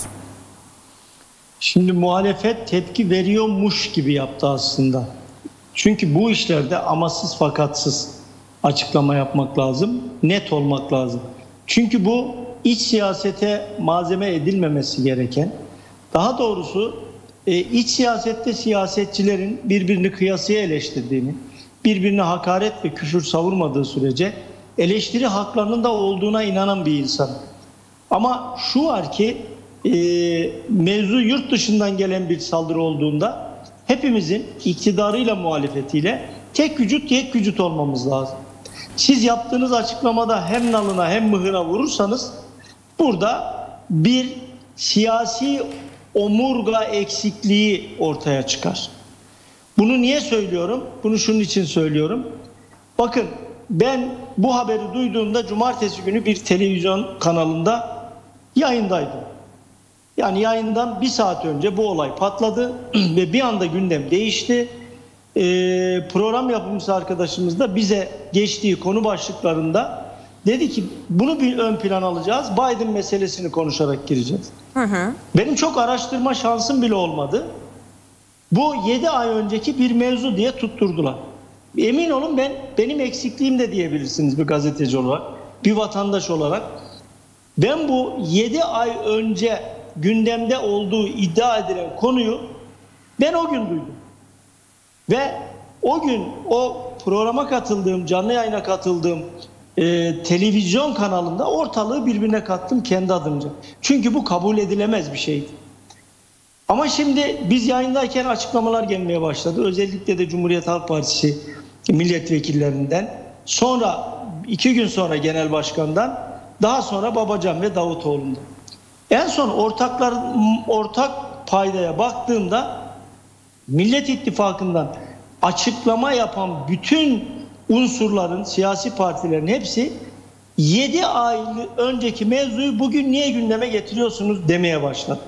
Şimdi muhalefet tepki veriyormuş gibi yaptı aslında. Çünkü bu işlerde amasız fakatsız açıklama yapmak lazım, net olmak lazım. Çünkü bu iç siyasete malzeme edilmemesi gereken, daha doğrusu e, iç siyasette siyasetçilerin birbirini kıyasıya eleştirdiğini, birbirine hakaret ve küfür savurmadığı sürece eleştiri haklarının da olduğuna inanan bir insan. Ama şu var ki e, mevzu yurt dışından gelen bir saldırı olduğunda hepimizin iktidarıyla muhalefetiyle tek vücut tek vücut olmamız lazım. Siz yaptığınız açıklamada hem nalına hem mıhına vurursanız burada bir siyasi omurga eksikliği ortaya çıkar. Bunu niye söylüyorum? Bunu şunun için söylüyorum. Bakın, ben bu haberi duyduğumda cumartesi günü bir televizyon kanalında yayındaydım. Yani yayından bir saat önce bu olay patladı ve bir anda gündem değişti. Ee, program yapımcısı arkadaşımız da bize geçtiği konu başlıklarında dedi ki bunu bir ön plan alacağız. Biden meselesini konuşarak gireceğiz. Hı hı. Benim çok araştırma şansım bile olmadı. Bu yedi ay önceki bir mevzu diye tutturdular. Emin olun ben benim eksikliğim de diyebilirsiniz bir gazeteci olarak, bir vatandaş olarak. Ben bu yedi ay önce gündemde olduğu iddia edilen konuyu ben o gün duydum. Ve o gün o programa katıldığım, canlı yayına katıldığım e, televizyon kanalında ortalığı birbirine kattım kendi adımca. Çünkü bu kabul edilemez bir şeydi. Ama şimdi biz yayındayken açıklamalar gelmeye başladı. Özellikle de Cumhuriyet Halk Partisi milletvekillerinden. Sonra iki gün sonra Genel Başkan'dan, daha sonra Babacan ve Davutoğlu'ndan. En son ortaklar ortak paydaya baktığımda Millet İttifakı'ndan açıklama yapan bütün unsurların, siyasi partilerin hepsi yedi ay önceki mevzuyu bugün niye gündeme getiriyorsunuz demeye başladı.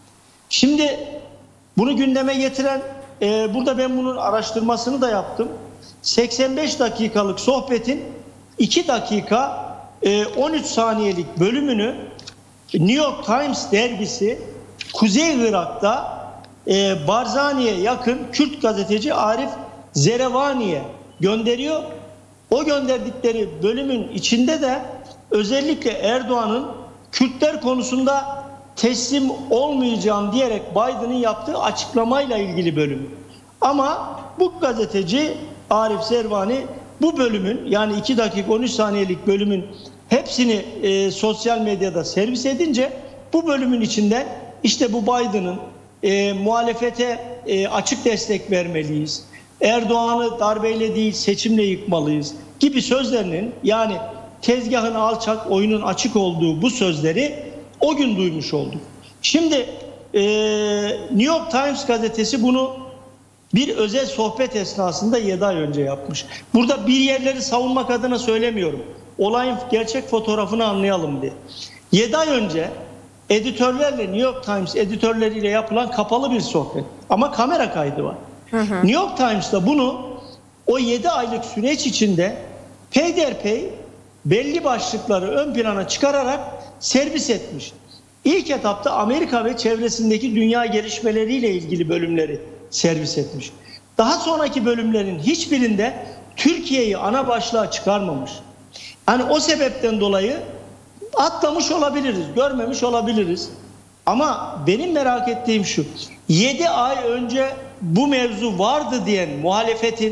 Şimdi bunu gündeme getiren, e, burada ben bunun araştırmasını da yaptım. seksen beş dakikalık sohbetin iki dakika e, on üç saniyelik bölümünü New York Times dergisi Kuzey Irak'ta e, Barzani'ye yakın Kürt gazeteci Arif Zerevani'ye gönderiyor. O gönderdikleri bölümün içinde de özellikle Erdoğan'ın Kürtler konusunda teslim olmayacağım diyerek Biden'ın yaptığı açıklamayla ilgili bölüm. Ama bu gazeteci Arif Zervani bu bölümün, yani iki dakika on üç saniyelik bölümün hepsini e, sosyal medyada servis edince bu bölümün içinden işte bu Biden'ın e, muhalefete e, açık destek vermeliyiz, Erdoğan'ı darbeyle değil seçimle yıkmalıyız gibi sözlerinin, yani tezgahın alçak, oyunun açık olduğu bu sözleri o gün duymuş olduk. Şimdi e, New York Times gazetesi bunu bir özel sohbet esnasında yedi ay önce yapmış. Burada bir yerleri savunmak adına söylemiyorum. Olayın gerçek fotoğrafını anlayalım diye. yedi ay önce editörlerle, New York Times editörleriyle yapılan kapalı bir sohbet. Ama kamera kaydı var. Hı hı. New York Times'ta bunu o yedi aylık süreç içinde peyderpey belli başlıkları ön plana çıkararak servis etmiş. İlk etapta Amerika ve çevresindeki dünya gelişmeleriyle ilgili bölümleri servis etmiş. Daha sonraki bölümlerin hiçbirinde Türkiye'yi ana başlığa çıkarmamış. Hani o sebepten dolayı atlamış olabiliriz, görmemiş olabiliriz. Ama benim merak ettiğim şu: yedi ay önce bu mevzu vardı diyen muhalefetin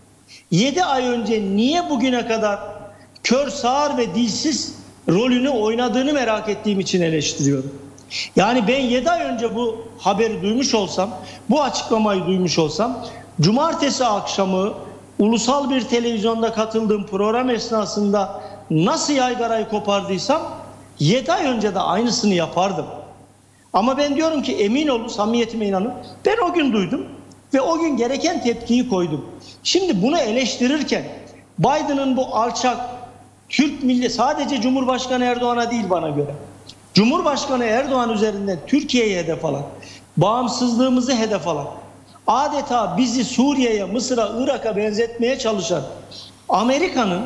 yedi ay önce niye bugüne kadar kör, sağır ve dilsiz rolünü oynadığını merak ettiğim için eleştiriyorum. Yani ben yedi ay önce bu haberi duymuş olsam, bu açıklamayı duymuş olsam, cumartesi akşamı ulusal bir televizyonda katıldığım program esnasında nasıl yaygarayı kopardıysam yedi ay önce de aynısını yapardım. Ama ben diyorum ki emin olun, samimiyetime inanın, ben o gün duydum ve o gün gereken tepkiyi koydum. Şimdi bunu eleştirirken Biden'ın bu alçak Türk milleti, sadece Cumhurbaşkanı Erdoğan'a değil bana göre, Cumhurbaşkanı Erdoğan üzerinden Türkiye'ye hedef alan, bağımsızlığımızı hedef alan, adeta bizi Suriye'ye, Mısır'a, Irak'a benzetmeye çalışan Amerika'nın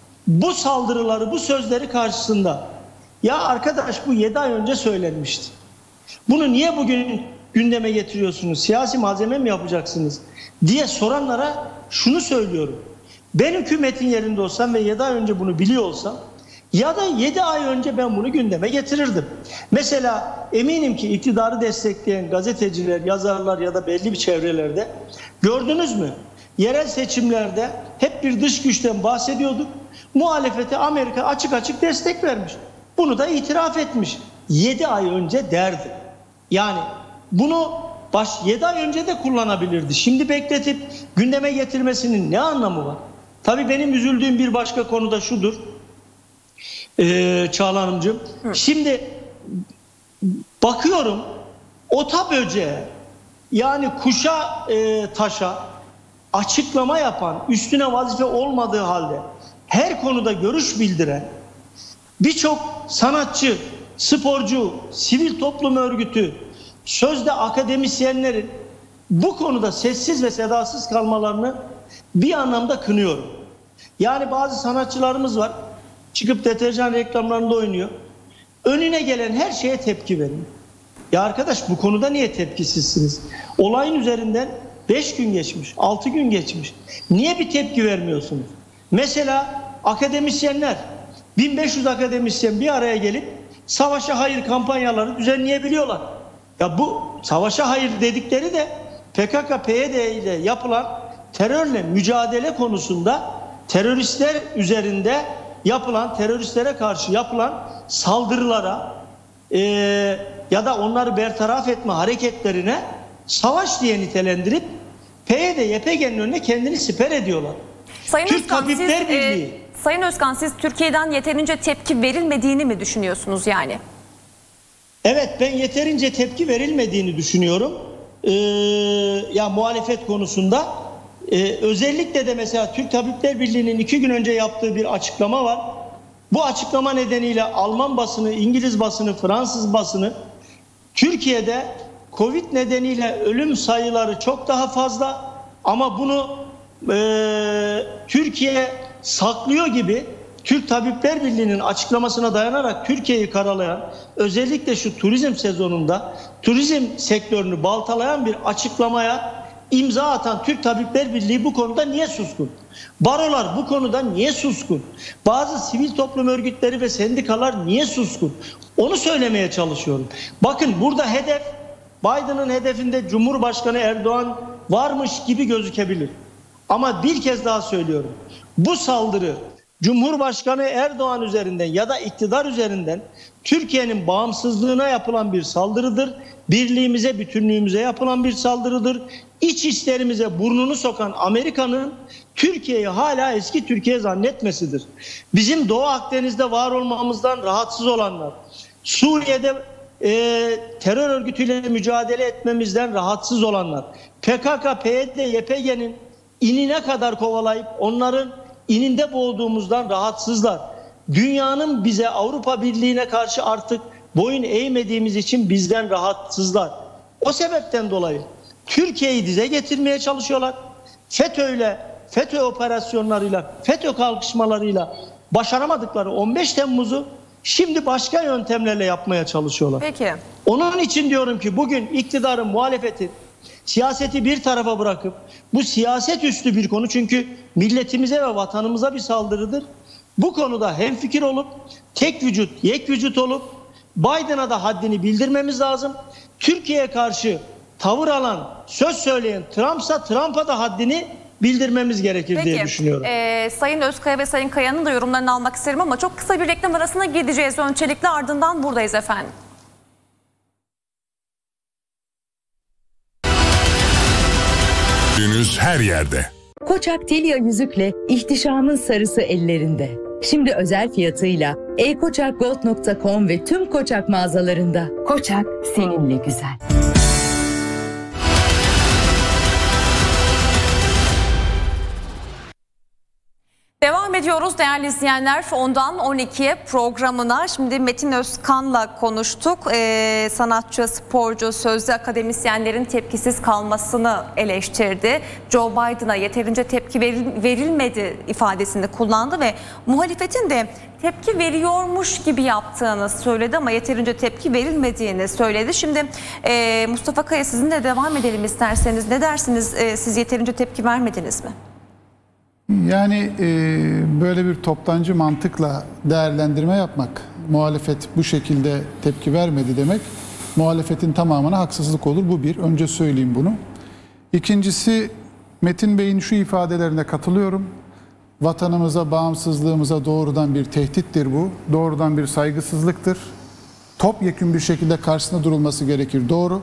bu saldırıları, bu sözleri karşısında, ya arkadaş bu yedi ay önce söylenmişti, bunu niye bugün gündeme getiriyorsunuz, siyasi malzeme mi yapacaksınız diye soranlara şunu söylüyorum: ben hükümetin yerinde olsam ve yedi ay önce bunu biliyor olsam, ya da yedi ay önce ben bunu gündeme getirirdim. Mesela eminim ki iktidarı destekleyen gazeteciler, yazarlar ya da belli bir çevrelerde, gördünüz mü? Yerel seçimlerde hep bir dış güçten bahsediyorduk. Muhalefete Amerika açık açık destek vermiş. Bunu da itiraf etmiş. yedi ay önce derdi. Yani bunu baş yedi ay önce de kullanabilirdi. Şimdi bekletip gündeme getirmesinin ne anlamı var? Tabii benim üzüldüğüm bir başka konu da şudur. Ee, Çağla Hanımcığım. Hı. Şimdi bakıyorum ota böceğe, yani kuşa e, taşa açıklama yapan, üstüne vazife olmadığı halde her konuda görüş bildiren birçok sanatçı, sporcu, sivil toplum örgütü, sözde akademisyenlerin bu konuda sessiz ve sedasız kalmalarını bir anlamda kınıyorum. Yani bazı sanatçılarımız var, çıkıp deterjan reklamlarında oynuyor, önüne gelen her şeye tepki veriyor. Ya arkadaş, bu konuda niye tepkisizsiniz? Olayın üzerinden beş gün geçmiş, altı gün geçmiş. Niye bir tepki vermiyorsunuz? Mesela akademisyenler, bin beş yüz akademisyen bir araya gelip savaşa hayır kampanyaları düzenleyebiliyorlar. Ya bu savaşa hayır dedikleri de P K K P Y D ile yapılan terörle mücadele konusunda, teröristler üzerinde yapılan, teröristlere karşı yapılan saldırılara e, ya da onları bertaraf etme hareketlerine savaş diye nitelendirip P Y D Y P G'nin önüne kendini siper ediyorlar. Sayın Türk Özkan, Tabipler siz, Birliği. E, Sayın Özkan, siz Türkiye'den yeterince tepki verilmediğini mi düşünüyorsunuz yani? Evet, ben yeterince tepki verilmediğini düşünüyorum. Ee, ya muhalefet konusunda. Ee, özellikle de mesela Türk Tabipler Birliği'nin iki gün önce yaptığı bir açıklama var. Bu açıklama nedeniyle Alman basını, İngiliz basını, Fransız basını Türkiye'de Covid nedeniyle ölüm sayıları çok daha fazla ama bunu e, Türkiye saklıyor gibi Türk Tabipler Birliği'nin açıklamasına dayanarak Türkiye'yi karalayan, özellikle şu turizm sezonunda turizm sektörünü baltalayan bir açıklamaya imza atan Türk Tabipler Birliği bu konuda niye suskun? Barolar bu konuda niye suskun? Bazı sivil toplum örgütleri ve sendikalar niye suskun? Onu söylemeye çalışıyorum. Bakın burada hedef, Biden'ın hedefinde Cumhurbaşkanı Erdoğan varmış gibi gözükebilir. Ama bir kez daha söylüyorum. Bu saldırı Cumhurbaşkanı Erdoğan üzerinden ya da iktidar üzerinden Türkiye'nin bağımsızlığına yapılan bir saldırıdır. Birliğimize, bütünlüğümüze yapılan bir saldırıdır. İç işlerimize burnunu sokan Amerika'nın Türkiye'yi hala eski Türkiye zannetmesidir. Bizim Doğu Akdeniz'de var olmamızdan rahatsız olanlar, Suriye'de e, terör örgütüyle mücadele etmemizden rahatsız olanlar, P K K, P Y D, Y P G'nin inine kadar kovalayıp onların ininde boğduğumuzdan rahatsızlar. Dünyanın bize, Avrupa Birliği'ne karşı artık boyun eğmediğimiz için bizden rahatsızlar. O sebepten dolayı Türkiye'yi dize getirmeye çalışıyorlar. FETÖ'yle, FETÖ operasyonlarıyla, FETÖ kalkışmalarıyla başaramadıkları on beş Temmuz'u şimdi başka yöntemlerle yapmaya çalışıyorlar. Peki. Onun için diyorum ki bugün iktidarın, muhalefetin siyaseti bir tarafa bırakıp bu siyaset üstü bir konu, çünkü milletimize ve vatanımıza bir saldırıdır. Bu konuda hemfikir olup tek vücut, yek vücut olup Biden'a da haddini bildirmemiz lazım. Türkiye'ye karşı tavır alan, söz söyleyen Trump'sa Trump'a da haddini bildirmemiz gerekir Peki, diye düşünüyorum. E, Sayın Özkaya ve Sayın Kaya'nın da yorumlarını almak isterim ama çok kısa bir reklam arasına gideceğiz. Öncelikle ardından buradayız efendim. Dünüz her yerde. Koçak Tilya yüzükle ihtişamın sarısı ellerinde. Şimdi özel fiyatıyla e koçak gold nokta com ve tüm Koçak mağazalarında. Koçak seninle güzel. Devam ediyoruz değerli izleyenler. Ondan on ikiye programına. Şimdi Metin Özkan'la konuştuk. Ee, sanatçı, sporcu, sözlü akademisyenlerin tepkisiz kalmasını eleştirdi. Joe Biden'a yeterince tepki veril, verilmedi ifadesini kullandı ve muhalefetin de tepki veriyormuş gibi yaptığını söyledi ama yeterince tepki verilmediğini söyledi. Şimdi e, Mustafa Kaya, sizinle devam edelim isterseniz. Ne dersiniz? E, siz yeterince tepki vermediniz mi? Yani e, böyle bir toptancı mantıkla değerlendirme yapmak, muhalefet bu şekilde tepki vermedi demek, muhalefetin tamamına haksızlık olur. Bu bir, önce söyleyeyim bunu. İkincisi, Metin Bey'in şu ifadelerine katılıyorum. Vatanımıza, bağımsızlığımıza doğrudan bir tehdittir bu. Doğrudan bir saygısızlıktır. Topyekün bir şekilde karşısında durulması gerekir. Doğru.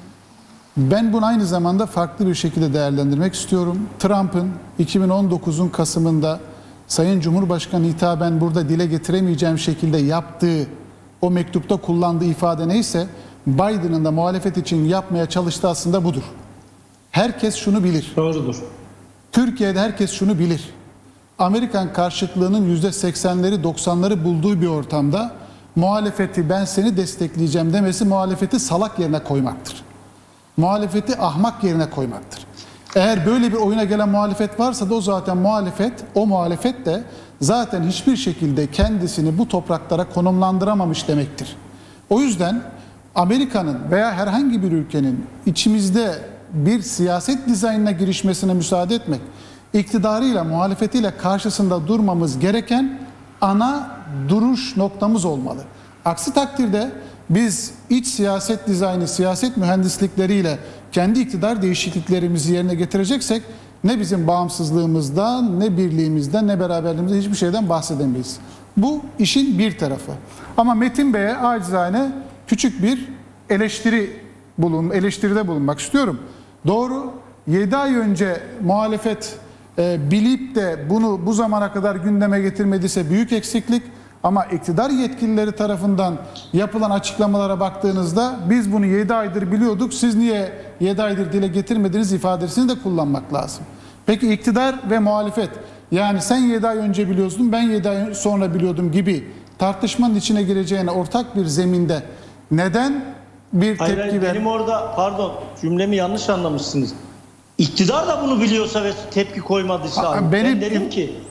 Ben bunu aynı zamanda farklı bir şekilde değerlendirmek istiyorum. Trump'ın iki bin on dokuzun Kasım'ında Sayın Cumhurbaşkanı hitaben burada dile getiremeyeceğim şekilde yaptığı, o mektupta kullandığı ifade neyse, Biden'ın da muhalefet için yapmaya çalıştığı aslında budur. Herkes şunu bilir. Doğrudur. Türkiye'de herkes şunu bilir. Amerikan karşıtlığının yüzde seksenleri doksanları bulduğu bir ortamda muhalefeti ben seni destekleyeceğim demesi muhalefeti salak yerine koymaktır. Muhalefeti ahmak yerine koymaktır. Eğer böyle bir oyuna gelen muhalefet varsa da o zaten muhalefet, o muhalefet de zaten hiçbir şekilde kendisini bu topraklara konumlandıramamış demektir. O yüzden Amerika'nın veya herhangi bir ülkenin içimizde bir siyaset dizaynına girişmesine müsaade etmek, iktidarıyla, muhalefetiyle karşısında durmamız gereken ana duruş noktamız olmalı. Aksi takdirde biz iç siyaset dizaynı, siyaset mühendislikleriyle kendi iktidar değişikliklerimizi yerine getireceksek ne bizim bağımsızlığımızdan, ne birliğimizden, ne beraberliğimizden hiçbir şeyden bahsedemeyiz. Bu işin bir tarafı. Ama Metin Bey'e acizane küçük bir eleştiri bulun, eleştiride bulunmak istiyorum. Doğru, yedi ay önce muhalefet e, bilip de bunu bu zamana kadar gündeme getirmediyse büyük eksiklik. Ama iktidar yetkilileri tarafından yapılan açıklamalara baktığınızda biz bunu yedi aydır biliyorduk, siz niye yedi aydır dile getirmediniz ifadesini de kullanmak lazım. Peki iktidar ve muhalefet, yani sen yedi ay önce biliyordun, ben yedi ay sonra biliyordum gibi tartışmanın içine gireceğine ortak bir zeminde neden bir hayır, tepki hayır, ver? Benim orada, pardon, cümlemi yanlış anlamışsınız. İktidar da bunu biliyorsa ve tepki koymadıysa, Aa, ben benim, dedim ki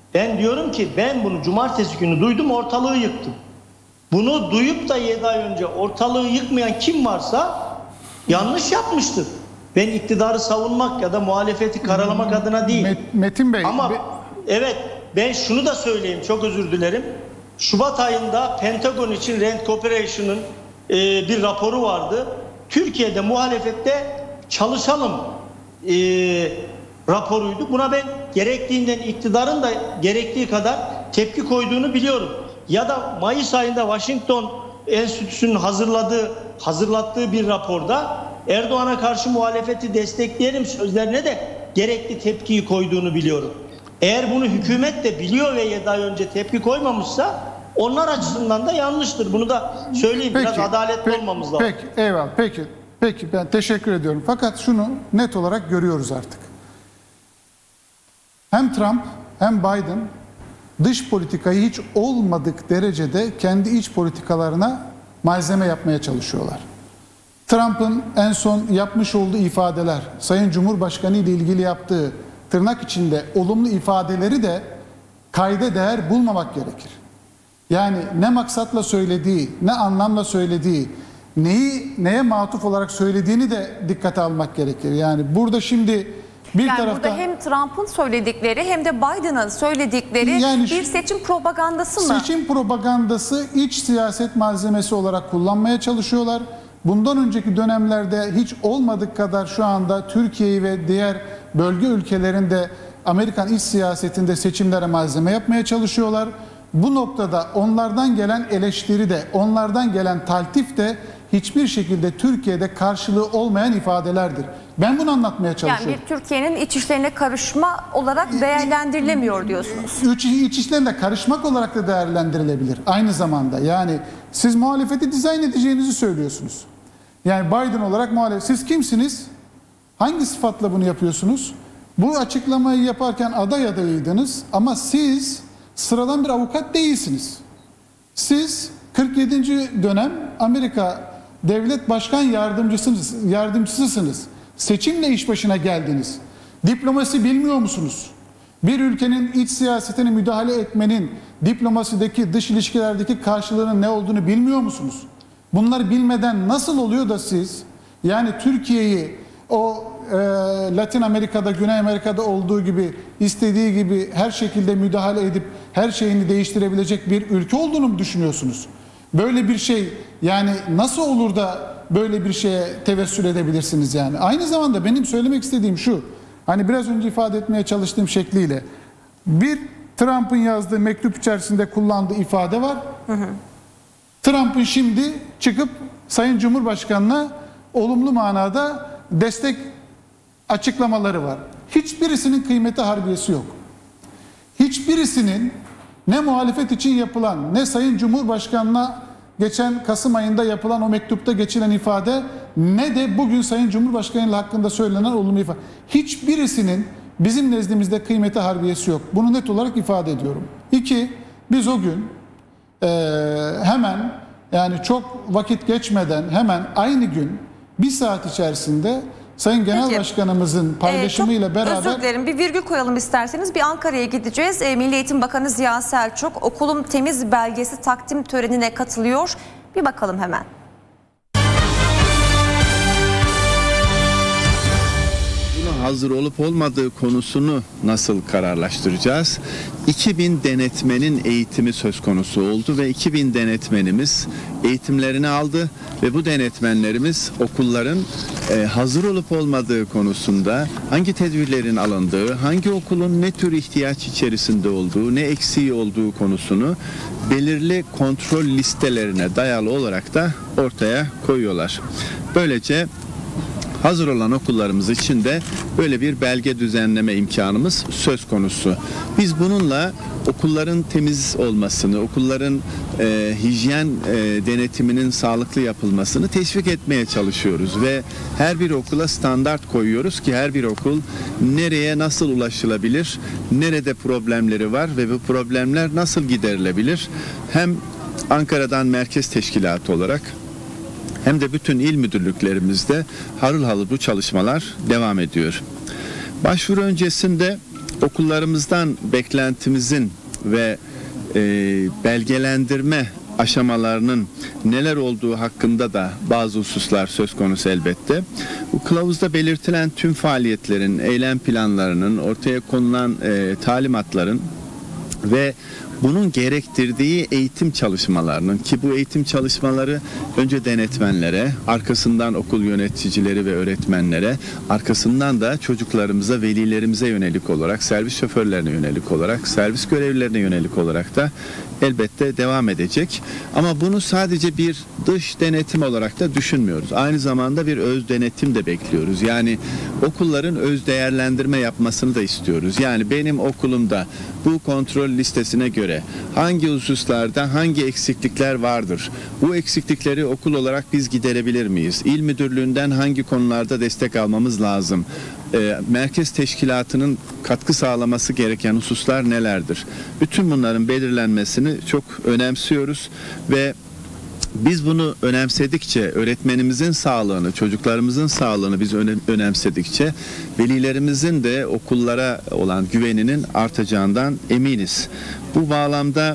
Ben diyorum ki ben bunu cumartesi günü duydum, ortalığı yıktım. Bunu duyup da yedi ay önce ortalığı yıkmayan kim varsa yanlış yapmıştır. Ben iktidarı savunmak ya da muhalefeti karalamak adına değil. Metin Bey. Ama be... evet, ben şunu da söyleyeyim, çok özür dilerim. Şubat ayında Pentagon için Rand Corporation'ın e, bir raporu vardı. Türkiye'de muhalefette çalışalım e, raporuydu. Buna ben gerektiğinden iktidarın da gerektiği kadar tepki koyduğunu biliyorum. Ya da Mayıs ayında Washington Enstitüsü'nün hazırladığı, hazırlattığı bir raporda Erdoğan'a karşı muhalefeti destekleyelim sözlerine de gerekli tepkiyi koyduğunu biliyorum. Eğer bunu hükümet de biliyor ve yedi ay önce tepki koymamışsa onlar açısından da yanlıştır. Bunu da söyleyeyim. Peki, biraz adaletli peki, olmamız lazım. Peki, eyvallah. Peki, peki ben teşekkür ediyorum. Fakat şunu net olarak görüyoruz artık. Hem Trump hem Biden dış politikayı hiç olmadık derecede kendi iç politikalarına malzeme yapmaya çalışıyorlar. Trump'ın en son yapmış olduğu ifadeler, Sayın Cumhurbaşkanı ile ilgili yaptığı tırnak içinde olumlu ifadeleri de kayda değer bulmamak gerekir. Yani ne maksatla söylediği, ne anlamla söylediği, neyi neye matuf olarak söylediğini de dikkate almak gerekir. Yani burada şimdi bir yani taraftan... burada hem Trump'ın söyledikleri hem de Biden'ın söyledikleri yani bir seçim propagandası mı? Seçim propagandası iç siyaset malzemesi olarak kullanmaya çalışıyorlar. Bundan önceki dönemlerde hiç olmadık kadar şu anda Türkiye'yi ve diğer bölge ülkelerinde Amerikan iç siyasetinde seçimlere malzeme yapmaya çalışıyorlar. Bu noktada onlardan gelen eleştiri de, onlardan gelen taltif de hiçbir şekilde Türkiye'de karşılığı olmayan ifadelerdir. Ben bunu anlatmaya çalışıyorum. Yani bir Türkiye'nin iç işlerine karışma olarak değerlendirilemiyor diyorsunuz. İç, iç işlerine karışmak olarak da değerlendirilebilir aynı zamanda. Yani siz muhalefeti dizayn edeceğinizi söylüyorsunuz. Yani Biden olarak muhalefet. Siz kimsiniz? Hangi sıfatla bunu yapıyorsunuz? Bu açıklamayı yaparken aday adayıydınız ama siz sıradan bir avukat değilsiniz. Siz kırk yedinci dönem Amerika Devlet Başkan Yardımcısınız, yardımcısısınız. Seçimle iş başına geldiniz. Diplomasi bilmiyor musunuz? Bir ülkenin iç siyasetine müdahale etmenin diplomasideki, dış ilişkilerdeki karşılığının ne olduğunu bilmiyor musunuz? Bunları bilmeden nasıl oluyor da siz yani Türkiye'yi o e, Latin Amerika'da, Güney Amerika'da olduğu gibi istediği gibi her şekilde müdahale edip her şeyini değiştirebilecek bir ülke olduğunu mu düşünüyorsunuz? Böyle bir şey yani nasıl olur da böyle bir şeye tevessül edebilirsiniz yani? Aynı zamanda benim söylemek istediğim şu, hani biraz önce ifade etmeye çalıştığım şekliyle bir Trump'ın yazdığı mektup içerisinde kullandığı ifade var. Hı hı. Trump'ın şimdi çıkıp Sayın Cumhurbaşkanı'na olumlu manada destek açıklamaları var. Hiçbirisinin kıymeti harbiyesi yok. Hiçbirisinin ne muhalefet için yapılan ne Sayın Cumhurbaşkanı'na geçen Kasım ayında yapılan o mektupta geçilen ifade ne de bugün Sayın Cumhurbaşkanı hakkında söylenen olumlu ifade. Hiçbirisinin bizim nezdimizde kıymeti harbiyesi yok. Bunu net olarak ifade ediyorum. İki, biz o gün e, hemen yani çok vakit geçmeden hemen aynı gün bir saat içerisinde Sayın Genel Peki. Başkanımızın paylaşımıyla ee, beraber... Özür dilerim, bir virgül koyalım isterseniz. Bir Ankara'ya gideceğiz. E, Milli Eğitim Bakanı Ziya Selçuk okulum temiz belgesi takdim törenine katılıyor. Bir bakalım hemen. Buna hazır olup olmadığı konusunu nasıl kararlaştıracağız? iki bin denetmenin eğitimi söz konusu oldu ve iki bin denetmenimiz eğitimlerini aldı ve bu denetmenlerimiz okulların e, hazır olup olmadığı konusunda hangi tedbirlerin alındığı, hangi okulun ne tür ihtiyaç içerisinde olduğu, ne eksiği olduğu konusunu belirli kontrol listelerine dayalı olarak da ortaya koyuyorlar. Böylece hazır olan okullarımız için de böyle bir belge düzenleme imkanımız söz konusu. Biz bununla okulların temiz olmasını, okulların e, hijyen e, denetiminin sağlıklı yapılmasını teşvik etmeye çalışıyoruz ve her bir okula standart koyuyoruz ki her bir okul nereye nasıl ulaşılabilir, nerede problemleri var ve bu problemler nasıl giderilebilir? Hem Ankara'dan merkez teşkilatı olarak hem de bütün il müdürlüklerimizde harıl harıl bu çalışmalar devam ediyor. Başvuru öncesinde okullarımızdan beklentimizin ve e, belgelendirme aşamalarının neler olduğu hakkında da bazı hususlar söz konusu elbette. Bu kılavuzda belirtilen tüm faaliyetlerin, eylem planlarının, ortaya konulan e, talimatların ve bunun gerektirdiği eğitim çalışmalarının, ki bu eğitim çalışmaları önce denetmenlere, arkasından okul yöneticileri ve öğretmenlere, arkasından da çocuklarımıza, velilerimize yönelik olarak, servis şoförlerine yönelik olarak, servis görevlilerine yönelik olarak da elbette devam edecek. Ama bunu sadece bir dış denetim olarak da düşünmüyoruz. Aynı zamanda bir öz denetim de bekliyoruz. Yani okulların öz değerlendirme yapmasını da istiyoruz. Yani benim okulumda bu kontrol listesine göre hangi hususlarda hangi eksiklikler vardır? Bu eksiklikleri okul olarak biz giderebilir miyiz? İl müdürlüğünden hangi konularda destek almamız lazım? E, merkez teşkilatının katkı sağlaması gereken hususlar nelerdir? Bütün bunların belirlenmesini çok önemsiyoruz ve biz bunu önemsedikçe, öğretmenimizin sağlığını, çocuklarımızın sağlığını biz önemsedikçe velilerimizin de okullara olan güveninin artacağından eminiz. Bu bağlamda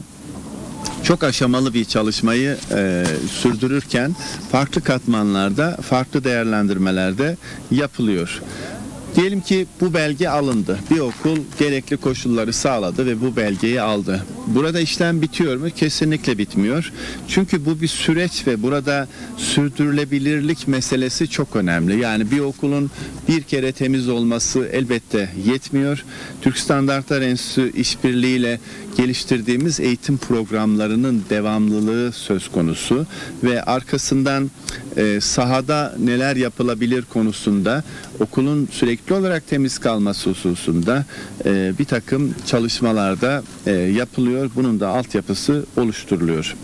çok aşamalı bir çalışmayı e, sürdürürken farklı katmanlarda, farklı değerlendirmelerde yapılıyor. Diyelim ki bu belge alındı. Bir okul gerekli koşulları sağladı ve bu belgeyi aldı. Burada işlem bitiyor mu? Kesinlikle bitmiyor. Çünkü bu bir süreç ve burada sürdürülebilirlik meselesi çok önemli. Yani bir okulun bir kere temiz olması elbette yetmiyor. Türk Standartlar Enstitüsü işbirliğiyle geliştirdiğimiz eğitim programlarının devamlılığı söz konusu ve arkasından e, sahada neler yapılabilir konusunda okulun sürekli olarak temiz kalması hususunda e, bir takım çalışmalarda e, yapılıyor. Bunun da altyapısı oluşturuluyor.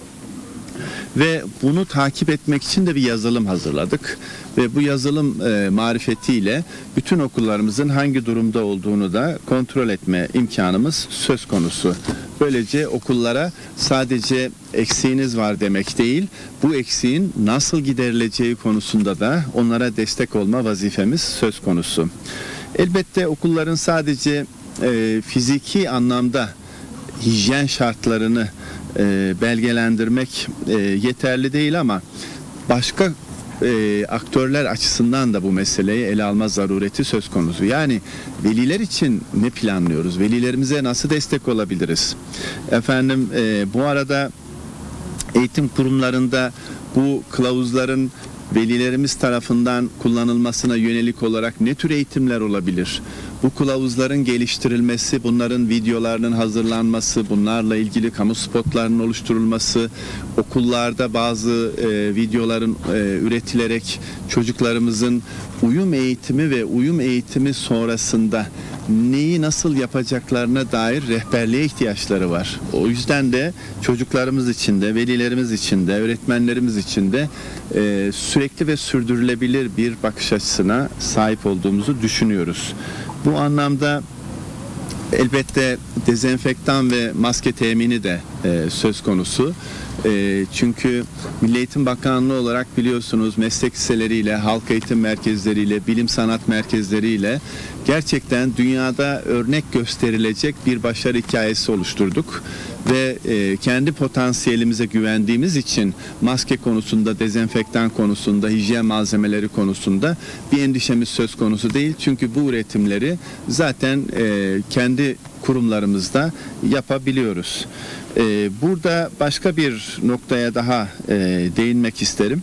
Ve bunu takip etmek için de bir yazılım hazırladık. Ve bu yazılım e, marifetiyle bütün okullarımızın hangi durumda olduğunu da kontrol etme imkanımız söz konusu. Böylece okullara sadece eksiğiniz var demek değil, bu eksiğin nasıl giderileceği konusunda da onlara destek olma vazifemiz söz konusu. Elbette okulların sadece e, fiziki anlamda hijyen şartlarını e, belgelendirmek e, yeterli değil ama başka e, aktörler açısından da bu meseleyi ele alma zarureti söz konusu. Yani veliler için ne planlıyoruz? Velilerimize nasıl destek olabiliriz? Efendim e, bu arada eğitim kurumlarında bu kılavuzların velilerimiz tarafından kullanılmasına yönelik olarak ne tür eğitimler olabilir? Bu kılavuzların geliştirilmesi, bunların videolarının hazırlanması, bunlarla ilgili kamu spotlarının oluşturulması, okullarda bazı e, videoların e, üretilerek çocuklarımızın uyum eğitimi ve uyum eğitimi sonrasında neyi nasıl yapacaklarına dair rehberliğe ihtiyaçları var. O yüzden de çocuklarımız için de, velilerimiz için de, öğretmenlerimiz için de e, sürekli ve sürdürülebilir bir bakış açısına sahip olduğumuzu düşünüyoruz. Bu anlamda elbette dezenfektan ve maske temini de e, söz konusu. E, çünkü Milli Eğitim Bakanlığı olarak biliyorsunuz meslek liseleriyle, halk eğitim merkezleriyle, bilim sanat merkezleriyle gerçekten dünyada örnek gösterilecek bir başarı hikayesi oluşturduk. Ve e, kendi potansiyelimize güvendiğimiz için maske konusunda, dezenfektan konusunda, hijyen malzemeleri konusunda bir endişemiz söz konusu değil. Çünkü bu üretimleri zaten e, kendi kurumlarımızda yapabiliyoruz. E, burada başka bir noktaya daha e, değinmek isterim.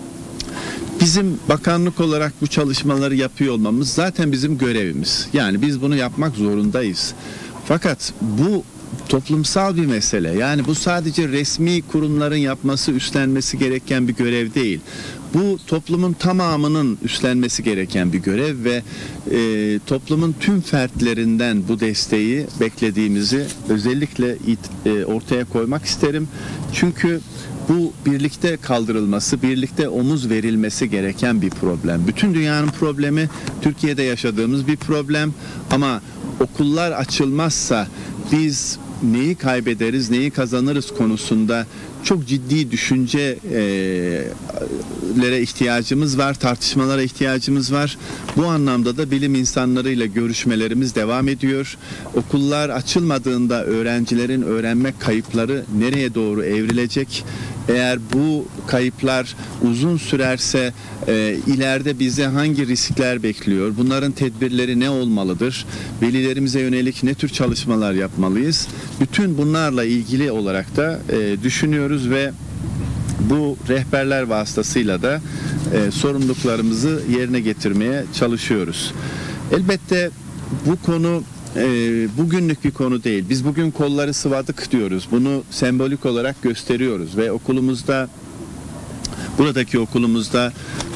Bizim bakanlık olarak bu çalışmaları yapıyor olmamız zaten bizim görevimiz. Yani biz bunu yapmak zorundayız. Fakat bu toplumsal bir mesele. Yani bu sadece resmi kurumların yapması, üstlenmesi gereken bir görev değil. Bu toplumun tamamının üstlenmesi gereken bir görev ve e, toplumun tüm fertlerinden bu desteği beklediğimizi özellikle e, ortaya koymak isterim. Çünkü bu birlikte kaldırılması, birlikte omuz verilmesi gereken bir problem. Bütün dünyanın problemi, Türkiye'de yaşadığımız bir problem ama okullar açılmazsa biz neyi kaybederiz, neyi kazanırız konusunda çok ciddi düşüncelere ihtiyacımız var, tartışmalara ihtiyacımız var. Bu anlamda da bilim insanlarıyla görüşmelerimiz devam ediyor. Okullar açılmadığında öğrencilerin öğrenme kayıpları nereye doğru evrilecek? Eğer bu kayıplar uzun sürerse e, ileride bize hangi riskler bekliyor? Bunların tedbirleri ne olmalıdır? Velilerimize yönelik ne tür çalışmalar yapmalıyız? Bütün bunlarla ilgili olarak da e, düşünüyoruz ve bu rehberler vasıtasıyla da e, sorumluluklarımızı yerine getirmeye çalışıyoruz. Elbette bu konu e, bugünlük bir konu değil. Biz bugün kolları sıvadık diyoruz. Bunu sembolik olarak gösteriyoruz ve okulumuzda, buradaki okulumuzda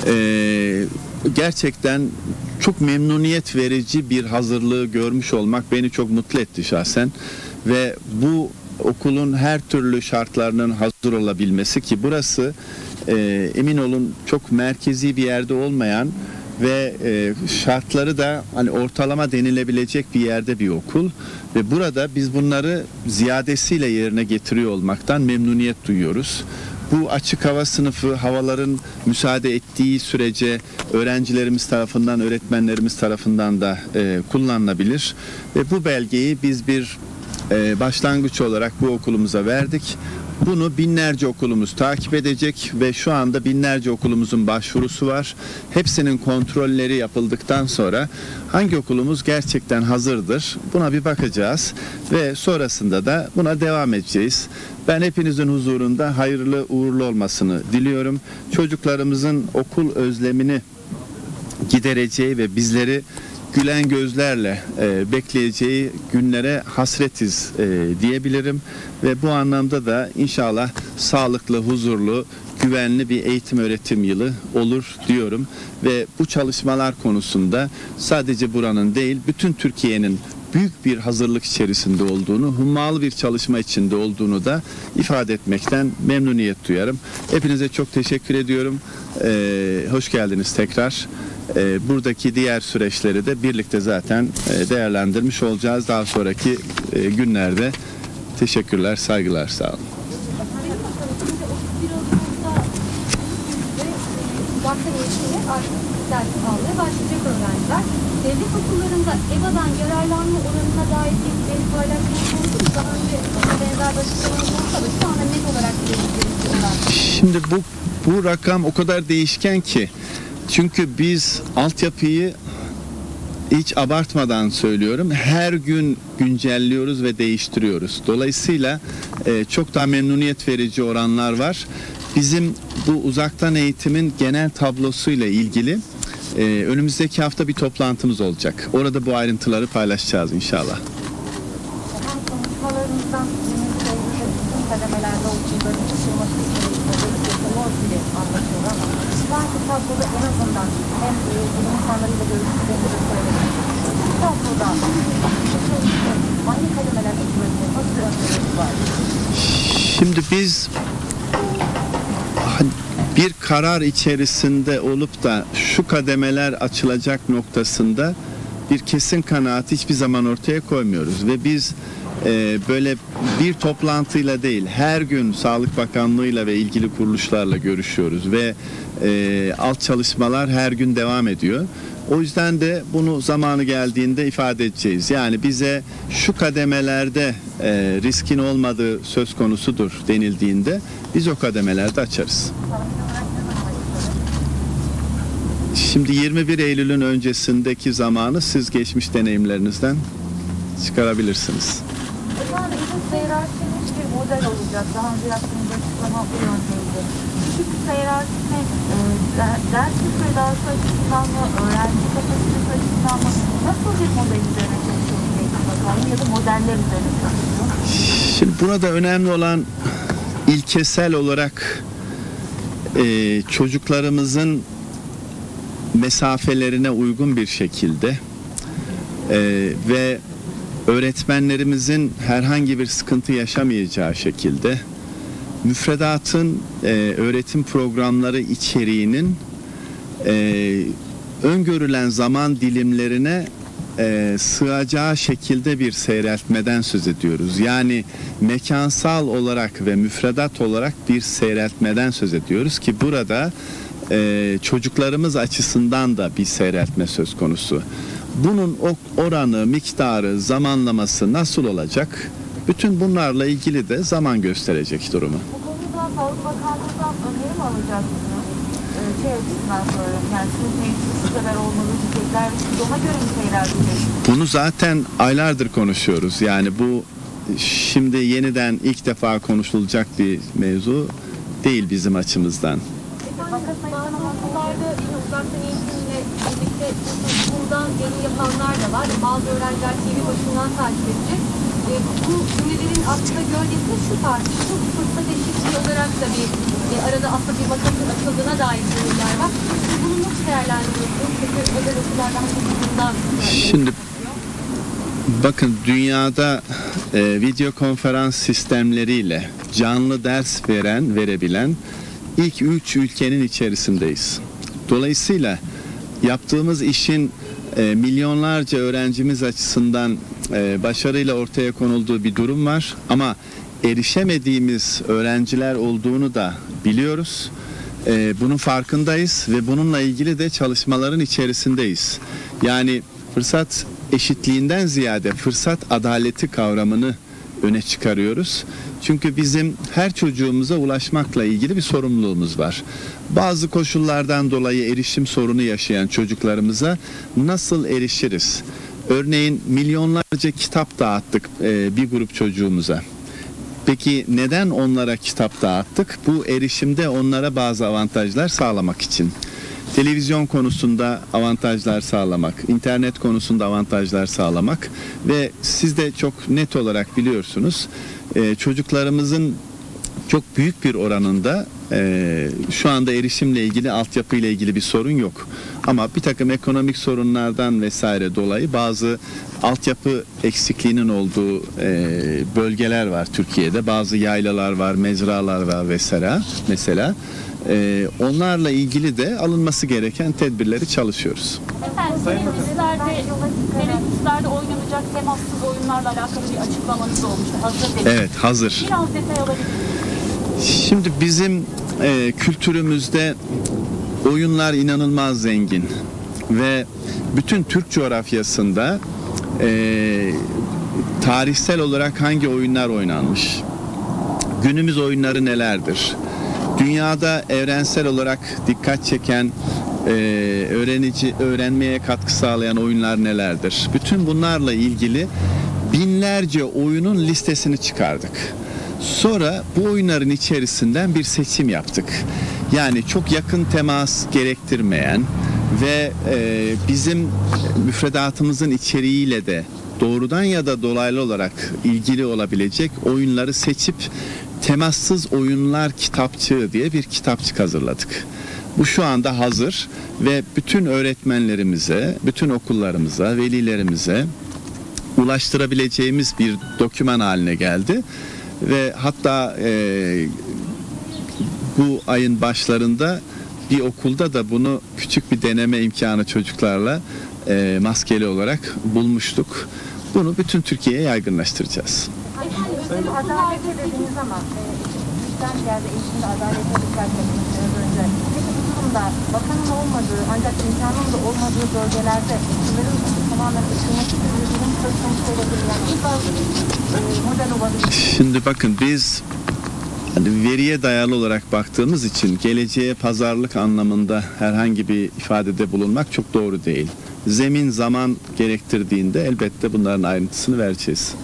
e, gerçekten çok memnuniyet verici bir hazırlığı görmüş olmak beni çok mutlu etti şahsen. Ve bu okulun her türlü şartlarının hazır olabilmesi, ki burası e, emin olun çok merkezi bir yerde olmayan ve e, şartları da hani ortalama denilebilecek bir yerde bir okul ve burada biz bunları ziyadesiyle yerine getiriyor olmaktan memnuniyet duyuyoruz. Bu açık hava sınıfı havaların müsaade ettiği sürece öğrencilerimiz tarafından, öğretmenlerimiz tarafından da e, kullanılabilir ve bu belgeyi biz bir e, başlangıç olarak bu okulumuza verdik. Bunu binlerce okulumuz takip edecek ve şu anda binlerce okulumuzun başvurusu var. Hepsinin kontrolleri yapıldıktan sonra hangi okulumuz gerçekten hazırdır buna bir bakacağız ve sonrasında da buna devam edeceğiz. Ben hepinizin huzurunda hayırlı uğurlu olmasını diliyorum. Çocuklarımızın okul özlemini gidereceği ve bizleri gülen gözlerle e, bekleyeceği günlere hasretiz e, diyebilirim ve bu anlamda da inşallah sağlıklı, huzurlu, güvenli bir eğitim öğretim yılı olur diyorum ve bu çalışmalar konusunda sadece buranın değil bütün Türkiye'nin büyük bir hazırlık içerisinde olduğunu, hummalı bir çalışma içinde olduğunu da ifade etmekten memnuniyet duyarım. Hepinize çok teşekkür ediyorum. Ee, hoş geldiniz tekrar. Ee, buradaki diğer süreçleri de birlikte zaten e, değerlendirmiş olacağız daha sonraki e, günlerde. Teşekkürler, saygılar, sağ olun. Başlayacak öğrenciler. Devlet okullarında EBA'dan yararlanma oranına dair bilgileri paylaşmak oldu mu? Daha önce benzer başlıklarımız olsa da şu anda net olarak bilgileri. Şimdi bu, bu rakam o kadar değişken ki. Çünkü biz altyapıyı hiç abartmadan söylüyorum. Her gün güncelliyoruz ve değiştiriyoruz. Dolayısıyla e, çok daha memnuniyet verici oranlar var. Bizim bu uzaktan eğitimin genel tablosuyla ilgili e, önümüzdeki hafta bir toplantımız olacak. Orada bu ayrıntıları paylaşacağız inşallah. Konuşmalarımızdan bütün kademelerde okulların açılması için anlatıyor ama şu anki tabloda en azından hem bilim insanlarıyla görüştüklerini de söylemek. Bu tabloda hangi kademeler açılabilir? Nasıl önceleri var? Şimdi biz bir karar içerisinde olup da şu kademeler açılacak noktasında bir kesin kanaat hiçbir zaman ortaya koymuyoruz ve biz e, böyle bir toplantıyla değil her gün Sağlık Bakanlığı'yla ve ilgili kuruluşlarla görüşüyoruz ve e, alt çalışmalar her gün devam ediyor. O yüzden de bunu zamanı geldiğinde ifade edeceğiz. Yani bize şu kademelerde e, riskin olmadığı söz konusudur denildiğinde biz o kademelerde açarız. Şimdi yirmi bir Eylül'ün öncesindeki zamanı siz geçmiş deneyimlerinizden çıkarabilirsiniz. Efendim, bu hiyerarşinin bir model olacak. Daha önce yaptığımız açıklama bu yöndeydi. Küçük bir hiyerarşine e, ders sayısı açısından mı, öğrenci kapasitesi açısından mı, nasıl bir model üzerine çalışıyoruz Eğitim Bakanlığı ya da modeller üzerine çalışıyoruz? Şimdi burada önemli olan ilkesel olarak e, çocuklarımızın mesafelerine uygun bir şekilde e, ve öğretmenlerimizin herhangi bir sıkıntı yaşamayacağı şekilde müfredatın e, öğretim programları içeriğinin e, öngörülen zaman dilimlerine e, sığacağı şekilde bir seyreltmeden söz ediyoruz. Yani mekansal olarak ve müfredat olarak bir seyreltmeden söz ediyoruz ki burada e, çocuklarımız açısından da bir seyreltme söz konusu. Bunun oranı, miktarı, zamanlaması nasıl olacak? Bütün bunlarla ilgili de zaman gösterecek durumu. Bu konuda Sağlık Bakanlığı'ndan öneri mi alacaksınız? Ee, şey açısından soruyorum. Yani sınıf mevzusu şu kadar olmalı diyecekler. Siz ona göre mi seyrelteceksiniz? Bunu zaten aylardır konuşuyoruz. Yani bu şimdi yeniden ilk defa konuşulacak bir mevzu değil bizim açımızdan. Bazı okullarda yine uzaktan eğitimle birlikte bundan yayın yapanlar da var. Bazı öğrenciler T V başından takip edecek. E, bu cümlelerin aslında gölgesinde şu tartışılıyor. Bu fırsat eşitliği olarak da bir e, arada aslında bir vakanın açıldığına dair cümleler var. Siz bunu nasıl değerlendiriyorsunuz? Çünkü özel okullardan bundan Şimdi bakın dünyada e, video konferans sistemleriyle canlı ders veren, verebilen ilk üç ülkenin içerisindeyiz. Dolayısıyla yaptığımız işin e, milyonlarca öğrencimiz açısından e, başarıyla ortaya konulduğu bir durum var. Ama erişemediğimiz öğrenciler olduğunu da biliyoruz. E, bunun farkındayız ve bununla ilgili de çalışmaların içerisindeyiz. Yani fırsat eşitliğinden ziyade fırsat adaleti kavramını öne çıkarıyoruz. Çünkü bizim her çocuğumuza ulaşmakla ilgili bir sorumluluğumuz var. Bazı koşullardan dolayı erişim sorunu yaşayan çocuklarımıza nasıl erişiriz? Örneğin milyonlarca kitap dağıttık e, bir grup çocuğumuza. Peki neden onlara kitap dağıttık? Bu erişimde onlara bazı avantajlar sağlamak için. Televizyon konusunda avantajlar sağlamak, internet konusunda avantajlar sağlamak ve siz de çok net olarak biliyorsunuz e, çocuklarımızın çok büyük bir oranında e, şu anda erişimle ilgili, altyapıyla ilgili bir sorun yok. Ama bir takım ekonomik sorunlardan vesaire dolayı bazı altyapı eksikliğinin olduğu e, bölgeler var Türkiye'de. Bazı yaylalar var, mezralar var vesaire mesela. Ee, onlarla ilgili de alınması gereken tedbirleri çalışıyoruz. Efendim, teneffüslerde, teneffüslerde oynanacak temassız oyunlarla alakalı bir açıklamanız olmuştu. Hazır değil. Evet, hazır. Biraz detay alabilir miyiz? Şimdi bizim e, kültürümüzde oyunlar inanılmaz zengin ve bütün Türk coğrafyasında e, tarihsel olarak hangi oyunlar oynanmış? Günümüz oyunları nelerdir? Dünyada evrensel olarak dikkat çeken, e, öğrenici, öğrenmeye katkı sağlayan oyunlar nelerdir? Bütün bunlarla ilgili binlerce oyunun listesini çıkardık. Sonra bu oyunların içerisinden bir seçim yaptık. Yani çok yakın temas gerektirmeyen ve e, bizim müfredatımızın içeriğiyle de doğrudan ya da dolaylı olarak ilgili olabilecek oyunları seçip Temassız Oyunlar Kitapçığı diye bir kitapçık hazırladık. Bu şu anda hazır ve bütün öğretmenlerimize, bütün okullarımıza, velilerimize ulaştırabileceğimiz bir doküman haline geldi. Ve hatta e, bu ayın başlarında bir okulda da bunu küçük bir deneme imkanı çocuklarla e, maskeli olarak bulmuştuk. Bunu bütün Türkiye'ye yaygınlaştıracağız. Özel adalete dediniz ama bizden geldi eğitimde adalete dikkat etmek biraz önce. Peki bu durumda bakanın olmadığı ancak imkanın da olmadığı bölgelerde sınırın tamamen açılması gibi bir durum söz konusu olabilir. Yani ilk bazı bir model olabilir. Şimdi bakın biz hani veriye dayalı olarak baktığımız için geleceğe pazarlık anlamında herhangi bir ifadede bulunmak çok doğru değil. Zemin zaman gerektirdiğinde elbette bunların ayrıntısını vereceğiz.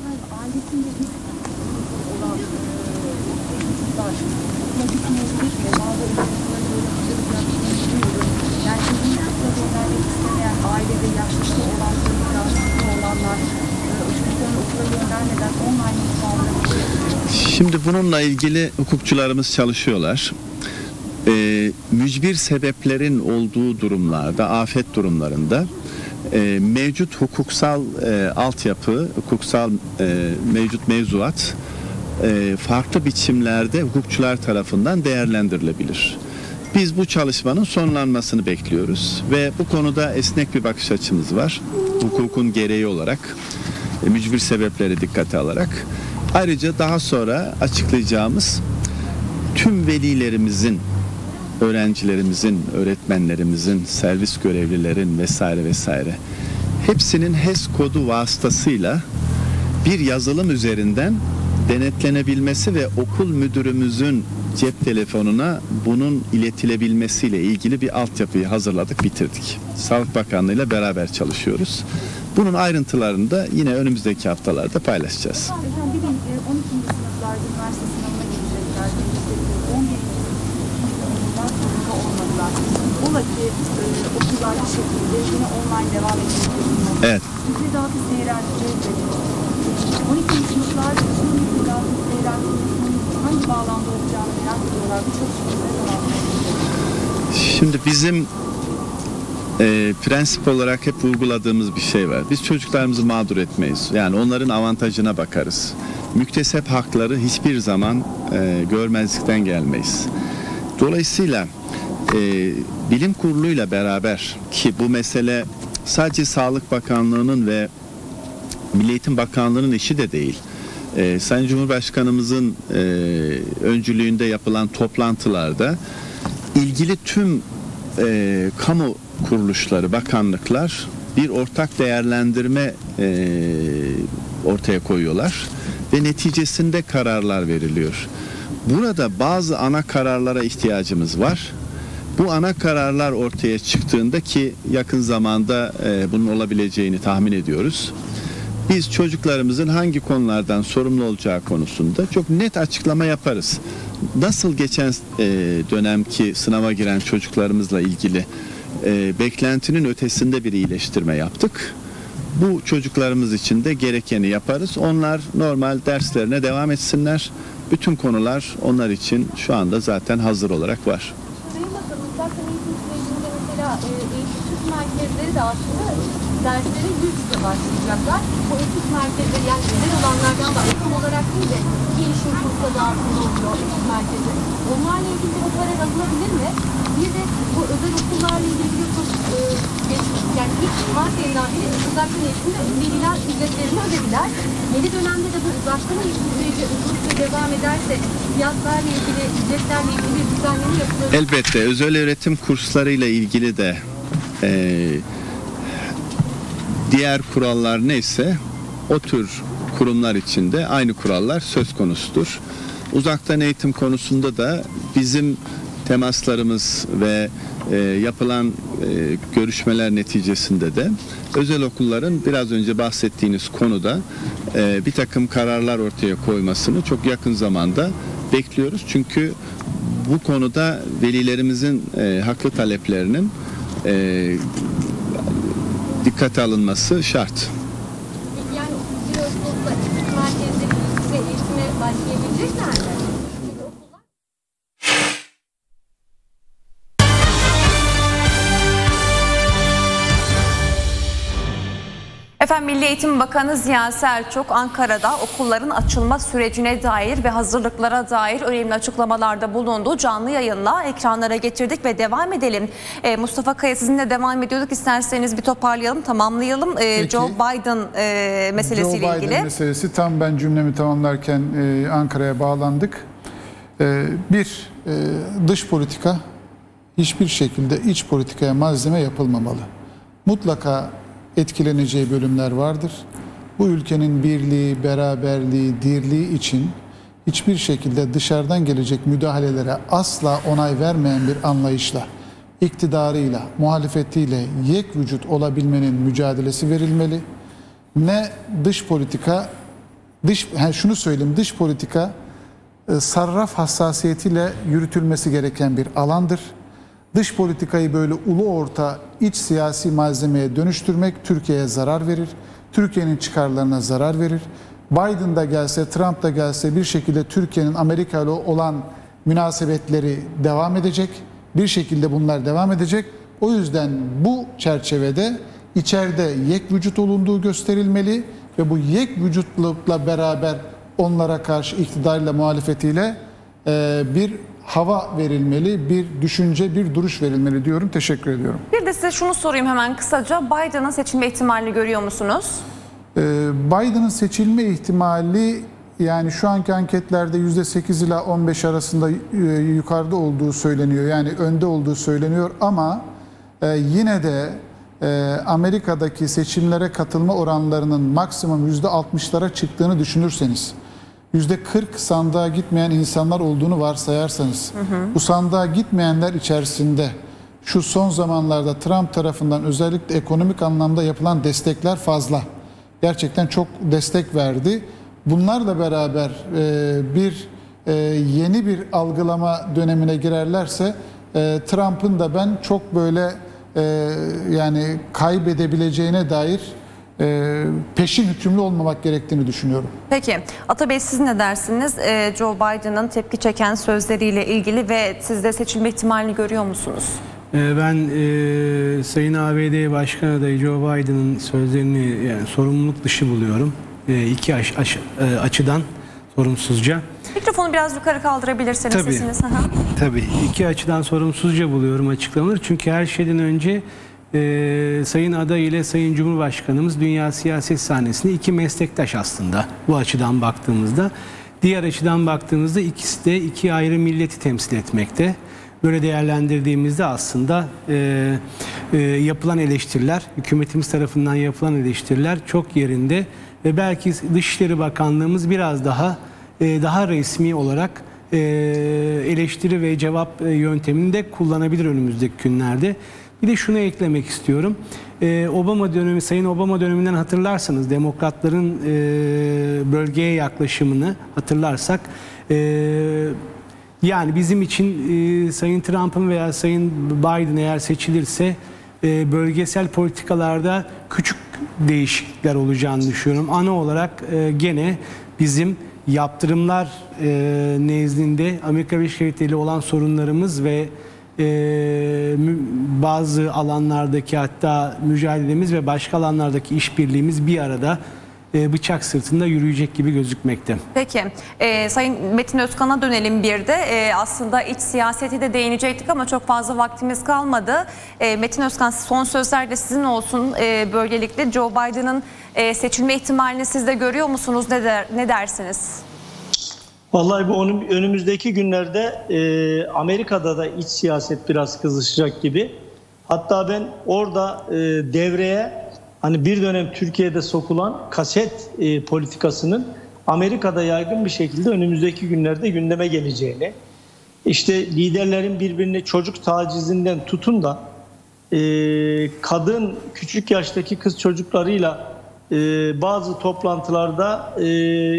Şimdi bununla ilgili hukukçularımız çalışıyorlar. Ee, mücbir sebeplerin olduğu durumlarda, afet durumlarında e, mevcut hukuksal e, altyapı, hukuksal e, mevcut mevzuat e, farklı biçimlerde hukukçular tarafından değerlendirilebilir. Biz bu çalışmanın sonlanmasını bekliyoruz ve bu konuda esnek bir bakış açımız var. Hukukun gereği olarak, e, mücbir sebepleri dikkate alarak. Ayrıca daha sonra açıklayacağımız tüm velilerimizin, öğrencilerimizin, öğretmenlerimizin, servis görevlilerin vesaire vesaire hepsinin H E S kodu vasıtasıyla bir yazılım üzerinden denetlenebilmesi ve okul müdürümüzün cep telefonuna bunun iletilebilmesiyle ilgili bir altyapıyı hazırladık, bitirdik. Sağlık Bakanlığı ile beraber çalışıyoruz. Bunun ayrıntılarını da yine önümüzdeki haftalarda paylaşacağız. Hocam bir de on ikinci sınıflarda üniversite sınavına girecekler. on birinci sınıflar sonunda olmadılar. Ola ki e, okullar bir şekilde yine online devam edecekler. Evet. Müfredatı seyrelteceğiz dedi. on ikinci sınıflar için müfredatı seyrelteceğiz. Hangi bağlamda olacağını merak ediyorlar. Bu çok şükür. Şimdi bizim e, prensip olarak hep vurguladığımız bir şey var. Biz çocuklarımızı mağdur etmeyiz. Yani onların avantajına bakarız. Müktesep hakları hiçbir zaman e, görmezlikten gelmeyiz. Dolayısıyla e, Bilim Kurulu'yla beraber, ki bu mesele sadece Sağlık Bakanlığı'nın ve Milli Eğitim Bakanlığı'nın işi de değil. Ee, Sayın Cumhurbaşkanımızın e, öncülüğünde yapılan toplantılarda ilgili tüm e, kamu kuruluşları, bakanlıklar bir ortak değerlendirme e, ortaya koyuyorlar ve neticesinde kararlar veriliyor. Burada bazı ana kararlara ihtiyacımız var. Bu ana kararlar ortaya çıktığında, ki yakın zamanda e, bunun olabileceğini tahmin ediyoruz, biz çocuklarımızın hangi konulardan sorumlu olacağı konusunda çok net açıklama yaparız. Nasıl geçen e, dönemki sınava giren çocuklarımızla ilgili e, beklentinin ötesinde bir iyileştirme yaptık. Bu çocuklarımız için de gerekeni yaparız. Onlar normal derslerine devam etsinler. Bütün konular onlar için şu anda zaten hazır olarak var. Sayın Bakanım, zaten eğitim sürecinde mesela e, eğitim merkezleri de aslında derslere yüz yüze başlayacaklar. O eğitim merkezleri, yani özel olanlardan da eğitim olarak değil de gelişim kursa da aslında oluyor eğitim merkezi. Onlarla ilgili bir karar alınabilir mi? Bir de bu özel okullarla ilgili biliyorsunuz e, geçmiş, yani ilk Mart ayından beri uzaktan eğitimde veliler ücretlerini ödediler. Yeni dönemde de bu uzaktan eğitim süreci uzun devam ederse fiyatlarla ilgili, ücretlerle ilgili bir düzenleme yapılır. Elbette özel öğretim kurslarıyla ilgili de e, diğer kurallar neyse o tür kurumlar için de aynı kurallar söz konusudur. Uzaktan eğitim konusunda da bizim temaslarımız ve e, yapılan e, görüşmeler neticesinde de özel okulların biraz önce bahsettiğiniz konuda e, bir takım kararlar ortaya koymasını çok yakın zamanda bekliyoruz. Çünkü bu konuda velilerimizin e, haklı taleplerinin e, dikkate alınması şart. Yani bir Ağustos'ta eğitim merkezleri yüz yüze eğitime başlayabilecekler mi? Efendim, Milli Eğitim Bakanı Ziya Selçuk Ankara'da okulların açılma sürecine dair ve hazırlıklara dair önemli açıklamalarda bulundu. Canlı yayınla ekranlara getirdik ve devam edelim. Ee, Mustafa Kaya, sizinle devam ediyorduk. İsterseniz bir toparlayalım, tamamlayalım. Ee, Peki. Joe Biden e, meselesiyle Joe ilgili. Biden meselesi, tam ben cümlemi tamamlarken e, Ankara'ya bağlandık. E, bir, e, dış politika hiçbir şekilde iç politikaya malzeme yapılmamalı. Mutlaka etkileneceği bölümler vardır. Bu ülkenin birliği, beraberliği, dirliği için hiçbir şekilde dışarıdan gelecek müdahalelere asla onay vermeyen bir anlayışla, iktidarıyla, muhalefetiyle yek vücut olabilmenin mücadelesi verilmeli. Ne dış politika, dış, yani şunu söyleyeyim, dış politika sarraf hassasiyetiyle yürütülmesi gereken bir alandır. Dış politikayı böyle ulu orta iç siyasi malzemeye dönüştürmek Türkiye'ye zarar verir. Türkiye'nin çıkarlarına zarar verir. Biden da gelse, Trump da gelse bir şekilde Türkiye'nin Amerika ile olan münasebetleri devam edecek. Bir şekilde bunlar devam edecek. O yüzden bu çerçevede içeride yek vücut olunduğu gösterilmeli ve bu yek vücutlukla beraber onlara karşı iktidarıyla, muhalefetiyle bir hava verilmeli, bir düşünce, bir duruş verilmeli diyorum. Teşekkür ediyorum. Bir de size şunu sorayım hemen kısaca. Biden'ın seçilme ihtimalini görüyor musunuz? Ee, Biden'ın seçilme ihtimali, yani şu anki anketlerde yüzde sekiz ila on beş arasında yukarıda olduğu söyleniyor. Yani önde olduğu söyleniyor ama yine de Amerika'daki seçimlere katılma oranlarının maksimum yüzde altmışlara çıktığını düşünürseniz, yüzde kırk sandığa gitmeyen insanlar olduğunu varsayarsanız, hı hı. bu sandığa gitmeyenler içerisinde şu son zamanlarda Trump tarafından özellikle ekonomik anlamda yapılan destekler fazla. Gerçekten çok destek verdi. Bunlarla beraber e, bir e, yeni bir algılama dönemine girerlerse e, Trump'ın da ben çok böyle e, yani kaybedebileceğine dair e, peşin hükümlü olmamak gerektiğini düşünüyorum. Peki Atabey, siz ne dersiniz? E, Joe Biden'ın tepki çeken sözleriyle ilgili ve siz de seçilme ihtimalini görüyor musunuz? Ben e, Sayın A B D Başkan adayı Joe Biden'ın sözlerini yani sorumluluk dışı buluyorum. E, iki aş, aş, e, açıdan sorumsuzca. Mikrofonu biraz yukarı kaldırabilirseniz Tabii. sesiniz. Tabii. İki açıdan sorumsuzca buluyorum açıklamaları. Çünkü her şeyden önce e, Sayın aday ile Sayın Cumhurbaşkanımız dünya siyaset sahnesinde iki meslektaş aslında bu açıdan baktığımızda. Diğer açıdan baktığımızda ikisi de iki ayrı milleti temsil etmekte. Böyle değerlendirdiğimizde aslında e, e, yapılan eleştiriler, hükümetimiz tarafından yapılan eleştiriler çok yerinde ve belki Dışişleri Bakanlığımız biraz daha e, daha resmi olarak e, eleştiri ve cevap e, yöntemini de kullanabilir önümüzdeki günlerde. Bir de şunu eklemek istiyorum. E, Obama dönemi, Sayın Obama döneminden hatırlarsanız demokratların e, bölgeye yaklaşımını hatırlarsak e, yani bizim için e, Sayın Trump'ın veya Sayın Biden eğer seçilirse e, bölgesel politikalarda küçük değişiklikler olacağını düşünüyorum. Ana olarak e, gene bizim yaptırımlar e, nezdinde Amerika Birleşik Devletleri ile olan sorunlarımız ve e, bazı alanlardaki hatta mücadelemiz ve başka alanlardaki işbirliğimiz bir arada bıçak sırtında yürüyecek gibi gözükmekte. Peki. E, Sayın Metin Özkan'a dönelim bir de. E, aslında iç siyaseti de değinecektik ama çok fazla vaktimiz kalmadı. E, Metin Özkan, son sözler de sizin olsun. E, böylelikle Joe Biden'ın e, seçilme ihtimalini siz de görüyor musunuz? Ne, der, ne dersiniz? Vallahi bu önümüzdeki günlerde e, Amerika'da da iç siyaset biraz kızışacak gibi. Hatta ben orada e, devreye hani bir dönem Türkiye'de sokulan kaset e, politikasının Amerika'da yaygın bir şekilde önümüzdeki günlerde gündeme geleceğini, işte liderlerin birbirini çocuk tacizinden tutun da e, kadın küçük yaştaki kız çocuklarıyla e, bazı toplantılarda e,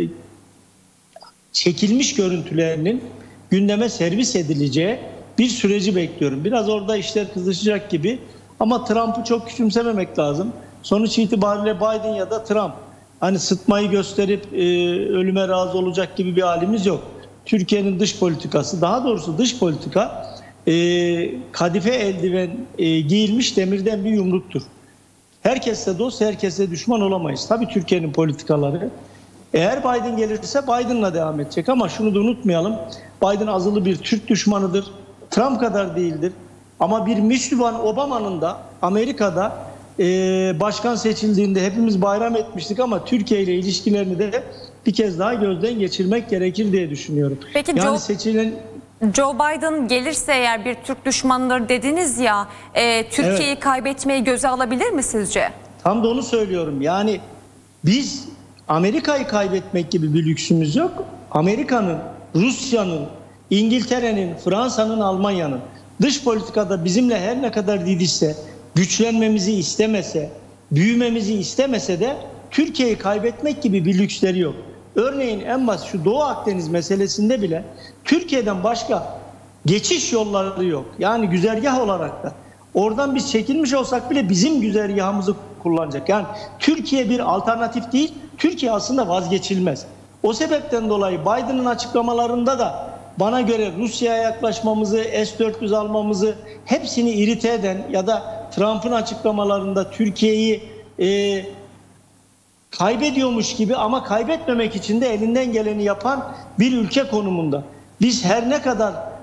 çekilmiş görüntülerinin gündeme servis edileceği bir süreci bekliyorum. Biraz orada işler kızışacak gibi ama Trump'ı çok küçümsememek lazım. Sonuç itibariyle Biden ya da Trump hani sıtmayı gösterip e, ölüme razı olacak gibi bir halimiz yok. Türkiye'nin dış politikası, daha doğrusu dış politika e, kadife eldiven e, giyilmiş demirden bir yumruktur. Herkesle dost, herkesle düşman olamayız. Tabii Türkiye'nin politikaları. Eğer Biden gelirse Biden'la devam edecek ama şunu da unutmayalım. Biden azılı bir Türk düşmanıdır. Trump kadar değildir. Ama bir Müslüman Obama'nın da Amerika'da e, başkan seçildiğinde hepimiz bayram etmiştik ama Türkiye ile ilişkilerini de bir kez daha gözden geçirmek gerekir diye düşünüyorum. Peki yani Joe, seçilen... Joe Biden gelirse eğer bir Türk düşmanıdır dediniz ya, e, Türkiye'yi evet. kaybetmeyi göze alabilir mi sizce? Tam da onu söylüyorum. Yani biz Amerika'yı kaybetmek gibi bir lüksümüz yok. Amerika'nın, Rusya'nın, İngiltere'nin, Fransa'nın, Almanya'nın dış politikada bizimle her ne kadar didişse, güçlenmemizi istemese, büyümemizi istemese de Türkiye'yi kaybetmek gibi bir lüksleri yok. Örneğin en basit şu Doğu Akdeniz meselesinde bile Türkiye'den başka geçiş yolları yok. Yani güzergah olarak da. Oradan biz çekilmiş olsak bile bizim güzergahımızı kullanacak. Yani Türkiye bir alternatif değil, Türkiye aslında vazgeçilmez. O sebepten dolayı Biden'ın açıklamalarında da bana göre Rusya'ya yaklaşmamızı, S dört yüz almamızı hepsini irite eden ya da Trump'ın açıklamalarında Türkiye'yi e, kaybediyormuş gibi ama kaybetmemek için de elinden geleni yapan bir ülke konumunda. Biz her ne kadar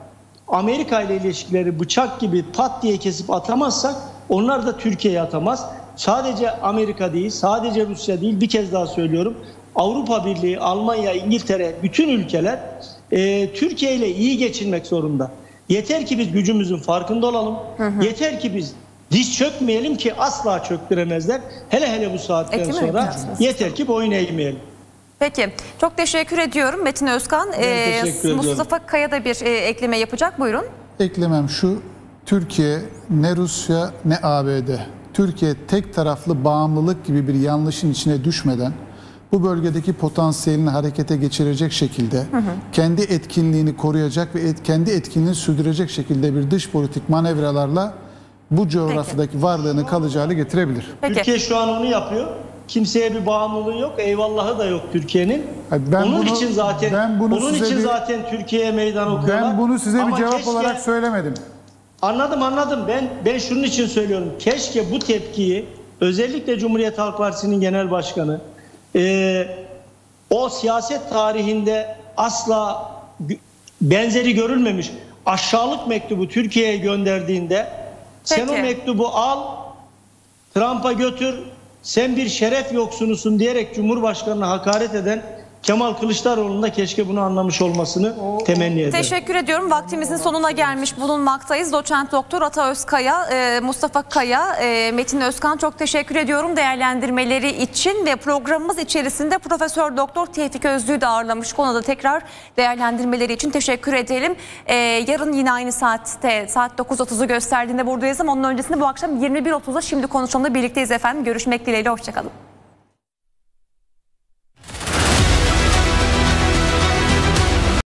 Amerika ile ilişkileri bıçak gibi pat diye kesip atamazsak onlar da Türkiye'ye atamaz. Sadece Amerika değil, sadece Rusya değil, bir kez daha söylüyorum. Avrupa Birliği, Almanya, İngiltere, bütün ülkeler e, Türkiye ile iyi geçinmek zorunda. Yeter ki biz gücümüzün farkında olalım. Hı hı. Yeter ki biz diz çökmeyelim ki asla çöktüremezler. Hele hele bu saatten Ekim sonra yeter ki boyun eğmeyelim. Peki. Çok teşekkür ediyorum Metin Özkan. Ee, teşekkür Mustafa Kaya da bir e, ekleme yapacak. Buyurun. Eklemem şu: Türkiye ne Rusya ne A B D. Türkiye tek taraflı bağımlılık gibi bir yanlışın içine düşmeden bu bölgedeki potansiyelini harekete geçirecek şekilde, hı hı. kendi etkinliğini koruyacak ve et, kendi etkinliğini sürdürecek şekilde bir dış politik manevralarla bu coğrafyadaki Peki. varlığını kalıcı hale getirebilir. Peki. Türkiye şu an onu yapıyor. Kimseye bir bağımlılığı yok, eyvallahı da yok Türkiye'nin. Ben onun bunu, için zaten ben bunu onun için bir, zaten Türkiye'ye meydan okuyorlar. Ben bunu size Ama bir cevap keşke, olarak söylemedim. Anladım anladım. Ben ben şunun için söylüyorum. Keşke bu tepkiyi özellikle Cumhuriyet Halk Partisi'nin genel başkanı e, o siyaset tarihinde asla benzeri görülmemiş aşağılık mektubu Türkiye'ye gönderdiğinde Peki. sen o mektubu al, Trump'a götür, sen bir şeref yoksunusun diyerek Cumhurbaşkanı'na hakaret eden Kemal Kılıçdaroğlu'nun da keşke bunu anlamış olmasını temenni ederim. Teşekkür ediyorum. Vaktimizin sonuna gelmiş bulunmaktayız. Doçent Doktor Ata Özkaya, e, Mustafa Kaya, e, Metin Özkan, çok teşekkür ediyorum değerlendirmeleri için ve programımız içerisinde Profesör Doktor Tevfik Özlü'yü de ağırlamış. Konuda tekrar değerlendirmeleri için teşekkür edelim. E, yarın yine aynı saatte, saat dokuz otuzu gösterdiğinde buradayız ama onun öncesinde bu akşam yirmi bir otuzda Şimdi Konuşalım'da birlikteyiz efendim. Görüşmek dileğiyle, hoşçakalın.